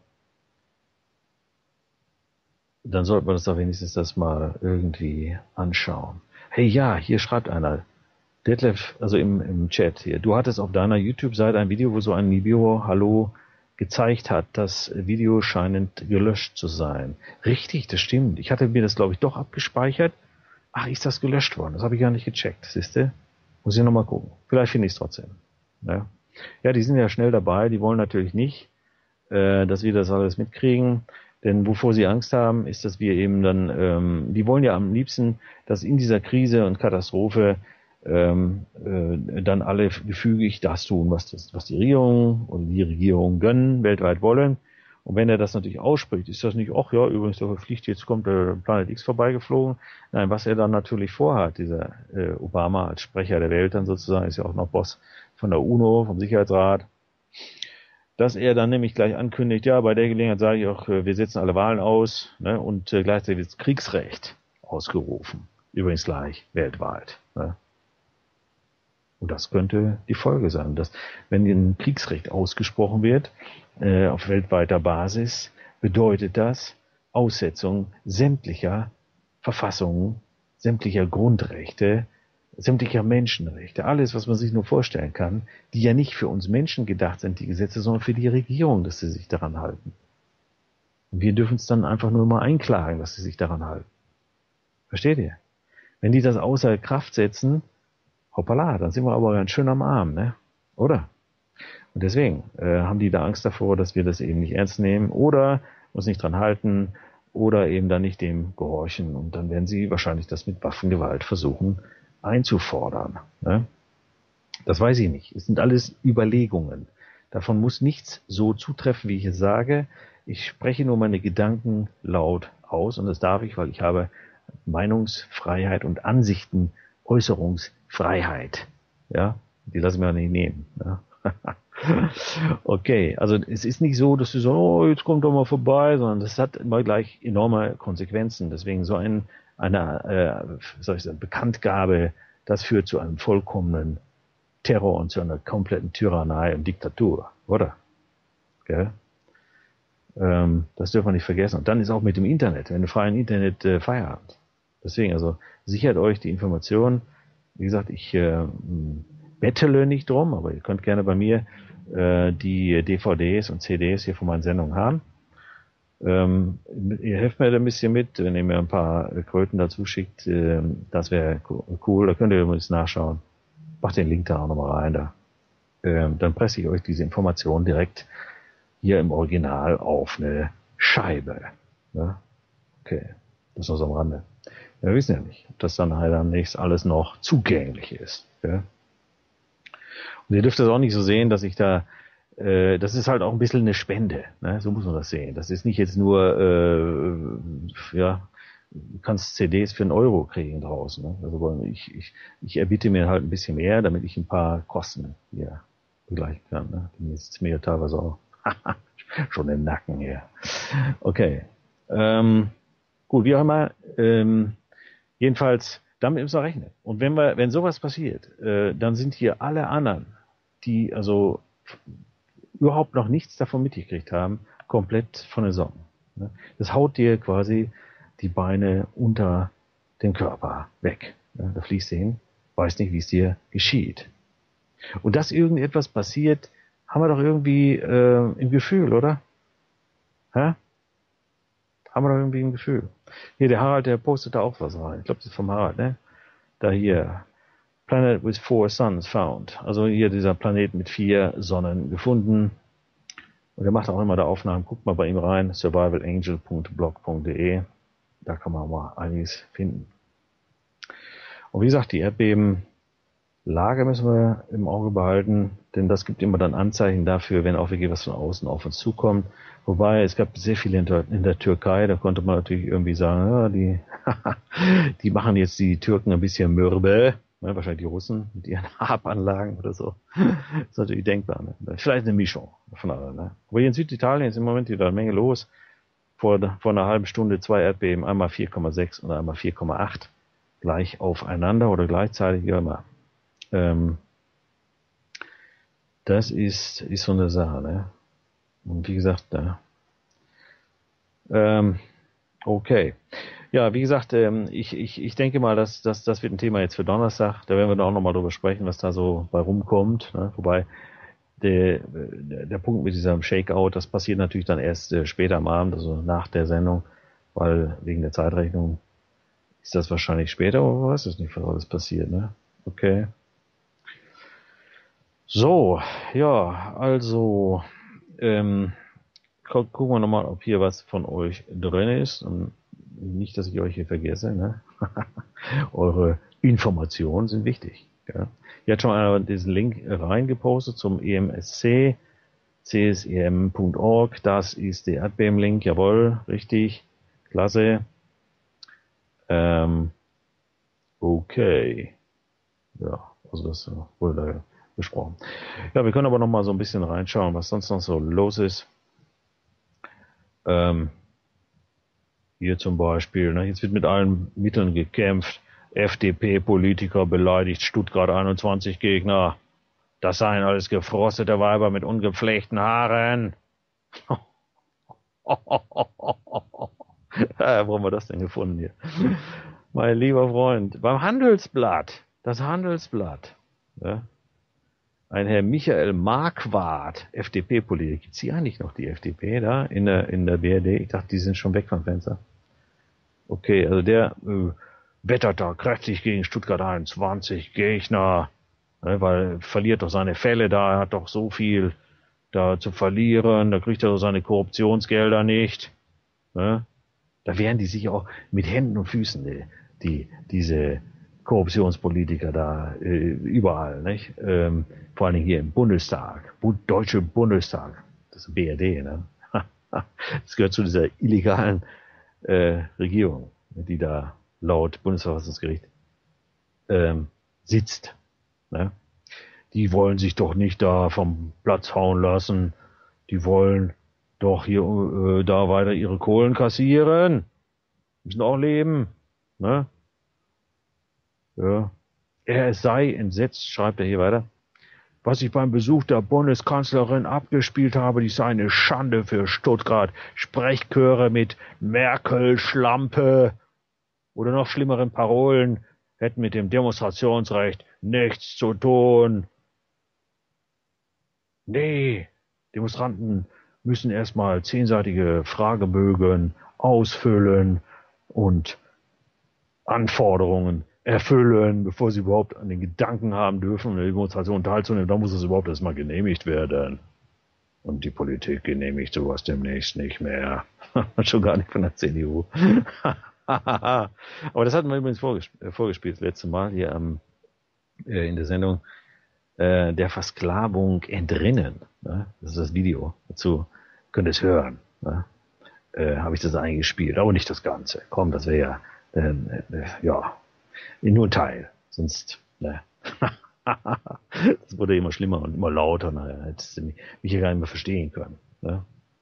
sollten wir uns doch wenigstens das mal irgendwie anschauen. Hey, ja, hier schreibt einer, Detlef, also im Chat hier, du hattest auf deiner YouTube-Seite ein Video, wo so ein Nibiru-Hallo gezeigt hat. Das Video scheint gelöscht zu sein. Richtig, das stimmt. Ich hatte mir das, glaube ich, doch abgespeichert. Ach, ist das gelöscht worden? Das habe ich gar nicht gecheckt, siehste? Muss ich nochmal gucken. Vielleicht finde ich es trotzdem. Ja, die sind ja schnell dabei. Die wollen natürlich nicht, dass wir das alles mitkriegen. Denn wovor sie Angst haben, ist, dass wir eben dann, die wollen ja am liebsten, dass in dieser Krise und Katastrophe dann alle gefügig das tun, was die Regierung oder die Regierungen weltweit wollen. Und wenn er das natürlich ausspricht, ist das nicht, ach ja, übrigens der Pflicht, jetzt kommt der Planet X vorbeigeflogen. Nein, was er dann natürlich vorhat, dieser Obama als Sprecher der Welt dann sozusagen, ist ja auch noch Boss von der UNO, vom Sicherheitsrat, dass er dann nämlich gleich ankündigt, ja, bei der Gelegenheit sage ich auch, wir setzen alle Wahlen aus, ne, und gleichzeitig wird Kriegsrecht ausgerufen. Übrigens gleich weltweit. Ne. Und das könnte die Folge sein, dass wenn ein Kriegsrecht ausgesprochen wird, auf weltweiter Basis, bedeutet das Aussetzung sämtlicher Verfassungen, sämtlicher Grundrechte, sämtlicher Menschenrechte, alles, was man sich nur vorstellen kann, die ja nicht für uns Menschen gedacht sind, die Gesetze, sondern für die Regierung, dass sie sich daran halten. Und wir dürfen es dann einfach nur mal einklagen, dass sie sich daran halten. Versteht ihr? Wenn die das außer Kraft setzen, hoppala, dann sind wir aber ganz schön am Arm, ne? Oder? Und deswegen haben die da Angst davor, dass wir das eben nicht ernst nehmen oder uns nicht dran halten oder eben dann nicht dem gehorchen. Und dann werden sie wahrscheinlich das mit Waffengewalt versuchen einzufordern. Ne? Das weiß ich nicht. Es sind alles Überlegungen. Davon muss nichts so zutreffen, wie ich es sage. Ich spreche nur meine Gedanken laut aus und das darf ich, weil ich habe Meinungsfreiheit und Ansichten, Äußerungsfreiheit. Ja, die lassen wir nicht nehmen. Ja? Okay, also es ist nicht so, dass du so, oh, jetzt kommt doch mal vorbei, sondern das hat immer gleich enorme Konsequenzen. Deswegen so eine Bekanntgabe, das führt zu einem vollkommenen Terror und zu einer kompletten Tyrannei und Diktatur, oder? Okay? Das dürfen wir nicht vergessen. Und dann ist auch mit dem Internet, wenn du freien Internet Feierabend. Deswegen, also sichert euch die Informationen. Wie gesagt, ich bettele nicht drum, aber ihr könnt gerne bei mir die DVDs und CDs hier von meinen Sendungen haben. Ihr helft mir da ein bisschen mit, wenn ihr mir ein paar Kröten dazu schickt, das wäre cool, da könnt ihr übrigens nachschauen. Macht den Link da auch nochmal rein da. Dann presse ich euch diese Informationen direkt hier im Original auf eine Scheibe. Ja? Okay, das ist noch so am Rande. Ja, wir wissen ja nicht, ob das dann halt demnächst alles noch zugänglich ist. Ja? Und ihr dürft das auch nicht so sehen, dass ich da, das ist halt auch ein bisschen eine Spende, ne? So muss man das sehen. Das ist nicht jetzt nur, ja, du kannst CDs für 1 Euro kriegen draußen. Ne? Also ich erbiete mir halt ein bisschen mehr, damit ich ein paar Kosten hier begleichen kann. Ne? Die sitzt mir ja teilweise auch schon im Nacken hier. Okay. Gut, wie auch immer. Jedenfalls, damit müssen wir rechnen. Und wenn sowas passiert, dann sind hier alle anderen, die also überhaupt noch nichts davon mitgekriegt haben, komplett von den Socken. Ne? Das haut dir quasi die Beine unter den Körper weg. Ne? Da fliegst du hin, weißt nicht, wie es dir geschieht. Und dass irgendetwas passiert, haben wir doch irgendwie im Gefühl, oder? Hä? Haben wir doch irgendwie im Gefühl. Hier, der Harald, der postet da auch was rein. Ich glaube, das ist vom Harald, ne? Da hier. Planet with 4 suns found. Also hier dieser Planet mit 4 Sonnen gefunden. Und er macht auch immer da Aufnahmen. Guckt mal bei ihm rein. survivalangel.blog.de. Da kann man mal einiges finden. Und wie gesagt, die Erdbebenlage müssen wir im Auge behalten. Denn das gibt immer dann Anzeichen dafür, wenn auch wirklich was von außen auf uns zukommt. Wobei, es gab sehr viele in der Türkei. Da konnte man natürlich irgendwie sagen, ja, die machen jetzt die Türken ein bisschen mürbe. Ja, wahrscheinlich die Russen mit ihren Habanlagen oder so. Das ist natürlich denkbar. Ne? Vielleicht eine Mischung von allen. Ne? Aber hier in Süditalien ist im Moment wieder eine Menge los. Vor einer halben Stunde 2 Erdbeben, einmal 4,6 und einmal 4,8 gleich aufeinander oder gleichzeitig, wie immer. Das ist so eine Sache. Ne? Und wie gesagt, okay. Ja, wie gesagt, ich denke mal, das wird ein Thema jetzt für Donnerstag. Da werden wir da auch nochmal drüber sprechen, was da so bei rumkommt. Ne? Wobei der Punkt mit diesem Shakeout, das passiert natürlich dann erst später am Abend, also nach der Sendung, weil wegen der Zeitrechnung ist das wahrscheinlich später, aber man weiß es nicht, was alles passiert. Ne? Okay. So, ja, also gucken wir nochmal, ob hier was von euch drin ist. Und nicht, dass ich euch hier vergesse. Ne? Eure Informationen sind wichtig. Ja? Hier hat schon einer diesen Link reingepostet zum EMSC, csem.org. Das ist der Erdbebenlink. Jawohl, richtig. Klasse. Okay. Ja, also das wurde da besprochen. Ja, wir können aber nochmal so ein bisschen reinschauen, was sonst noch so los ist. Hier zum Beispiel, ne, jetzt wird mit allen Mitteln gekämpft. FDP-Politiker beleidigt Stuttgart 21 Gegner. Das seien alles gefrostete Weiber mit ungepflegten Haaren. Wo haben wir das denn gefunden hier? Mein lieber Freund, beim Handelsblatt, das Handelsblatt, ja, ein Herr Michael Marquardt, FDP-Politiker. Gibt es hier eigentlich noch die FDP da in der BRD? Ich dachte, die sind schon weg vom Fenster. Okay, also der wettert da kräftig gegen Stuttgart 21 Gegner, ne, weil verliert doch seine Fälle da, er hat doch so viel da zu verlieren, da kriegt er doch seine Korruptionsgelder nicht. Ne? Da wehren die sich auch mit Händen und Füßen, diese Korruptionspolitiker da überall, nicht? Vor allen Dingen hier im Bundestag, Deutsche Bundestag, das ist BRD, ne? Das gehört zu dieser illegalen Regierung, die da laut Bundesverfassungsgericht sitzt. Ne? Die wollen sich doch nicht da vom Platz hauen lassen. Die wollen doch hier da weiter ihre Kohlen kassieren. Müssen auch leben. Ne? Ja. Er sei entsetzt, schreibt er hier weiter. Was ich beim Besuch der Bundeskanzlerin abgespielt habe, die sei eine Schande für Stuttgart. Sprechchöre mit Merkel, Schlampe oder noch schlimmeren Parolen hätten mit dem Demonstrationsrecht nichts zu tun. Nee, Demonstranten müssen erstmal 10-seitige Fragebögen ausfüllen und Anforderungen erfüllen, bevor sie überhaupt an den Gedanken haben dürfen, eine Demonstration teilzunehmen. Da muss es überhaupt erstmal genehmigt werden. Und die Politik genehmigt sowas demnächst nicht mehr. Schon gar nicht von der CDU. Aber das hatten wir übrigens vorgespielt das letzte Mal hier in der Sendung der Versklavung entrinnen. Ne? Das ist das Video. Dazu könnt ihr es hören. Ne? Habe ich das eingespielt, aber nicht das Ganze. Komm, das wäre ja nur ein Teil. Sonst, ne. Das wurde immer schlimmer und immer lauter. Naja, hättest du mich ja gar nicht mehr verstehen können. Ne?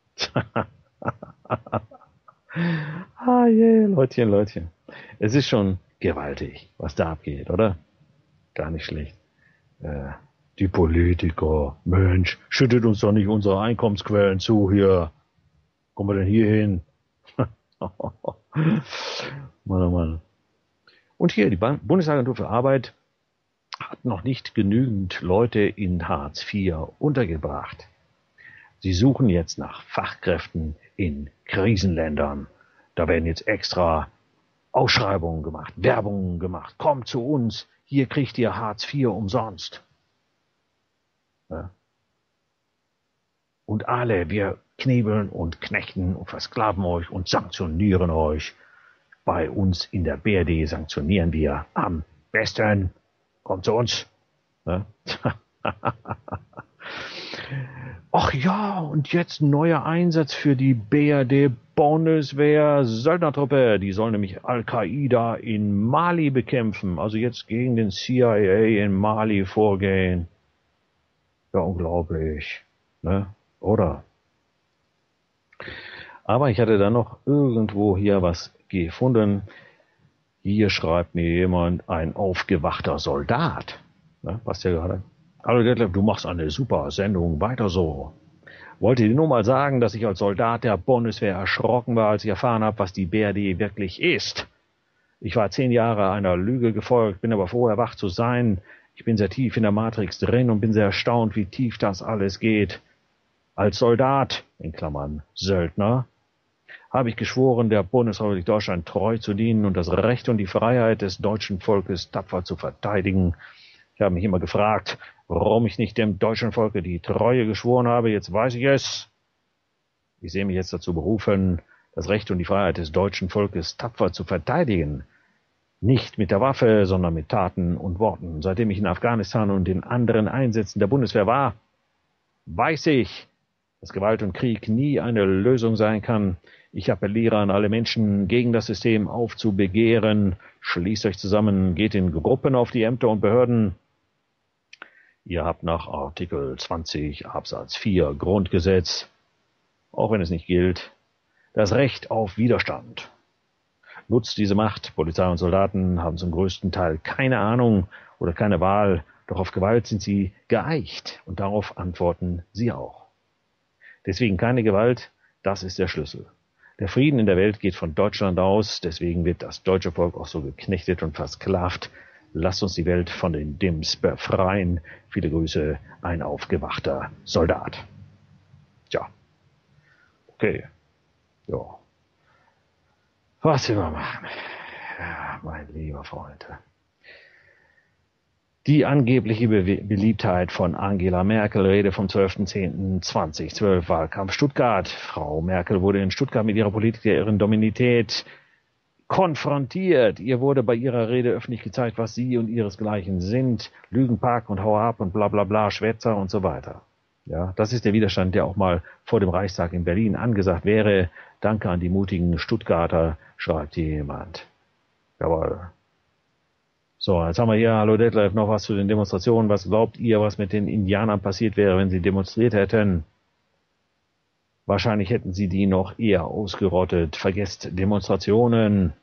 Leutchen. Es ist schon gewaltig, was da abgeht, oder? Gar nicht schlecht. Die Politiker, Mensch, schüttet uns doch nicht unsere Einkommensquellen zu hier. Kommen wir denn hier hin? Mann, oh Mann. Und hier, die Bundesagentur für Arbeit hat noch nicht genügend Leute in Hartz IV untergebracht. Sie suchen jetzt nach Fachkräften in Krisenländern. Da werden jetzt extra Ausschreibungen gemacht, Werbungen gemacht. Kommt zu uns, hier kriegt ihr Hartz IV umsonst. Ja. Und alle, wir knebeln und knechten und versklaven euch und sanktionieren euch. Bei uns in der BRD sanktionieren wir am besten. Kommt zu uns. Ja. Ach ja, und jetzt ein neuer Einsatz für die BRD-Bundeswehr Söldnertruppe. Die soll nämlich Al-Qaida in Mali bekämpfen. Also jetzt gegen den CIA in Mali vorgehen. Ja, unglaublich. Ne? Oder? Aber ich hatte da noch irgendwo hier was gefunden. Hier schreibt mir jemand, ein aufgewachter Soldat. Ne? Passt ja gerade. Hallo Detlef, du machst eine super Sendung, weiter so. Wollte dir nur mal sagen, dass ich als Soldat der Bundeswehr erschrocken war, als ich erfahren habe, was die BRD wirklich ist. Ich war 10 Jahre einer Lüge gefolgt, bin aber froh, erwacht zu sein. Ich bin sehr tief in der Matrix drin und bin sehr erstaunt, wie tief das alles geht. Als Soldat, in Klammern Söldner, habe ich geschworen, der Bundesrepublik Deutschland treu zu dienen und das Recht und die Freiheit des deutschen Volkes tapfer zu verteidigen. Ich habe mich immer gefragt, warum ich nicht dem deutschen Volke die Treue geschworen habe. Jetzt weiß ich es. Ich sehe mich jetzt dazu berufen, das Recht und die Freiheit des deutschen Volkes tapfer zu verteidigen. Nicht mit der Waffe, sondern mit Taten und Worten. Seitdem ich in Afghanistan und in anderen Einsätzen der Bundeswehr war, weiß ich, dass Gewalt und Krieg nie eine Lösung sein kann. Ich appelliere an alle Menschen, gegen das System aufzubegehren. Schließt euch zusammen, geht in Gruppen auf die Ämter und Behörden. Ihr habt nach Artikel 20 Absatz 4 Grundgesetz, auch wenn es nicht gilt, das Recht auf Widerstand. Nutzt diese Macht. Polizei und Soldaten haben zum größten Teil keine Ahnung oder keine Wahl, doch auf Gewalt sind sie geeicht und darauf antworten sie auch. Deswegen keine Gewalt Das ist der Schlüssel. Der Frieden in der Welt geht von Deutschland aus, deswegen wird das deutsche Volk auch so geknechtet und versklavt. Lasst uns die Welt von den Dims befreien. Viele Grüße, ein aufgewachter Soldat. Tja. Okay. Ja. Was will man machen? Ja, mein lieber Freund. Die angebliche Beliebtheit von Angela Merkel, Rede vom 12.10.2012, Wahlkampf Stuttgart. Frau Merkel wurde in Stuttgart mit ihrer Politikerin Dominität konfrontiert. Ihr wurde bei ihrer Rede öffentlich gezeigt, was sie und ihresgleichen sind. Lügenpark und Hau ab und bla bla bla, Schwätzer und so weiter. Ja, das ist der Widerstand, der auch mal vor dem Reichstag in Berlin angesagt wäre. Danke an die mutigen Stuttgarter, schreibt hier jemand. Jawohl. So, jetzt haben wir hier, hallo Detlef, noch was zu den Demonstrationen. Was glaubt ihr, was mit den Indianern passiert wäre, wenn sie demonstriert hätten? Wahrscheinlich hätten sie die noch eher ausgerottet. Vergesst Demonstrationen.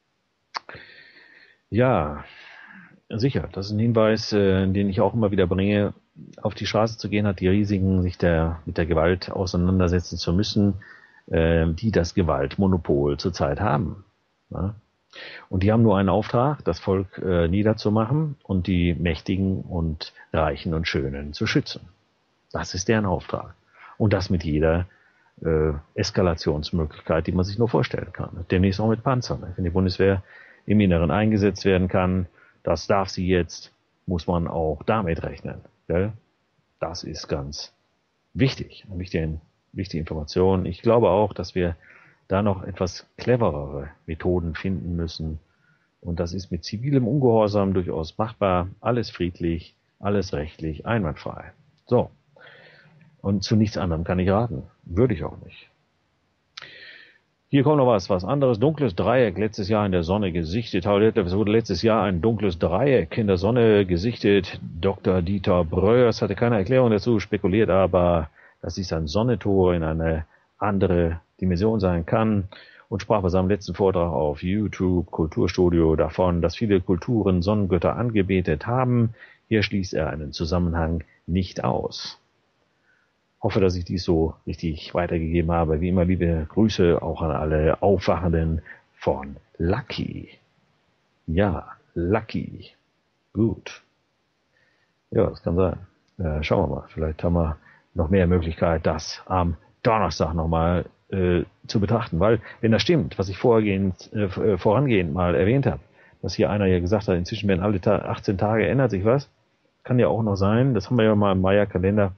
Ja, sicher, das ist ein Hinweis, den ich auch immer wieder bringe. Auf die Straße zu gehen, hat die Risiken, sich mit der Gewalt auseinandersetzen zu müssen, die das Gewaltmonopol zurzeit haben. Ja? Und die haben nur einen Auftrag, das Volk niederzumachen und die Mächtigen und Reichen und Schönen zu schützen. Das ist deren Auftrag. Und das mit jeder Eskalationsmöglichkeit, die man sich nur vorstellen kann. Demnächst auch mit Panzern. Wenn die Bundeswehr im Inneren eingesetzt werden kann, das darf sie jetzt, muss man auch damit rechnen. Gell? Das ist ganz wichtig. Eine wichtige Information. Ich glaube auch, dass wir da noch etwas cleverere Methoden finden müssen. Und das ist mit zivilem Ungehorsam durchaus machbar. Alles friedlich, alles rechtlich, einwandfrei. So. Und zu nichts anderem kann ich raten. Würde ich auch nicht. Hier kommt noch was anderes. Dunkles Dreieck, letztes Jahr in der Sonne gesichtet. Es wurde letztes Jahr ein dunkles Dreieck in der Sonne gesichtet. Dr. Dieter Breuers hatte keine Erklärung dazu, spekuliert aber, dass dies ein Sonnentor in eine andere Dimension sein kann und sprach bei seinem letzten Vortrag auf YouTube Kulturstudio davon, dass viele Kulturen Sonnengötter angebetet haben. Hier schließt er einen Zusammenhang nicht aus. Hoffe, dass ich dies so richtig weitergegeben habe. Wie immer liebe Grüße auch an alle Aufwachenden von Lucky. Ja, Lucky. Gut. Ja, das kann sein. Schauen wir mal. Vielleicht haben wir noch mehr Möglichkeit, das am Donnerstag nochmal zu betrachten. Weil, wenn das stimmt, was ich vorangehend mal erwähnt habe, dass hier einer ja gesagt hat, inzwischen werden alle 18 Tage ändert sich was. Kann ja auch noch sein. Das haben wir ja mal im Maya-Kalender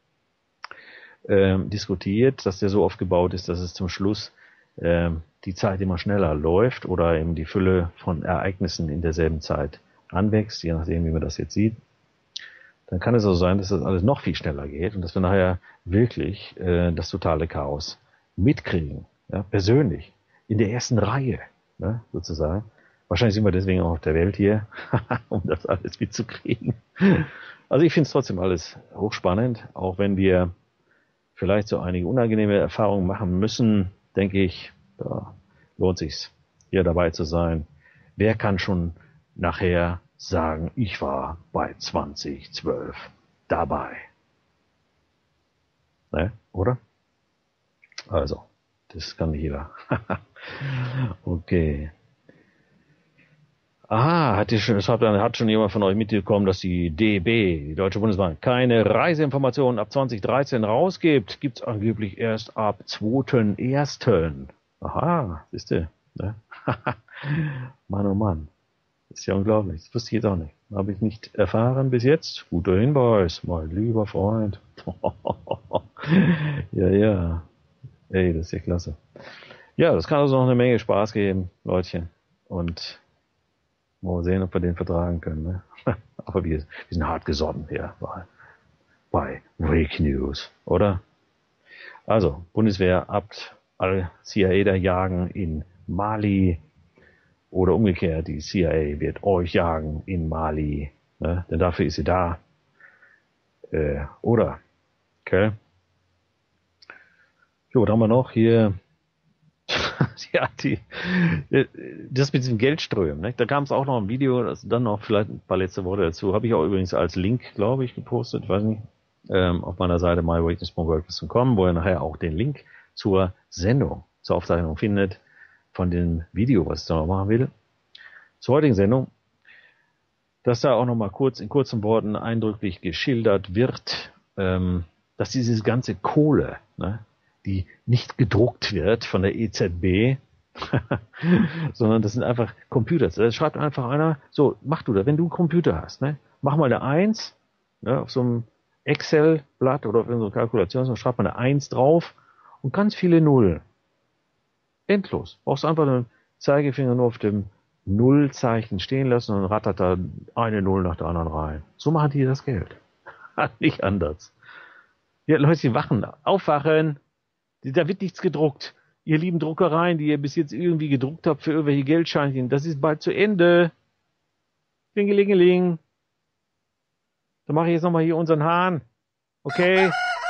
diskutiert, dass der so aufgebaut ist, dass es zum Schluss die Zeit immer schneller läuft oder eben die Fülle von Ereignissen in derselben Zeit anwächst, je nachdem, wie man das jetzt sieht. Dann kann es also sein, dass das alles noch viel schneller geht und dass wir nachher wirklich das totale Chaos mitkriegen, ja, persönlich, in der ersten Reihe, ne, sozusagen. Wahrscheinlich sind wir deswegen auch auf der Welt hier, um das alles mitzukriegen. Also ich finde es trotzdem alles hochspannend, auch wenn wir vielleicht so einige unangenehme Erfahrungen machen müssen, denke ich, da lohnt sich's, hier dabei zu sein. Wer kann schon nachher sagen, ich war bei 2012 dabei? Ne, oder? Also, das kann nicht jeder. Okay. Aha, hat schon jemand von euch mitbekommen, dass die DB, die Deutsche Bundesbank, keine Reiseinformationen ab 2013 rausgibt? Gibt's angeblich erst ab 2.1. Aha, siehste, ne? Mann, oh Mann. Das ist ja unglaublich. Das wusste ich jetzt auch nicht. Habe ich nicht erfahren bis jetzt. Guter Hinweis, mein lieber Freund. Ja. Ey, das ist ja klasse. Ja, das kann also noch eine Menge Spaß geben, Leutchen. Und mal sehen, ob wir den vertragen können. Ne? Aber wir sind hart gesonnen hier bei Wake News, oder? Also, Bundeswehr abt Al-Qaida jagen in Mali. Oder umgekehrt, die CIA wird euch jagen in Mali. Ne? Denn dafür ist sie da. Oder? Okay. Jo, was haben wir noch hier? Ja, das mit diesem Geldströmen. Ne? Da kam es auch noch ein Video, das dann noch vielleicht ein paar letzte Worte dazu. Habe ich auch übrigens als Link, glaube ich, gepostet, weiß nicht, auf meiner Seite mywitness.wordpress.com, wo ihr nachher auch den Link zur Sendung, zur Aufzeichnung findet von dem Video, was ich da noch machen will. Zur heutigen Sendung, dass da auch nochmal kurz in kurzen Worten eindrücklich geschildert wird, dass diese ganze Kohle, ne, die nicht gedruckt wird von der EZB, sondern das sind einfach Computer. Da schreibt einfach einer, so, mach du das, wenn du einen Computer hast, ne, mach mal eine 1, ne, auf so einem Excel-Blatt oder auf so einer Kalkulation, schreibt man eine 1 drauf und ganz viele Nullen. Endlos. Brauchst einfach einen Zeigefinger nur auf dem Nullzeichen stehen lassen und rattert da eine Null nach der anderen rein. So machen die das Geld. Nicht anders. Ja, Leute, wachen, aufwachen. Da wird nichts gedruckt. Ihr lieben Druckereien, die ihr bis jetzt irgendwie gedruckt habt für irgendwelche Geldscheinchen, das ist bald zu Ende. Klingelingeling. Dann mache ich jetzt nochmal hier unseren Hahn. Okay?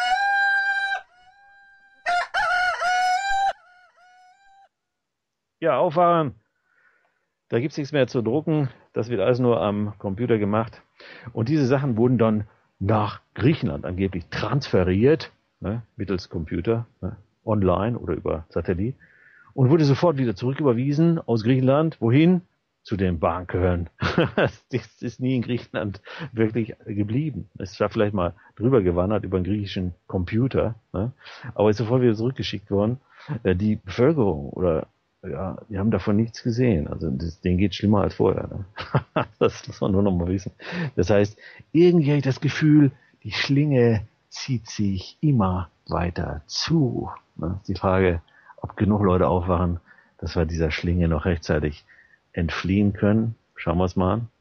Ja, aufwachen. Da gibt's nichts mehr zu drucken. Das wird alles nur am Computer gemacht. Und diese Sachen wurden dann nach Griechenland angeblich transferiert, ne, mittels Computer, ne, online oder über Satellit. Und wurde sofort wieder zurücküberwiesen aus Griechenland. Wohin? Zu den Banken. Das ist nie in Griechenland wirklich geblieben. Es ist da vielleicht mal drüber gewandert über einen griechischen Computer, ne? Aber ist sofort wieder zurückgeschickt worden. Die Bevölkerung oder ja, die haben davon nichts gesehen. Also denen geht schlimmer als vorher. Ne? Das muss man nur noch mal wissen. Das heißt, irgendwie habe ich das Gefühl, die Schlinge zieht sich immer weiter zu. Ne? Die Frage, ob genug Leute aufwachen, dass wir dieser Schlinge noch rechtzeitig entfliehen können. Schauen wir es mal an.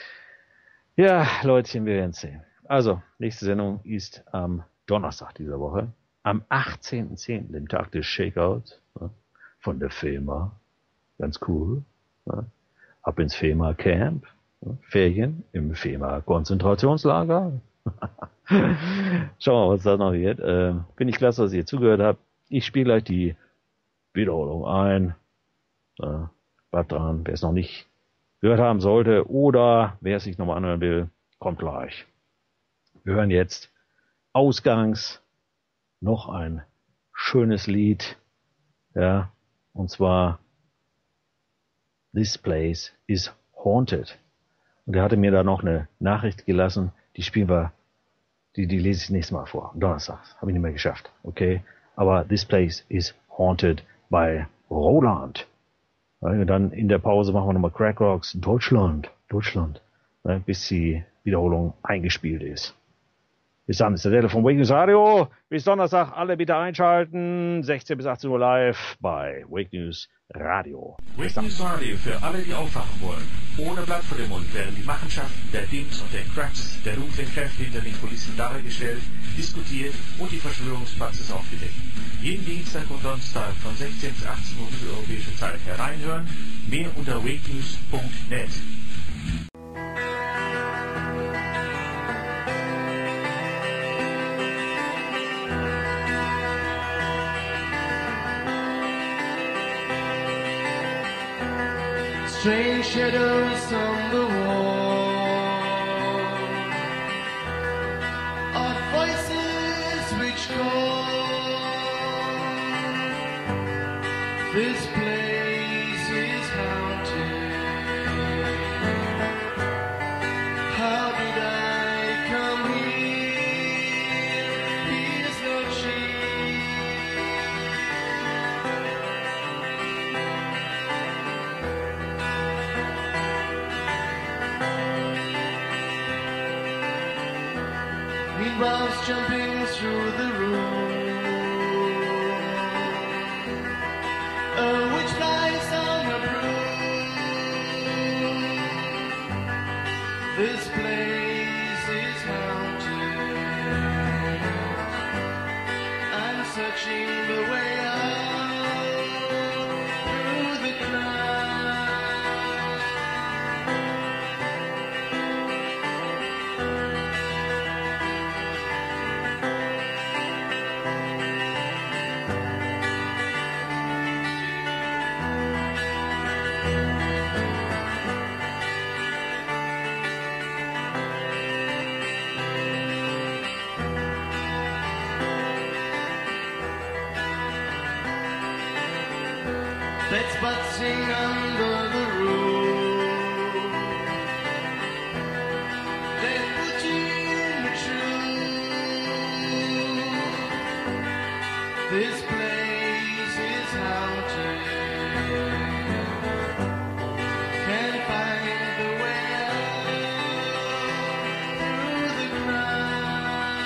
Ja, Leutchen, wir werden es sehen. Also, nächste Sendung ist am Donnerstag dieser Woche, am 18.10., dem Tag des Shakeouts, ne, von der FEMA. Ganz cool. Ne. Ab ins FEMA-Camp. Ne, Ferien im FEMA-Konzentrationslager. Schauen wir mal, was da noch wird. Finde ich klasse, dass ihr zugehört habt. Ich spiele gleich die Wiederholung ein. Bleibt dran, wer es noch nicht gehört haben sollte oder wer es sich nochmal anhören will, kommt gleich. Wir hören jetzt ausgangs noch ein schönes Lied, ja, und zwar This Place is Haunted. Und er hatte mir da noch eine Nachricht gelassen, die spielen wir, die lese ich nächstes Mal vor. Donnerstag, habe ich nicht mehr geschafft, okay. Aber This Place is Haunted bei Roland. Ja, dann in der Pause machen wir nochmal Crack Rocks Deutschland, ne, bis die Wiederholung eingespielt ist. Bis dann ist der Delle vom Wake News Radio. Bis Donnerstag, alle bitte einschalten. 16 bis 18 Uhr live bei Wake News Radio. Wake News Radio für alle, die aufwachen wollen. Ohne Blatt vor dem Mund werden die Machenschaften der Dimms und der Cracks, der dunklen Kräfte hinter den Kulissen dargestellt, diskutiert und die Verschwörungspraxis aufgedeckt. Jeden Dienstag und Donnerstag von 16 bis 18 Uhr mitteleuropäische Zeit hereinhören. Mehr unter wakenews.net. Strange shadows on the wall, odd voices which call. This place is haunted. How did I come here? Here's no she. Meanwhile's jumping through the room. A witch flies on a broom. This place is haunted. I'm searching the way out through the clouds. Beds butting under the roof. They put you in the truth. This place is haunted. Can't find the way out through the crowd.